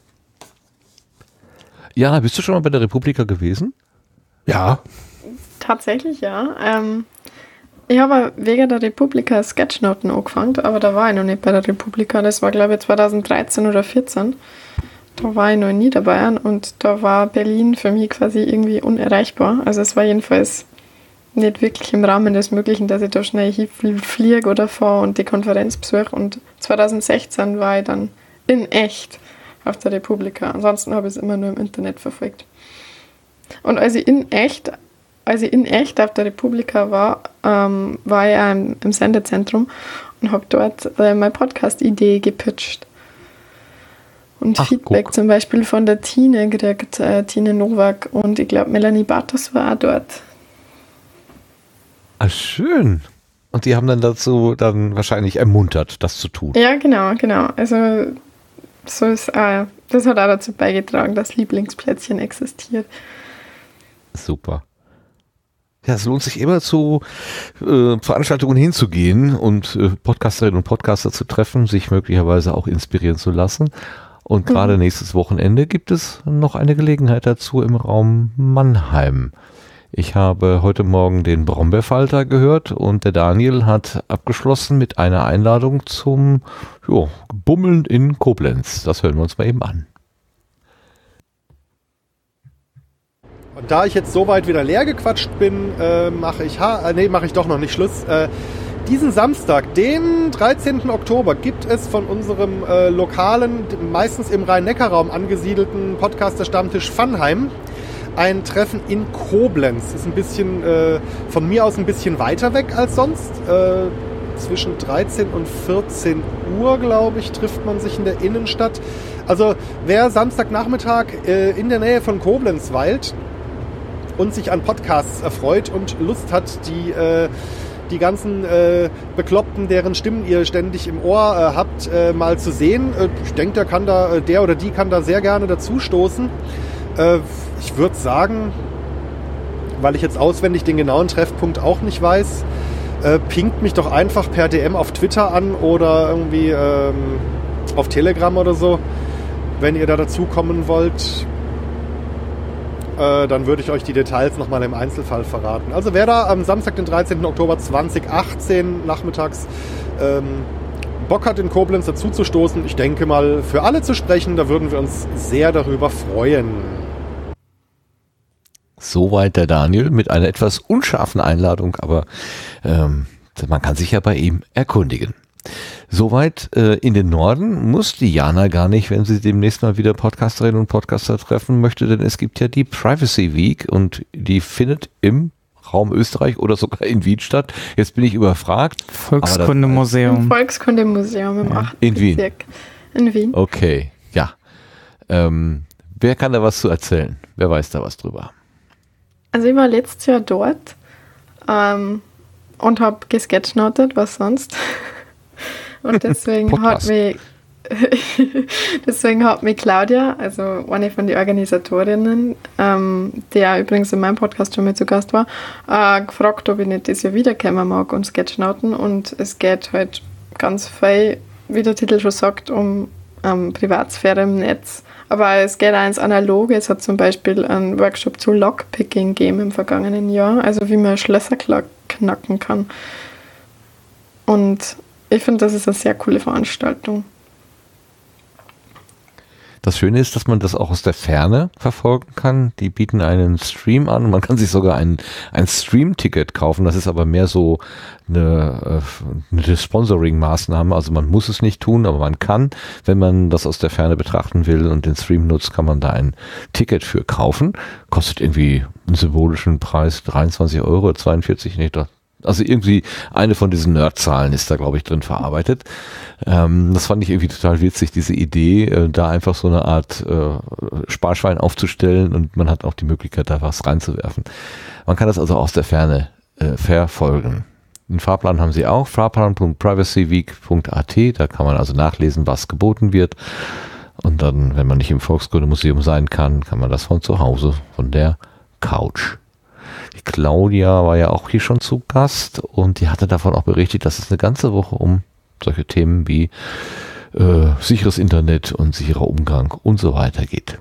Ja, bist du schon mal bei der Republika gewesen? Ja. Tatsächlich, ja. Ähm, ich habe wegen der Republika Sketchnoten angefangen, aber da war ich noch nicht bei der Republika. Das war, glaube ich, zweitausenddreizehn oder vierzehn. Da war ich noch in Niederbayern und da war Berlin für mich quasi irgendwie unerreichbar. Also es war jedenfalls nicht wirklich im Rahmen des Möglichen, dass ich da schnell hinfliege oder fahre und die Konferenz besuche. Und zweitausendsechzehn war ich dann in echt auf der Republika. Ansonsten habe ich es immer nur im Internet verfolgt. Und als ich in echt, als ich in echt auf der Republika war, ähm, war ich auch im, im Sendezentrum und habe dort äh, meine Podcast-Idee gepitcht. Und Ach, Feedback guck. Zum Beispiel von der Tine gekriegt, äh, Tine Nowak, und ich glaube Melanie Bartos war auch dort. Ah, schön. Und die haben dann dazu dann wahrscheinlich ermuntert, das zu tun. Ja, genau, genau. Also so ist, äh, das hat auch dazu beigetragen, dass Lieblingsplätzchen existiert. Super. Ja, es lohnt sich immer zu äh, Veranstaltungen hinzugehen und äh, Podcasterinnen und Podcaster zu treffen, sich möglicherweise auch inspirieren zu lassen. Und gerade mhm. nächstes Wochenende gibt es noch eine Gelegenheit dazu im Raum Mannheim. Ich habe heute Morgen den Brombeerfalter gehört und der Daniel hat abgeschlossen mit einer Einladung zum jo, Bummeln in Koblenz. Das hören wir uns mal eben an. Und da ich jetzt soweit wieder leer gequatscht bin, äh, mache ich, ha- äh, nee, mache ich doch noch nicht Schluss. Äh, diesen Samstag, den dreizehnten Oktober, gibt es von unserem äh, lokalen, meistens im Rhein-Neckar-Raum angesiedelten Podcaster-Stammtisch Pfannheim ein Treffen in Koblenz. Ist ein bisschen, äh, von mir aus ein bisschen weiter weg als sonst. Äh, zwischen dreizehn und vierzehn Uhr, glaube ich, trifft man sich in der Innenstadt. Also wer Samstagnachmittag äh, in der Nähe von Koblenz weilt und sich an Podcasts erfreut und Lust hat, die, äh, die ganzen äh, Bekloppten, deren Stimmen ihr ständig im Ohr äh, habt, äh, mal zu sehen. Äh, ich denke, der kann da, äh, der oder die kann da sehr gerne dazu stoßen. Äh, ich würde sagen, weil ich jetzt auswendig den genauen Treffpunkt auch nicht weiß, äh, pinkt mich doch einfach per D M auf Twitter an oder irgendwie ähm, auf Telegram oder so, wenn ihr da dazukommen wollt. Äh, dann würde ich euch die Details nochmal im Einzelfall verraten. Also wer da am Samstag, den dreizehnten Oktober zweitausendachtzehn nachmittags ähm, Bock hat, in Koblenz dazu zu stoßen, ich denke mal, für alle zu sprechen, da würden wir uns sehr darüber freuen. Soweit der Daniel mit einer etwas unscharfen Einladung, aber ähm, man kann sich ja bei ihm erkundigen. Soweit äh, in den Norden muss die Jana gar nicht, wenn sie demnächst mal wieder Podcasterinnen und Podcaster treffen möchte, denn es gibt ja die Privacy Week und die findet im Raum Österreich oder sogar in Wien statt. Jetzt bin ich überfragt. Volkskundemuseum. Im Volkskundemuseum im achten In Wien. Bezirk. In Wien. Okay, ja. Ähm, wer kann da was zu erzählen? Wer weiß da was drüber? Also ich war letztes Jahr dort ähm, und habe gesketchnotet, was sonst. Und deswegen hat mich deswegen hat mich Claudia, also eine von den Organisatorinnen, ähm, die ja übrigens in meinem Podcast schon mal zu Gast war, äh, gefragt, ob ich nicht das Jahr wiederkommen mag und Sketchnoten. Und es geht halt ganz viel, wie der Titel schon sagt, um ähm, Privatsphäre im Netz. Aber es geht auch ins Analoge. Es hat zum Beispiel einen Workshop zu Lockpicking gegeben im vergangenen Jahr, also wie man Schlösser knacken kann. Und ich finde, das ist eine sehr coole Veranstaltung. Das Schöne ist, dass man das auch aus der Ferne verfolgen kann. Die bieten einen Stream an und man kann sich sogar ein, ein Stream-Ticket kaufen. Das ist aber mehr so eine, eine Sponsoring-Maßnahme. Also man muss es nicht tun, aber man kann, wenn man das aus der Ferne betrachten will und den Stream nutzt, kann man da ein Ticket für kaufen. Kostet irgendwie einen symbolischen Preis, dreiundzwanzig Euro, zweiundvierzig, nee, doch. Also irgendwie eine von diesen Nerd-Zahlen ist da, glaube ich, drin verarbeitet. Ähm, das fand ich irgendwie total witzig, diese Idee, äh, da einfach so eine Art äh, Sparschwein aufzustellen und man hat auch die Möglichkeit, da was reinzuwerfen. Man kann das also aus der Ferne äh, verfolgen. Den Fahrplan haben sie auch, fahrplan punkt privacyweek punkt a t, da kann man also nachlesen, was geboten wird. Und dann, wenn man nicht im Volkskundemuseum sein kann, kann man das von zu Hause, von der Couch. Die Claudia war ja auch hier schon zu Gast und die hatte davon auch berichtet, dass es eine ganze Woche um solche Themen wie äh, sicheres Internet und sicherer Umgang und so weiter geht.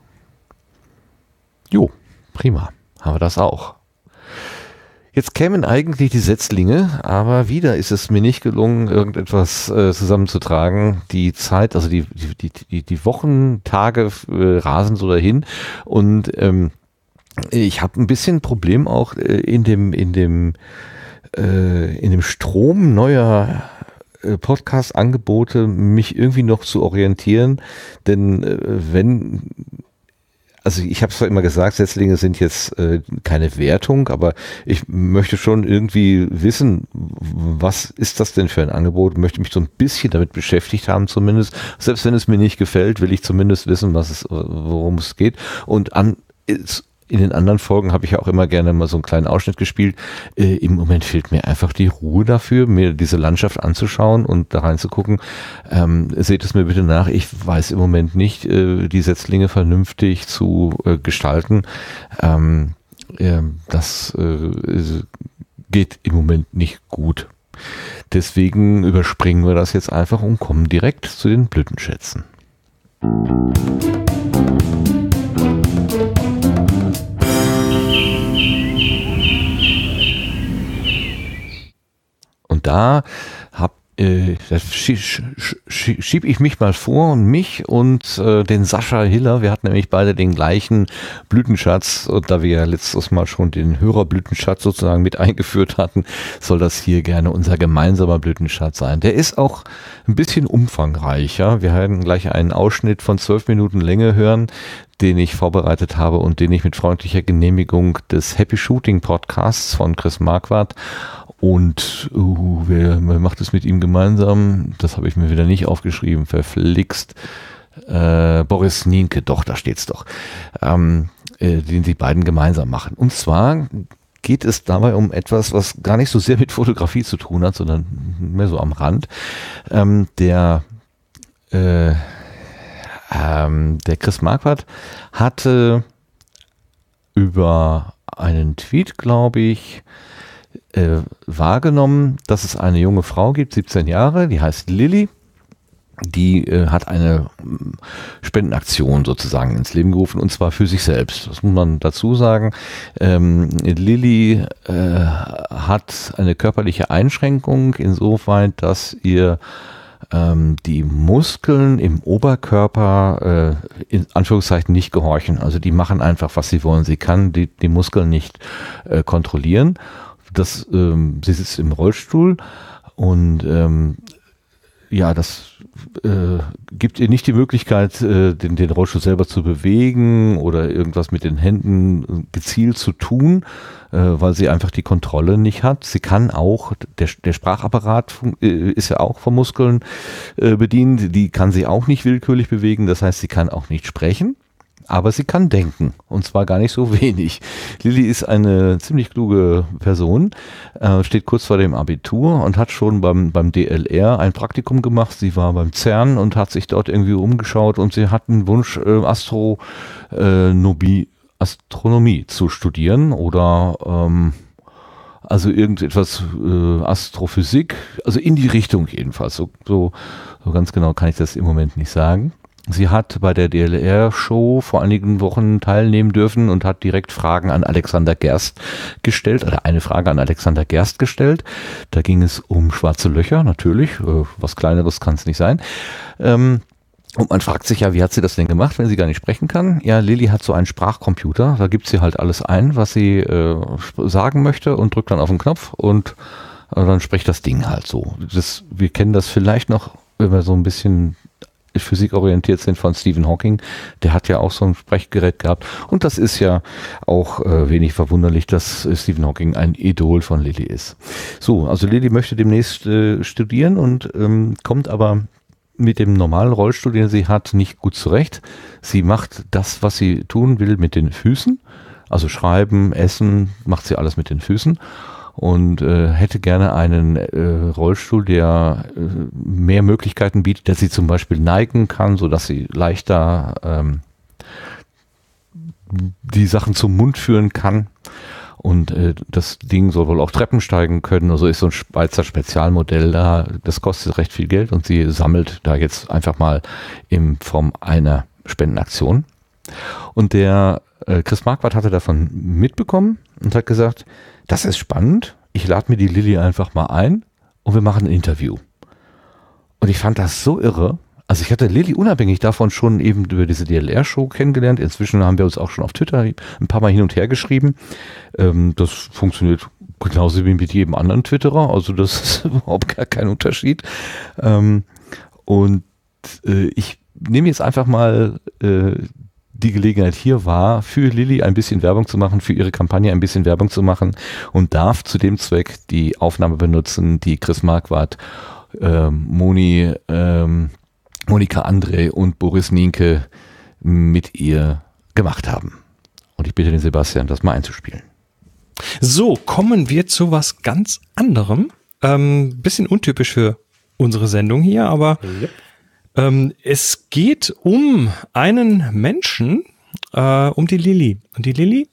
Jo, prima, haben wir das auch. Jetzt kämen eigentlich die Setzlinge, aber wieder ist es mir nicht gelungen, irgendetwas äh, zusammenzutragen. Die Zeit, also die, die, die, die Wochen, Tage äh, rasen so dahin und ähm, ich habe ein bisschen ein Problem auch äh, in dem in dem äh, in dem Strom neuer äh, Podcast-Angebote mich irgendwie noch zu orientieren, denn äh, wenn also ich habe es zwar immer gesagt, Setzlinge sind jetzt äh, keine Wertung, aber ich möchte schon irgendwie wissen, was ist das denn für ein Angebot, möchte mich so ein bisschen damit beschäftigt haben zumindest, selbst wenn es mir nicht gefällt, will ich zumindest wissen, was es, worum es geht und an ist, in den anderen Folgen habe ich ja auch immer gerne mal so einen kleinen Ausschnitt gespielt. Äh, im Moment fehlt mir einfach die Ruhe dafür, mir diese Landschaft anzuschauen und da reinzugucken. Ähm, seht es mir bitte nach, ich weiß im Moment nicht, äh, die Setzlinge vernünftig zu äh, gestalten. Ähm, äh, das äh, geht im Moment nicht gut. Deswegen überspringen wir das jetzt einfach und kommen direkt zu den Blütenschätzen. Und da hab, äh, schiebe schieb ich mich mal vor und mich und äh, den Sascha Hiller. Wir hatten nämlich beide den gleichen Blütenschatz und da wir ja letztes Mal schon den Hörerblütenschatz sozusagen mit eingeführt hatten, soll das hier gerne unser gemeinsamer Blütenschatz sein. Der ist auch ein bisschen umfangreicher. Wir werden gleich einen Ausschnitt von zwölf Minuten Länge hören, den ich vorbereitet habe und den ich mit freundlicher Genehmigung des Happy Shooting Podcasts von Chris Marquardt und uh, wer, wer macht es mit ihm gemeinsam? Das habe ich mir wieder nicht aufgeschrieben, verflixt. Äh, Boris Nienke, doch, da steht's doch. Ähm, äh, den die beiden gemeinsam machen. Und zwar geht es dabei um etwas, was gar nicht so sehr mit Fotografie zu tun hat, sondern mehr so am Rand. Ähm, der äh, ähm, der Chris Marquardt hatte über einen Tweet, glaube ich, äh, wahrgenommen, dass es eine junge Frau gibt, siebzehn Jahre, die heißt Lilly. Die äh, hat eine Spendenaktion sozusagen ins Leben gerufen, und zwar für sich selbst. Das muss man dazu sagen. Ähm, Lilly äh, hat eine körperliche Einschränkung insoweit, dass ihr ähm, die Muskeln im Oberkörper äh, in Anführungszeichen nicht gehorchen. Also die machen einfach, was sie wollen. Sie kann die, die Muskeln nicht äh, kontrollieren. Das, ähm, sie sitzt im Rollstuhl und ähm, ja, das äh, gibt ihr nicht die Möglichkeit, äh, den, den Rollstuhl selber zu bewegen oder irgendwas mit den Händen gezielt zu tun, äh, weil sie einfach die Kontrolle nicht hat. Sie kann auch, der, der Sprachapparat äh, ist ja auch von Muskeln äh, bedient, die kann sie auch nicht willkürlich bewegen, das heißt, sie kann auch nicht sprechen. Aber sie kann denken, und zwar gar nicht so wenig. Lilly ist eine ziemlich kluge Person, äh, steht kurz vor dem Abitur und hat schon beim, beim D L R ein Praktikum gemacht. Sie war beim CERN und hat sich dort irgendwie umgeschaut, und sie hat einen Wunsch, äh, Astronomie, Astronomie zu studieren oder ähm, also irgendetwas äh, Astrophysik, also in die Richtung jedenfalls. So, so, so ganz genau kann ich das im Moment nicht sagen. Sie hat bei der D L R-Show vor einigen Wochen teilnehmen dürfen und hat direkt Fragen an Alexander Gerst gestellt, oder eine Frage an Alexander Gerst gestellt. Da ging es um schwarze Löcher, natürlich, was Kleineres kann es nicht sein. Und man fragt sich ja, wie hat sie das denn gemacht, wenn sie gar nicht sprechen kann? Ja, Lilly hat so einen Sprachcomputer, da gibt sie halt alles ein, was sie äh, sagen möchte, und drückt dann auf den Knopf, und äh, dann spricht das Ding halt so. Das, wir kennen das vielleicht noch, wenn wir so ein bisschen physikorientiert sind, von Stephen Hawking. Der hat ja auch so ein Sprechgerät gehabt, und das ist ja auch äh, wenig verwunderlich, dass äh, Stephen Hawking ein Idol von Lilly ist. So, also Lilly möchte demnächst äh, studieren und ähm, kommt aber mit dem normalen Rollstuhl, den sie hat, nicht gut zurecht. Sie macht das, was sie tun will, mit den Füßen, also schreiben, essen, macht sie alles mit den Füßen. Und äh, hätte gerne einen äh, Rollstuhl, der äh, mehr Möglichkeiten bietet, dass sie zum Beispiel neigen kann, sodass sie leichter ähm, die Sachen zum Mund führen kann. Und äh, das Ding soll wohl auch Treppen steigen können. Also ist so ein Schweizer Spezialmodell da. Das kostet recht viel Geld, und sie sammelt da jetzt einfach mal in Form einer Spendenaktion. Und der äh, Chris Marquardt hatte davon mitbekommen und hat gesagt, das ist spannend, ich lade mir die Lilly einfach mal ein und wir machen ein Interview. Und ich fand das so irre. Also ich hatte Lilly unabhängig davon schon eben über diese D L R-Show kennengelernt. Inzwischen haben wir uns auch schon auf Twitter ein paar Mal hin und her geschrieben. Ähm, das funktioniert genauso wie mit jedem anderen Twitterer. Also das ist überhaupt gar kein Unterschied. Ähm, und äh, ich nehme jetzt einfach mal äh, die Gelegenheit hier war, für Lilly ein bisschen Werbung zu machen, für ihre Kampagne ein bisschen Werbung zu machen, und darf zu dem Zweck die Aufnahme benutzen, die Chris Marquardt, äh, Moni, ähm, Monika André und Boris Nienke mit ihr gemacht haben. Und ich bitte den Sebastian, das mal einzuspielen. So, kommen wir zu was ganz anderem. Ähm, bisschen untypisch für unsere Sendung hier, aber yep. ähm, es geht um einen Menschen, äh, um die Lilly. Und die Lilly,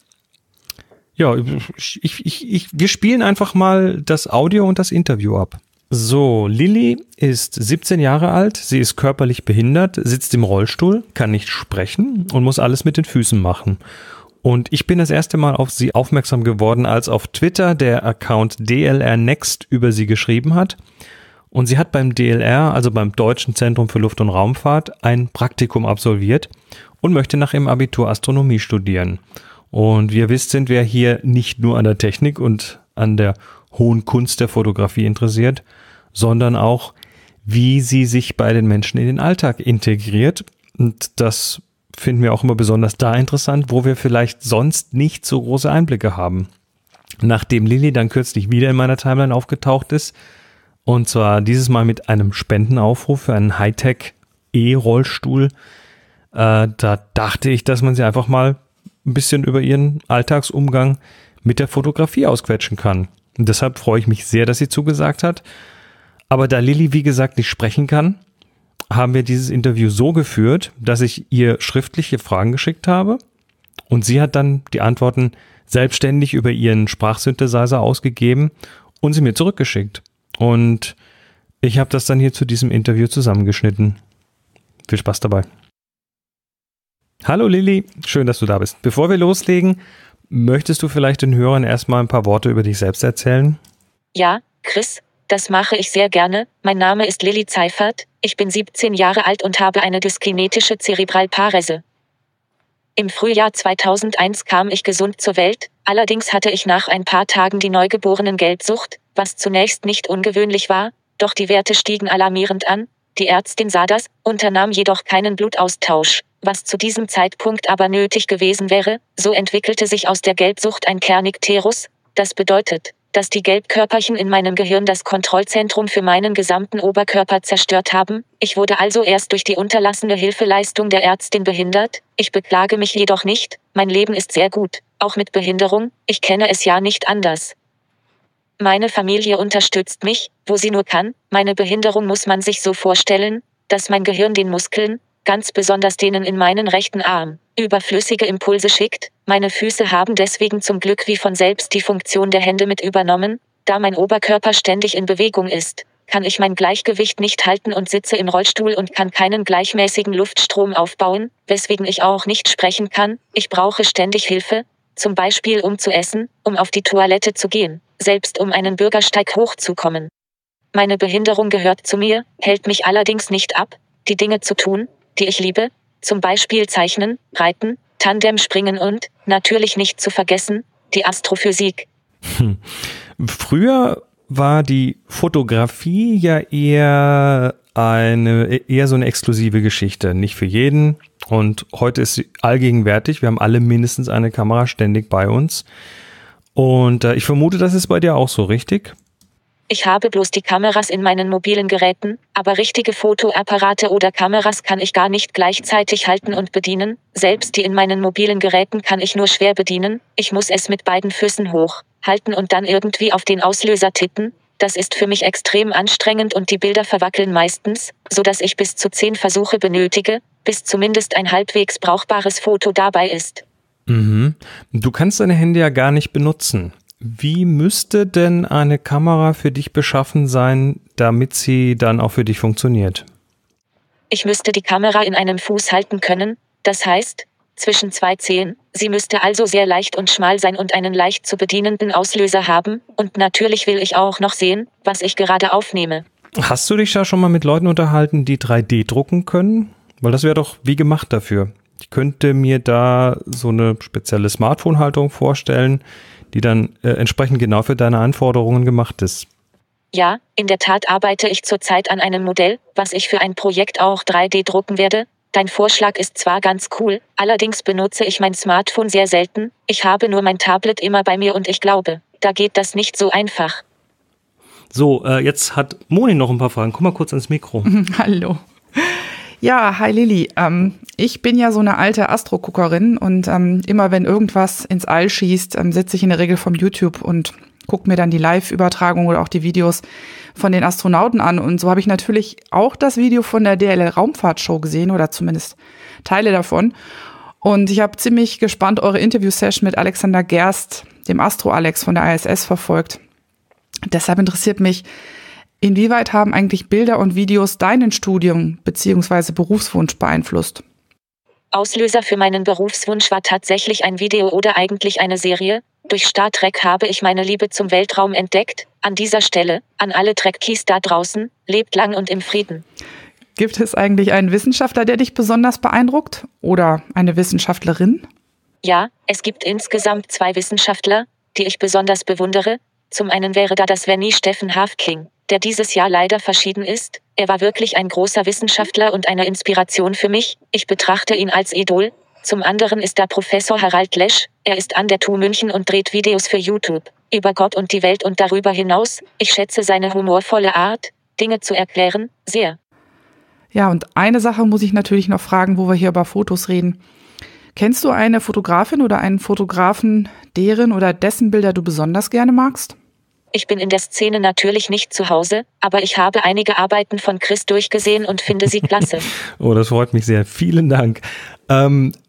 ja, ich, ich, ich, wir spielen einfach mal das Audio und das Interview ab. So, Lilly ist siebzehn Jahre alt, sie ist körperlich behindert, sitzt im Rollstuhl, kann nicht sprechen und muss alles mit den Füßen machen. Und ich bin das erste Mal auf sie aufmerksam geworden, als auf Twitter der Account D L R Next über sie geschrieben hat. Und sie hat beim D L R, also beim Deutschen Zentrum für Luft- und Raumfahrt, ein Praktikum absolviert und möchte nach ihrem Abitur Astronomie studieren. Und wie ihr wisst, sind wir hier nicht nur an der Technik und an der hohen Kunst der Fotografie interessiert, sondern auch, wie sie sich bei den Menschen in den Alltag integriert. Und das finden wir auch immer besonders da interessant, wo wir vielleicht sonst nicht so große Einblicke haben. Nachdem Lilly dann kürzlich wieder in meiner Timeline aufgetaucht ist, und zwar dieses Mal mit einem Spendenaufruf für einen Hightech-E-Rollstuhl, äh, da dachte ich, dass man sie einfach mal ein bisschen über ihren Alltagsumgang mit der Fotografie ausquetschen kann. Und deshalb freue ich mich sehr, dass sie zugesagt hat. Aber da Lilly, wie gesagt, nicht sprechen kann, haben wir dieses Interview so geführt, dass ich ihr schriftliche Fragen geschickt habe Und sie hat dann die Antworten selbstständig über ihren Sprachsynthesizer ausgegeben und sie mir zurückgeschickt. Und ich habe das dann hier zu diesem Interview zusammengeschnitten. Viel Spaß dabei. Hallo Lilly, schön, dass du da bist. Bevor wir loslegen, möchtest du vielleicht den Hörern erstmal ein paar Worte über dich selbst erzählen? Ja, Chris, das mache ich sehr gerne. Mein Name ist Lilly Zeifert, ich bin siebzehn Jahre alt und habe eine dyskinetische Zerebralparese. Im Frühjahr zweitausendeins kam ich gesund zur Welt, allerdings hatte ich nach ein paar Tagen die Neugeborenen-Gelbsucht, was zunächst nicht ungewöhnlich war, doch die Werte stiegen alarmierend an. Die Ärztin sah das, unternahm jedoch keinen Blutaustausch, was zu diesem Zeitpunkt aber nötig gewesen wäre. So entwickelte sich aus der Gelbsucht ein Kernicterus. Das bedeutet, dass die Gelbkörperchen in meinem Gehirn das Kontrollzentrum für meinen gesamten Oberkörper zerstört haben. Ich wurde also erst durch die unterlassene Hilfeleistung der Ärztin behindert. Ich beklage mich jedoch nicht, mein Leben ist sehr gut, auch mit Behinderung, ich kenne es ja nicht anders. Meine Familie unterstützt mich, wo sie nur kann. Meine Behinderung muss man sich so vorstellen, dass mein Gehirn den Muskeln, ganz besonders denen in meinen rechten Arm, überflüssige Impulse schickt. Meine Füße haben deswegen zum Glück wie von selbst die Funktion der Hände mit übernommen. Da mein Oberkörper ständig in Bewegung ist, kann ich mein Gleichgewicht nicht halten und sitze im Rollstuhl und kann keinen gleichmäßigen Luftstrom aufbauen, weswegen ich auch nicht sprechen kann. Ich brauche ständig Hilfe, zum Beispiel um zu essen, um auf die Toilette zu gehen, selbst um einen Bürgersteig hochzukommen. Meine Behinderung gehört zu mir, hält mich allerdings nicht ab, die Dinge zu tun, die ich liebe, zum Beispiel Zeichnen, Reiten, Tandemspringen und, natürlich nicht zu vergessen, die Astrophysik. Hm. Früher war die Fotografie ja eher eine eher so eine exklusive Geschichte, nicht für jeden. Und heute ist sie allgegenwärtig. Wir haben alle mindestens eine Kamera ständig bei uns. Und äh, ich vermute, das ist bei dir auch so, richtig? Ich habe bloß die Kameras in meinen mobilen Geräten, aber richtige Fotoapparate oder Kameras kann ich gar nicht gleichzeitig halten und bedienen. Selbst die in meinen mobilen Geräten kann ich nur schwer bedienen. Ich muss es mit beiden Füßen hoch halten und dann irgendwie auf den Auslöser tippen. Das ist für mich extrem anstrengend und die Bilder verwackeln meistens, sodass ich bis zu zehn Versuche benötige, bis zumindest ein halbwegs brauchbares Foto dabei ist. Mhm. Du kannst deine Hände ja gar nicht benutzen. Wie müsste denn eine Kamera für dich beschaffen sein, damit sie dann auch für dich funktioniert? Ich müsste die Kamera in einem Fuß halten können, das heißt, zwischen zwei Zehen. Sie müsste also sehr leicht und schmal sein und einen leicht zu bedienenden Auslöser haben. Und natürlich will ich auch noch sehen, was ich gerade aufnehme. Hast du dich da schon mal mit Leuten unterhalten, die drei D drucken können? Weil das wäre doch wie gemacht dafür. Ich könnte mir da so eine spezielle Smartphone-Haltung vorstellen, die dann äh, entsprechend genau für deine Anforderungen gemacht ist. Ja, in der Tat arbeite ich zurzeit an einem Modell, was ich für ein Projekt auch drei D drucken werde. Dein Vorschlag ist zwar ganz cool, allerdings benutze ich mein Smartphone sehr selten. Ich habe nur mein Tablet immer bei mir und ich glaube, da geht das nicht so einfach. So, äh, jetzt hat Moni noch ein paar Fragen. Komm mal kurz ans Mikro. Hallo. Ja, hi Lilly. Ähm, ich bin ja so eine alte Astroguckerin und ähm, immer wenn irgendwas ins All schießt, ähm, sitze ich in der Regel vom YouTube und gucke mir dann die Live-Übertragung oder auch die Videos von den Astronauten an. Und so habe ich natürlich auch das Video von der D L R-Raumfahrtshow gesehen oder zumindest Teile davon. Und ich habe ziemlich gespannt eure Interview-Session mit Alexander Gerst, dem Astro-Alex von der I S S, verfolgt. Deshalb interessiert mich, inwieweit haben eigentlich Bilder und Videos deinen Studium bzw. Berufswunsch beeinflusst? Auslöser für meinen Berufswunsch war tatsächlich ein Video oder eigentlich eine Serie. Durch Star Trek habe ich meine Liebe zum Weltraum entdeckt. An dieser Stelle, an alle Trekkies da draußen, lebt lang und im Frieden. Gibt es eigentlich einen Wissenschaftler, der dich besonders beeindruckt? Oder eine Wissenschaftlerin? Ja, es gibt insgesamt zwei Wissenschaftler, die ich besonders bewundere. Zum einen wäre da das Venny Stephen Hawking, der dieses Jahr leider verschieden ist. Er war wirklich ein großer Wissenschaftler und eine Inspiration für mich. Ich betrachte ihn als Idol. Zum anderen ist da Professor Harald Lesch. Er ist an der T U München und dreht Videos für YouTube über Gott und die Welt und darüber hinaus. Ich schätze seine humorvolle Art, Dinge zu erklären, sehr. Ja, und eine Sache muss ich natürlich noch fragen, wo wir hier über Fotos reden. Kennst du eine Fotografin oder einen Fotografen, deren oder dessen Bilder du besonders gerne magst? Ich bin in der Szene natürlich nicht zu Hause, aber ich habe einige Arbeiten von Chris durchgesehen und finde sie klasse. Oh, das freut mich sehr. Vielen Dank. Ähm,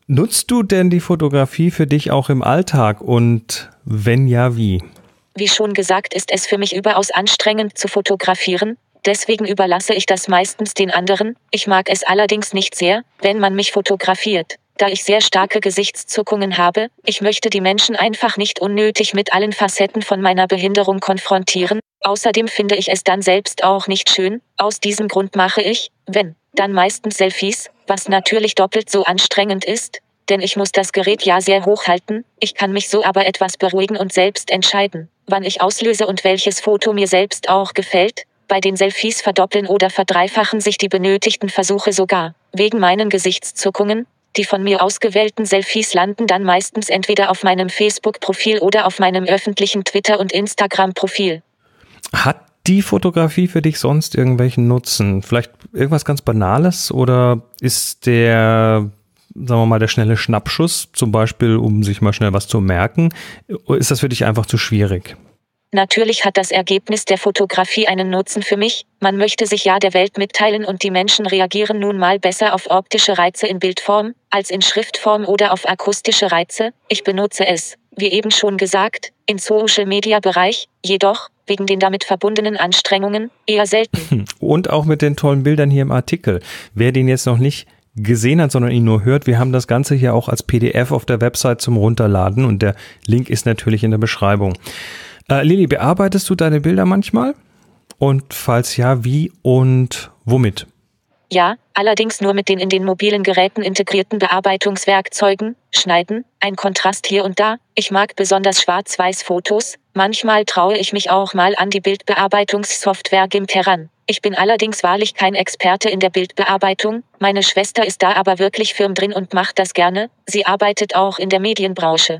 Nutzt du denn die Fotografie für dich auch im Alltag und wenn ja, wie? Wie schon gesagt, ist es für mich überaus anstrengend zu fotografieren, deswegen überlasse ich das meistens den anderen. Ich mag es allerdings nicht sehr, wenn man mich fotografiert, da ich sehr starke Gesichtszuckungen habe. Ich möchte die Menschen einfach nicht unnötig mit allen Facetten von meiner Behinderung konfrontieren. Außerdem finde ich es dann selbst auch nicht schön. Aus diesem Grund mache ich, wenn, dann meistens Selfies, was natürlich doppelt so anstrengend ist, denn ich muss das Gerät ja sehr hoch halten. Ich kann mich so aber etwas beruhigen und selbst entscheiden, wann ich auslöse und welches Foto mir selbst auch gefällt. Bei den Selfies verdoppeln oder verdreifachen sich die benötigten Versuche sogar, wegen meinen Gesichtszuckungen. Die von mir ausgewählten Selfies landen dann meistens entweder auf meinem Facebook-Profil oder auf meinem öffentlichen Twitter- und Instagram-Profil. Hat die Fotografie für dich sonst irgendwelchen Nutzen? Vielleicht irgendwas ganz Banales oder ist der, sagen wir mal, der schnelle Schnappschuss, zum Beispiel, um sich mal schnell was zu merken, ist das für dich einfach zu schwierig? Natürlich hat das Ergebnis der Fotografie einen Nutzen für mich. Man möchte sich ja der Welt mitteilen und die Menschen reagieren nun mal besser auf optische Reize in Bildform als in Schriftform oder auf akustische Reize. Ich benutze es, wie eben schon gesagt, im Social-Media-Bereich, jedoch, wegen den damit verbundenen Anstrengungen, eher selten. Und auch mit den tollen Bildern hier im Artikel. Wer den jetzt noch nicht gesehen hat, sondern ihn nur hört, wir haben das Ganze hier auch als P D F auf der Website zum Runterladen und der Link ist natürlich in der Beschreibung. Äh, Lilly, bearbeitest du deine Bilder manchmal? Und falls ja, wie und womit? Ja, allerdings nur mit den in den mobilen Geräten integrierten Bearbeitungswerkzeugen, Schneiden, ein Kontrast hier und da. Ich mag besonders Schwarz-Weiß-Fotos. Manchmal traue ich mich auch mal an die Bildbearbeitungssoftware GIMP heran. Ich bin allerdings wahrlich kein Experte in der Bildbearbeitung. Meine Schwester ist da aber wirklich firm drin und macht das gerne. Sie arbeitet auch in der Medienbranche.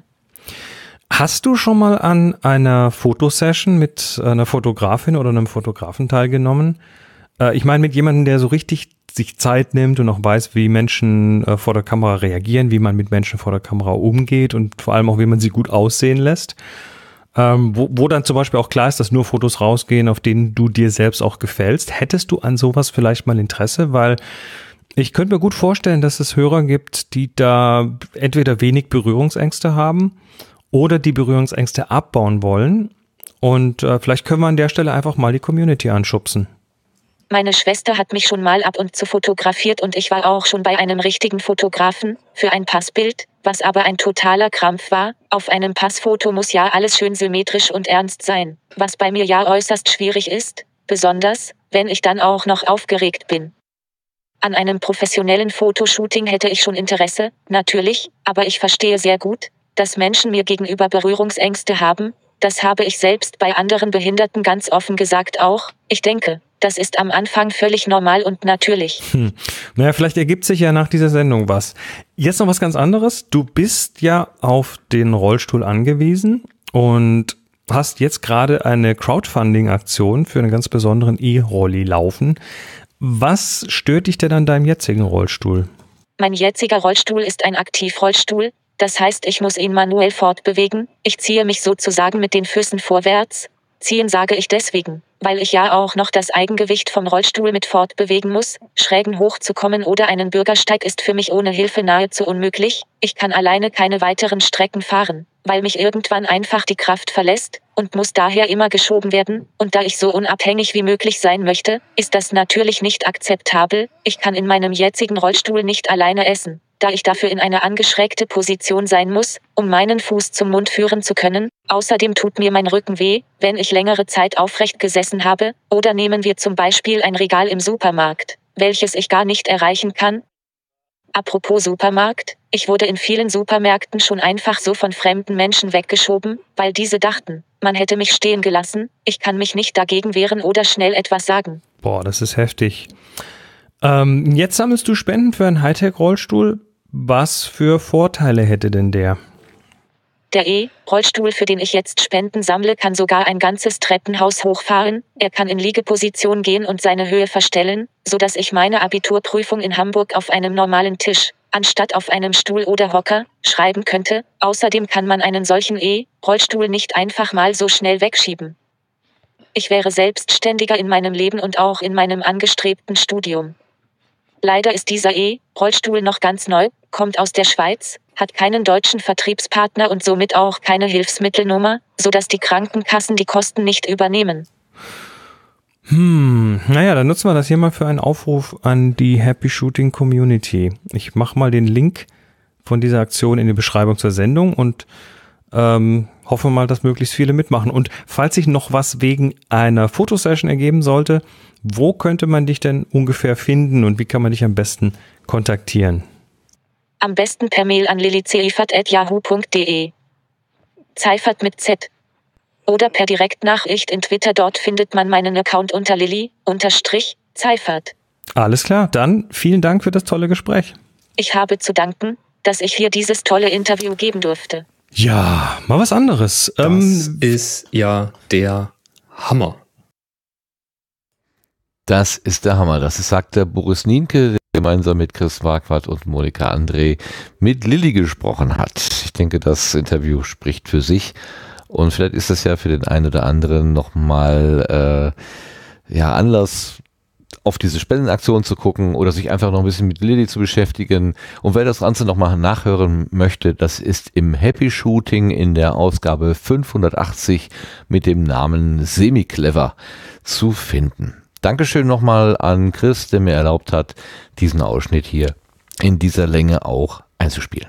Hast du schon mal an einer Fotosession mit einer Fotografin oder einem Fotografen teilgenommen? Äh, ich meine mit jemandem, der so richtig sich Zeit nimmt und auch weiß, wie Menschen äh, vor der Kamera reagieren, wie man mit Menschen vor der Kamera umgeht und vor allem auch, wie man sie gut aussehen lässt. Ähm, wo, wo dann zum Beispiel auch klar ist, dass nur Fotos rausgehen, auf denen du dir selbst auch gefällst. Hättest du an sowas vielleicht mal Interesse? Weil ich könnte mir gut vorstellen, dass es Hörer gibt, die da entweder wenig Berührungsängste haben oder die Berührungsängste abbauen wollen. Und äh, vielleicht können wir an der Stelle einfach mal die Community anschubsen. Meine Schwester hat mich schon mal ab und zu fotografiert und ich war auch schon bei einem richtigen Fotografen für ein Passbild, was aber ein totaler Krampf war. Auf einem Passfoto muss ja alles schön symmetrisch und ernst sein, was bei mir ja äußerst schwierig ist, besonders, wenn ich dann auch noch aufgeregt bin. An einem professionellen Fotoshooting hätte ich schon Interesse, natürlich, aber ich verstehe sehr gut, dass Menschen mir gegenüber Berührungsängste haben. Das habe ich selbst bei anderen Behinderten ganz offen gesagt auch. Ich denke, das ist am Anfang völlig normal und natürlich. Hm. Naja, vielleicht ergibt sich ja nach dieser Sendung was. Jetzt noch was ganz anderes. Du bist ja auf den Rollstuhl angewiesen und hast jetzt gerade eine Crowdfunding-Aktion für einen ganz besonderen E-Rolli laufen. Was stört dich denn an deinem jetzigen Rollstuhl? Mein jetziger Rollstuhl ist ein Aktivrollstuhl. Das heißt, ich muss ihn manuell fortbewegen. Ich ziehe mich sozusagen mit den Füßen vorwärts. Ziehen sage ich deswegen, weil ich ja auch noch das Eigengewicht vom Rollstuhl mit fortbewegen muss. Schrägen hochzukommen oder einen Bürgersteig ist für mich ohne Hilfe nahezu unmöglich. Ich kann alleine keine weiteren Strecken fahren, weil mich irgendwann einfach die Kraft verlässt und muss daher immer geschoben werden. Und da ich so unabhängig wie möglich sein möchte, ist das natürlich nicht akzeptabel. Ich kann in meinem jetzigen Rollstuhl nicht alleine essen, da ich dafür in eine angeschrägte Position sein muss, um meinen Fuß zum Mund führen zu können. Außerdem tut mir mein Rücken weh, wenn ich längere Zeit aufrecht gesessen habe. Oder nehmen wir zum Beispiel ein Regal im Supermarkt, welches ich gar nicht erreichen kann. Apropos Supermarkt, ich wurde in vielen Supermärkten schon einfach so von fremden Menschen weggeschoben, weil diese dachten, man hätte mich stehen gelassen. Ich kann mich nicht dagegen wehren oder schnell etwas sagen. Boah, das ist heftig. Ähm, jetzt sammelst du Spenden für einen Hightech-Rollstuhl. Was für Vorteile hätte denn der? Der E-Rollstuhl, für den ich jetzt Spenden sammle, kann sogar ein ganzes Treppenhaus hochfahren. Er kann in Liegeposition gehen und seine Höhe verstellen, sodass ich meine Abiturprüfung in Hamburg auf einem normalen Tisch, anstatt auf einem Stuhl oder Hocker, schreiben könnte. Außerdem kann man einen solchen E-Rollstuhl nicht einfach mal so schnell wegschieben. Ich wäre selbstständiger in meinem Leben und auch in meinem angestrebten Studium. Leider ist dieser E-Rollstuhl noch ganz neu, kommt aus der Schweiz, hat keinen deutschen Vertriebspartner und somit auch keine Hilfsmittelnummer, sodass die Krankenkassen die Kosten nicht übernehmen. Hm, naja, dann nutzen wir das hier mal für einen Aufruf an die Happy Shooting Community. Ich mache mal den Link von dieser Aktion in die Beschreibung zur Sendung und ähm, hoffe mal, dass möglichst viele mitmachen. Und falls sich noch was wegen einer Fotosession ergeben sollte, wo könnte man dich denn ungefähr finden und wie kann man dich am besten kontaktieren? Am besten per Mail an lilizeifert at yahoo punkt de. Zeifert mit Z. Oder per Direktnachricht in Twitter, dort findet man meinen Account unter lilly-zeifert. Alles klar, dann vielen Dank für das tolle Gespräch. Ich habe zu danken, dass ich hier dieses tolle Interview geben durfte. Ja, mal was anderes. Das ähm, ist ja der Hammer. Das ist der Hammer. Das sagt der Boris Nienke, der gemeinsam mit Chris Marquardt und Monika André mit Lilly gesprochen hat. Ich denke, das Interview spricht für sich. Und vielleicht ist das ja für den einen oder anderen nochmal äh, ja, Anlass, auf diese Spendenaktion zu gucken oder sich einfach noch ein bisschen mit Lilly zu beschäftigen. Und wer das Ganze nochmal nachhören möchte, das ist im Happy Shooting in der Ausgabe fünfhundertachtzig mit dem Namen Semi-Clever zu finden. Dankeschön nochmal an Chris, der mir erlaubt hat, diesen Ausschnitt hier in dieser Länge auch einzuspielen.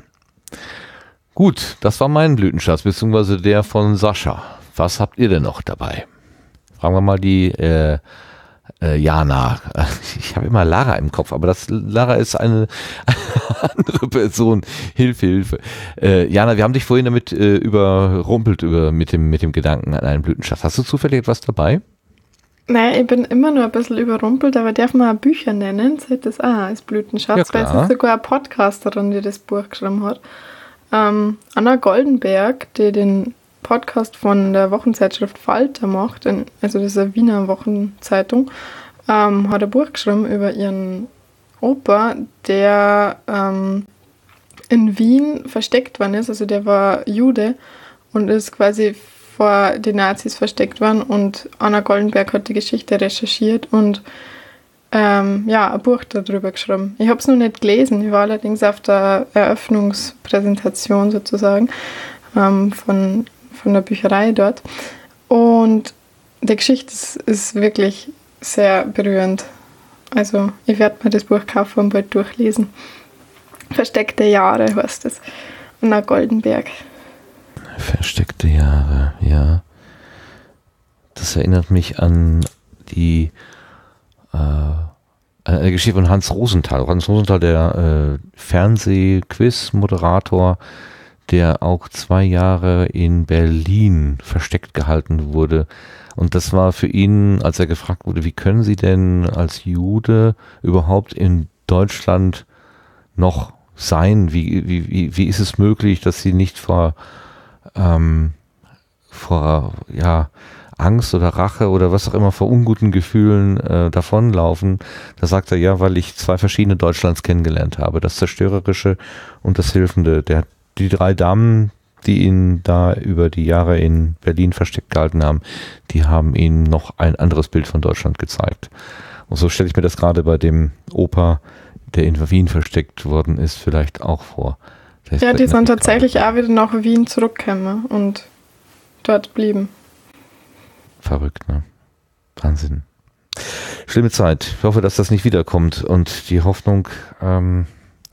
Gut, das war mein Blütenschatz, beziehungsweise der von Sascha. Was habt ihr denn noch dabei? Fragen wir mal die äh, äh, Jana. Ich habe immer Lara im Kopf, aber das Lara ist eine, eine andere Person. Hilfe, Hilfe. Äh, Jana, wir haben dich vorhin damit äh, überrumpelt über, mit, dem, mit dem Gedanken an einen Blütenschatz. Hast du zufällig etwas dabei? Nein, ich bin immer nur ein bisschen überrumpelt, aber darf man auch Bücher nennen? Seht das auch als Blütenschatz? Ja, weil es ist sogar eine Podcasterin, die das Buch geschrieben hat. Ähm, Anna Goldenberg, die den Podcast von der Wochenzeitschrift Falter macht, in, also das ist eine Wiener Wochenzeitung, ähm, hat ein Buch geschrieben über ihren Opa, der ähm, in Wien versteckt worden ist. Also der war Jude und ist quasi vor den Nazis versteckt worden, und Anna Goldenberg hat die Geschichte recherchiert und ähm, ja, ein Buch darüber geschrieben. Ich habe es noch nicht gelesen, ich war allerdings auf der Eröffnungspräsentation sozusagen ähm, von, von der Bücherei dort, und die Geschichte ist, ist wirklich sehr berührend. Also ich werde mir das Buch kaufen und bald durchlesen. Versteckte Jahre heißt es. Anna Goldenberg. Versteckte Jahre, ja. Das erinnert mich an die äh, an eine Geschichte von Hans Rosenthal. Hans Rosenthal, der äh, Fernseh-Quiz-Moderator, der auch zwei Jahre in Berlin versteckt gehalten wurde. Und das war für ihn, als er gefragt wurde, wie können Sie denn als Jude überhaupt in Deutschland noch sein? Wie, wie, wie, wie ist es möglich, dass Sie nicht vor Ähm, vor ja, Angst oder Rache oder was auch immer, vor unguten Gefühlen äh, davonlaufen? Da sagt er, ja, weil ich zwei verschiedene Deutschlands kennengelernt habe, das Zerstörerische und das Hilfende. Der, die drei Damen, die ihn da über die Jahre in Berlin versteckt gehalten haben, die haben ihm noch ein anderes Bild von Deutschland gezeigt. Und so stelle ich mir das gerade bei dem Opa, der in Wien versteckt worden ist, vielleicht auch vor. Ja, die sind tatsächlich auch wieder nach Wien zurückgekommen und dort blieben. Verrückt, ne? Wahnsinn. Schlimme Zeit. Ich hoffe, dass das nicht wiederkommt, und die Hoffnung ähm,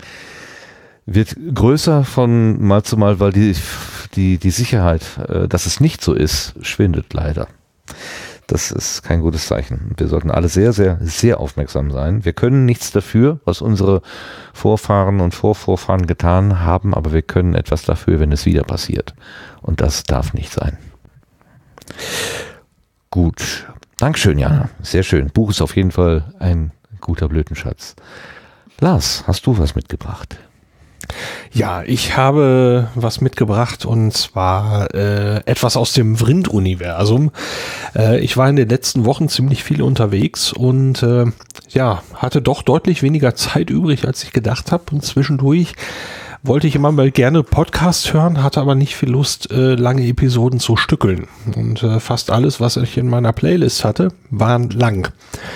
wird größer von Mal zu Mal, weil die, die, die Sicherheit, äh, dass es nicht so ist, schwindet leider. Das ist kein gutes Zeichen. Wir sollten alle sehr, sehr, sehr aufmerksam sein. Wir können nichts dafür, was unsere Vorfahren und Vorvorfahren getan haben, aber wir können etwas dafür, wenn es wieder passiert. Und das darf nicht sein. Gut. Dankeschön, Jana. Sehr schön. Buch ist auf jeden Fall ein guter Blütenschatz. Lars, hast du was mitgebracht? Ja, ich habe was mitgebracht, und zwar äh, etwas aus dem Vrind-Universum. Äh, ich war in den letzten Wochen ziemlich viel unterwegs und äh, ja, hatte doch deutlich weniger Zeit übrig, als ich gedacht habe. Und zwischendurch wollte ich immer mal gerne Podcast hören, hatte aber nicht viel Lust, äh, lange Episoden zu stückeln. Und äh, fast alles, was ich in meiner Playlist hatte, waren lang.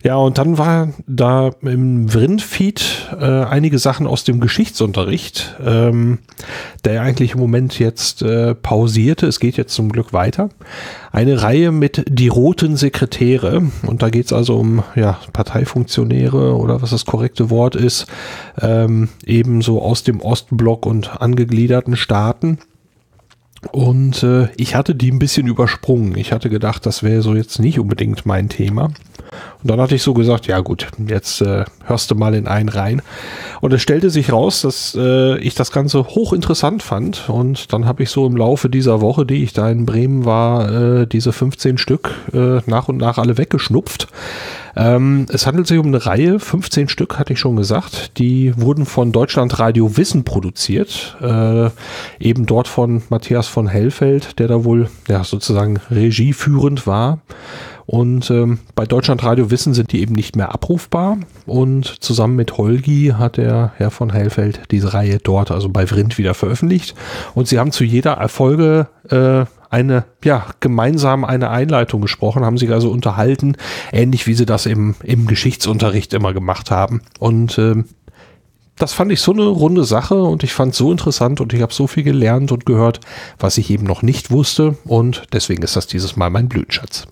Ja, und dann war da im Vrind-Feed äh, einige Sachen aus dem Geschichtsunterricht, ähm, der eigentlich im Moment jetzt äh, pausierte. Es geht jetzt zum Glück weiter. Eine Reihe mit die roten Sekretäre. Und da geht es also um ja, Parteifunktionäre oder was das korrekte Wort ist, ähm, ebenso aus dem Ostblock und angegliederten Staaten. Und äh, ich hatte die ein bisschen übersprungen. Ich hatte gedacht, das wäre so jetzt nicht unbedingt mein Thema. Und dann hatte ich so gesagt, ja gut, jetzt äh, hörst du mal in einen rein. Und es stellte sich raus, dass äh, ich das Ganze hochinteressant fand. Und dann habe ich so im Laufe dieser Woche, die ich da in Bremen war, äh, diese fünfzehn Stück äh, nach und nach alle weggeschnupft. Ähm, es handelt sich um eine Reihe, fünfzehn Stück hatte ich schon gesagt, die wurden von Deutschlandradio Wissen produziert, äh, eben dort von Matthias von Hellfeld, der da wohl ja, sozusagen regieführend war. Und ähm, bei Deutschlandradio Wissen sind die eben nicht mehr abrufbar und zusammen mit Holgi hat der Herr von Hellfeld diese Reihe dort, also bei Vrind, wieder veröffentlicht. Und sie haben zu jeder Erfolge äh, eine, ja, gemeinsam eine Einleitung gesprochen, haben sich also unterhalten, ähnlich wie sie das im, im Geschichtsunterricht immer gemacht haben. Und ähm, das fand ich so eine runde Sache und ich fand es so interessant und ich habe so viel gelernt und gehört, was ich eben noch nicht wusste und deswegen ist das dieses Mal mein Blütenschatz.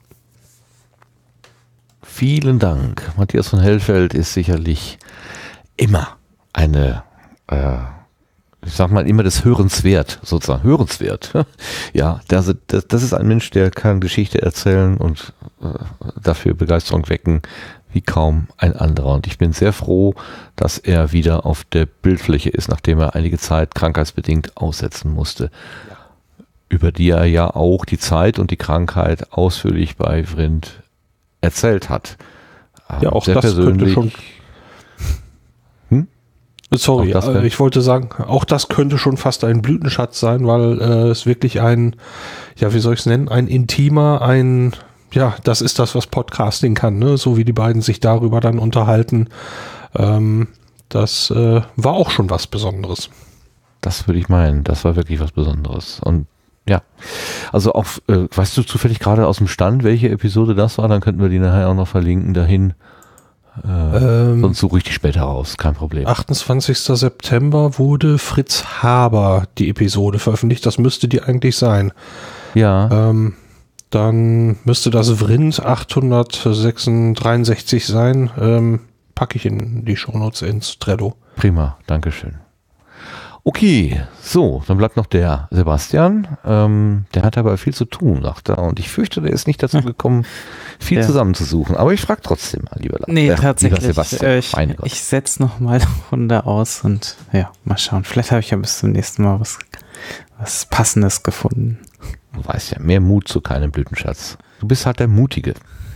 Vielen Dank. Matthias von Hellfeld ist sicherlich immer eine, äh, ich sag mal, immer des Hörens wert, sozusagen, hörenswert. Ja, das, das, das ist ein Mensch, der kann Geschichte erzählen und äh, dafür Begeisterung wecken, wie kaum ein anderer. Und ich bin sehr froh, dass er wieder auf der Bildfläche ist, nachdem er einige Zeit krankheitsbedingt aussetzen musste. Ja. Über die er ja auch die Zeit und die Krankheit ausführlich bei Vrind erzählt hat. Ja, auch das könnte schon... Hm? Sorry, äh, ich wollte sagen, auch das könnte schon fast ein Blütenschatz sein, weil äh, es wirklich ein, ja, wie soll ich es nennen, ein intimer, ein, ja, das ist das, was Podcasting kann, ne? So wie die beiden sich darüber dann unterhalten. Ähm, das äh, war auch schon was Besonderes. Das würde ich meinen, das war wirklich was Besonderes. Und ja, also auch, äh, weißt du zufällig gerade aus dem Stand, welche Episode das war? Dann könnten wir die nachher auch noch verlinken dahin. Äh, ähm, sonst suche ich die später raus, kein Problem. achtundzwanzigster September wurde Fritz Haber die Episode veröffentlicht. Das müsste die eigentlich sein. Ja. Ähm, dann müsste das Vrind achthundertdreiundsechzig sein. Ähm, packe ich in die Shownotes ins Trello. Prima, Dankeschön. Okay, so, dann bleibt noch der Sebastian. Ähm, der hat aber viel zu tun, sagt er. Und ich fürchte, der ist nicht dazu gekommen, viel ja. zusammenzusuchen. Aber ich frage trotzdem mal, lieber, nee, äh, tatsächlich, lieber Sebastian. Äh, ich ich setze nochmal eine Runde aus und ja, mal schauen. Vielleicht habe ich ja bis zum nächsten Mal was, was Passendes gefunden. Du weißt ja, mehr Mut zu keinem Blütenschatz. Du bist halt der Mutige.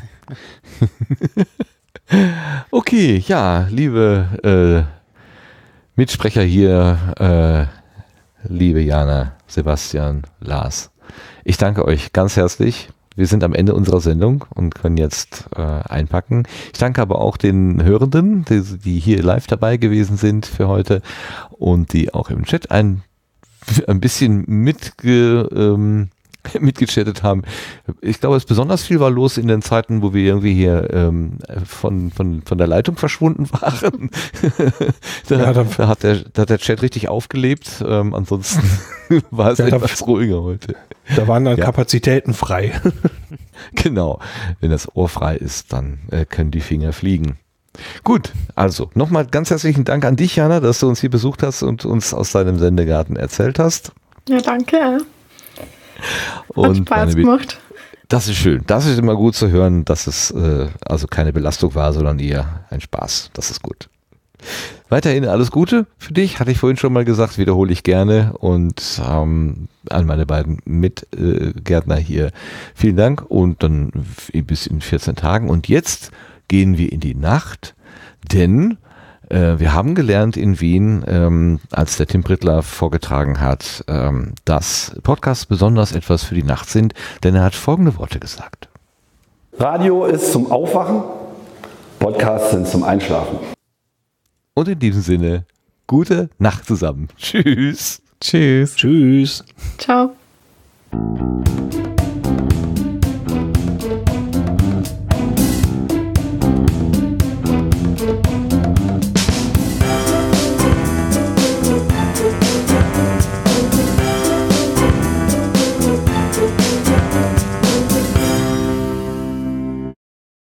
Okay, ja, liebe äh, Mitsprecher hier, äh, liebe Jana, Sebastian, Lars. Ich danke euch ganz herzlich. Wir sind am Ende unserer Sendung und können jetzt äh, einpacken. Ich danke aber auch den Hörenden, die, die hier live dabei gewesen sind für heute und die auch im Chat ein, ein bisschen mitge, ähm, mitgechattet haben. Ich glaube, es besonders viel war los in den Zeiten, wo wir irgendwie hier ähm, von, von, von der Leitung verschwunden waren. da, ja, da, hat der, da hat der Chat richtig aufgelebt. Ähm, ansonsten war es ja, etwas da, ruhiger heute. Da waren dann ja. Kapazitäten frei. Genau. Wenn das Ohr frei ist, dann äh, können die Finger fliegen. Gut, also nochmal ganz herzlichen Dank an dich, Jana, dass du uns hier besucht hast und uns aus deinem Sendegarten erzählt hast. Ja, danke. Und hat Spaß gemacht. Das ist schön. Das ist immer gut zu hören, dass es äh, also keine Belastung war, sondern eher ein Spaß. Das ist gut. Weiterhin alles Gute für dich, hatte ich vorhin schon mal gesagt, wiederhole ich gerne. Und ähm, an meine beiden Mitgärtner äh, hier vielen Dank und dann bis in vierzehn Tagen. Und jetzt gehen wir in die Nacht, denn äh, wir haben gelernt in Wien, ähm, als der Tim Prittler vorgetragen hat, ähm, dass Podcasts besonders etwas für die Nacht sind, denn er hat folgende Worte gesagt. Radio ist zum Aufwachen, Podcasts sind zum Einschlafen. Und in diesem Sinne, gute Nacht zusammen. Tschüss. Tschüss. Tschüss. Ciao.